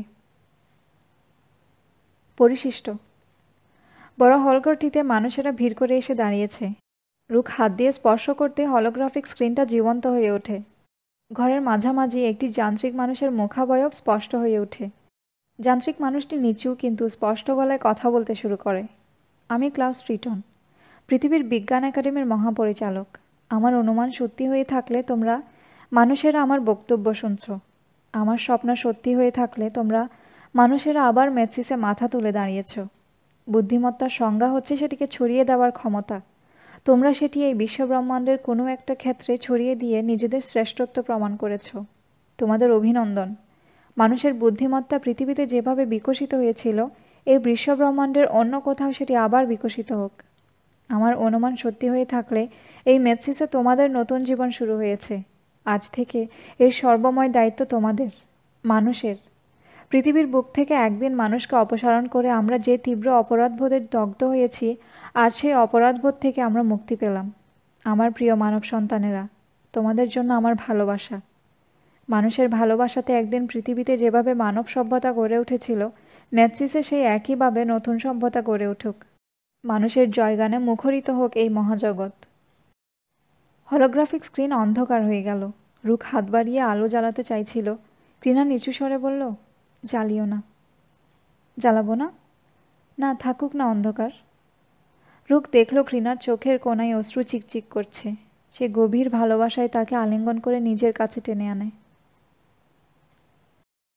পরিশিষ্ট। বড় হলঘরটিতে মানুষেরা ভিড় করে এসে দাঁড়িয়েছে। রুক হাত দিয়ে স্পর্শ করতে হলোগ্রাফিক স্ক্রিনটা জীবন্ত হয়ে ওঠে। ঘরের মাঝামাঝি একটি যান্ত্রিক মানুষের মুখাবয়ব স্পষ্ট হয়ে ওঠে। যান্ত্রিক মানুষটি নিচু কিন্তু স্পষ্ট গলায় কথা বলতে শুরু করে। আমি ক্লাউস ট্রিটন, পৃথিবীর বিজ্ঞান একাডেমির মহাপরিচালক। আমার অনুমান সত্যি হয়ে থাকলে তোমরা মানুষেরা আমার বক্তব্য শুনছ। আমার স্বপ্ন সত্যি হয়ে থাকলে তোমরা মানুষেরা আবার মেটসিসে মাথা তুলে দাঁড়িয়েছ। বুদ্ধিমত্তার সংজ্ঞা হচ্ছে সেটিকে ছড়িয়ে দেওয়ার ক্ষমতা। তোমরা সেটি এই বিশ্বব্রহ্মাণ্ডের কোনো একটা ক্ষেত্রে ছড়িয়ে দিয়ে নিজেদের শ্রেষ্ঠত্ব প্রমাণ করেছ। তোমাদের অভিনন্দন। মানুষের বুদ্ধিমত্তা পৃথিবীতে যেভাবে বিকশিত হয়েছিল, এই বিশ্বব্রহ্মাণ্ডের অন্য কোথাও সেটি আবার বিকশিত হোক। আমার অনুমান সত্যি হয়ে থাকলে এই মেটসিসে তোমাদের নতুন জীবন শুরু হয়েছে। আজ থেকে এর সর্বময় দায়িত্ব তোমাদের, মানুষের। পৃথিবীর বুক থেকে একদিন মানুষকে অপসারণ করে আমরা যে তীব্র অপরাধবোধে দগ্ধ হয়েছি, আজ সেই অপরাধবোধ থেকে আমরা মুক্তি পেলাম। আমার প্রিয় মানব সন্তানেরা, তোমাদের জন্য আমার ভালোবাসা। মানুষের ভালোবাসাতে একদিন পৃথিবীতে যেভাবে মানব সভ্যতা গড়ে উঠেছিল, মেটসিসে সেই একইভাবে নতুন সভ্যতা গড়ে উঠুক। মানুষের জয়গানে মুখরিত হোক এই মহাজগৎ। হলোগ্রাফিক স্ক্রিন অন্ধকার হয়ে গেল। রুক হাত বাড়িয়ে আলো জ্বালাতে চাইছিল। ক্রিনা নিচু স্বরে বলল, জ্বালিও না। জ্বালাবো না? না, থাকুক না অন্ধকার। রুক দেখল ক্রিনার চোখের কোণায় অশ্রু চিকচিক করছে। সে গভীর ভালোবাসায় তাকে আলিঙ্গন করে নিজের কাছে টেনে আনে।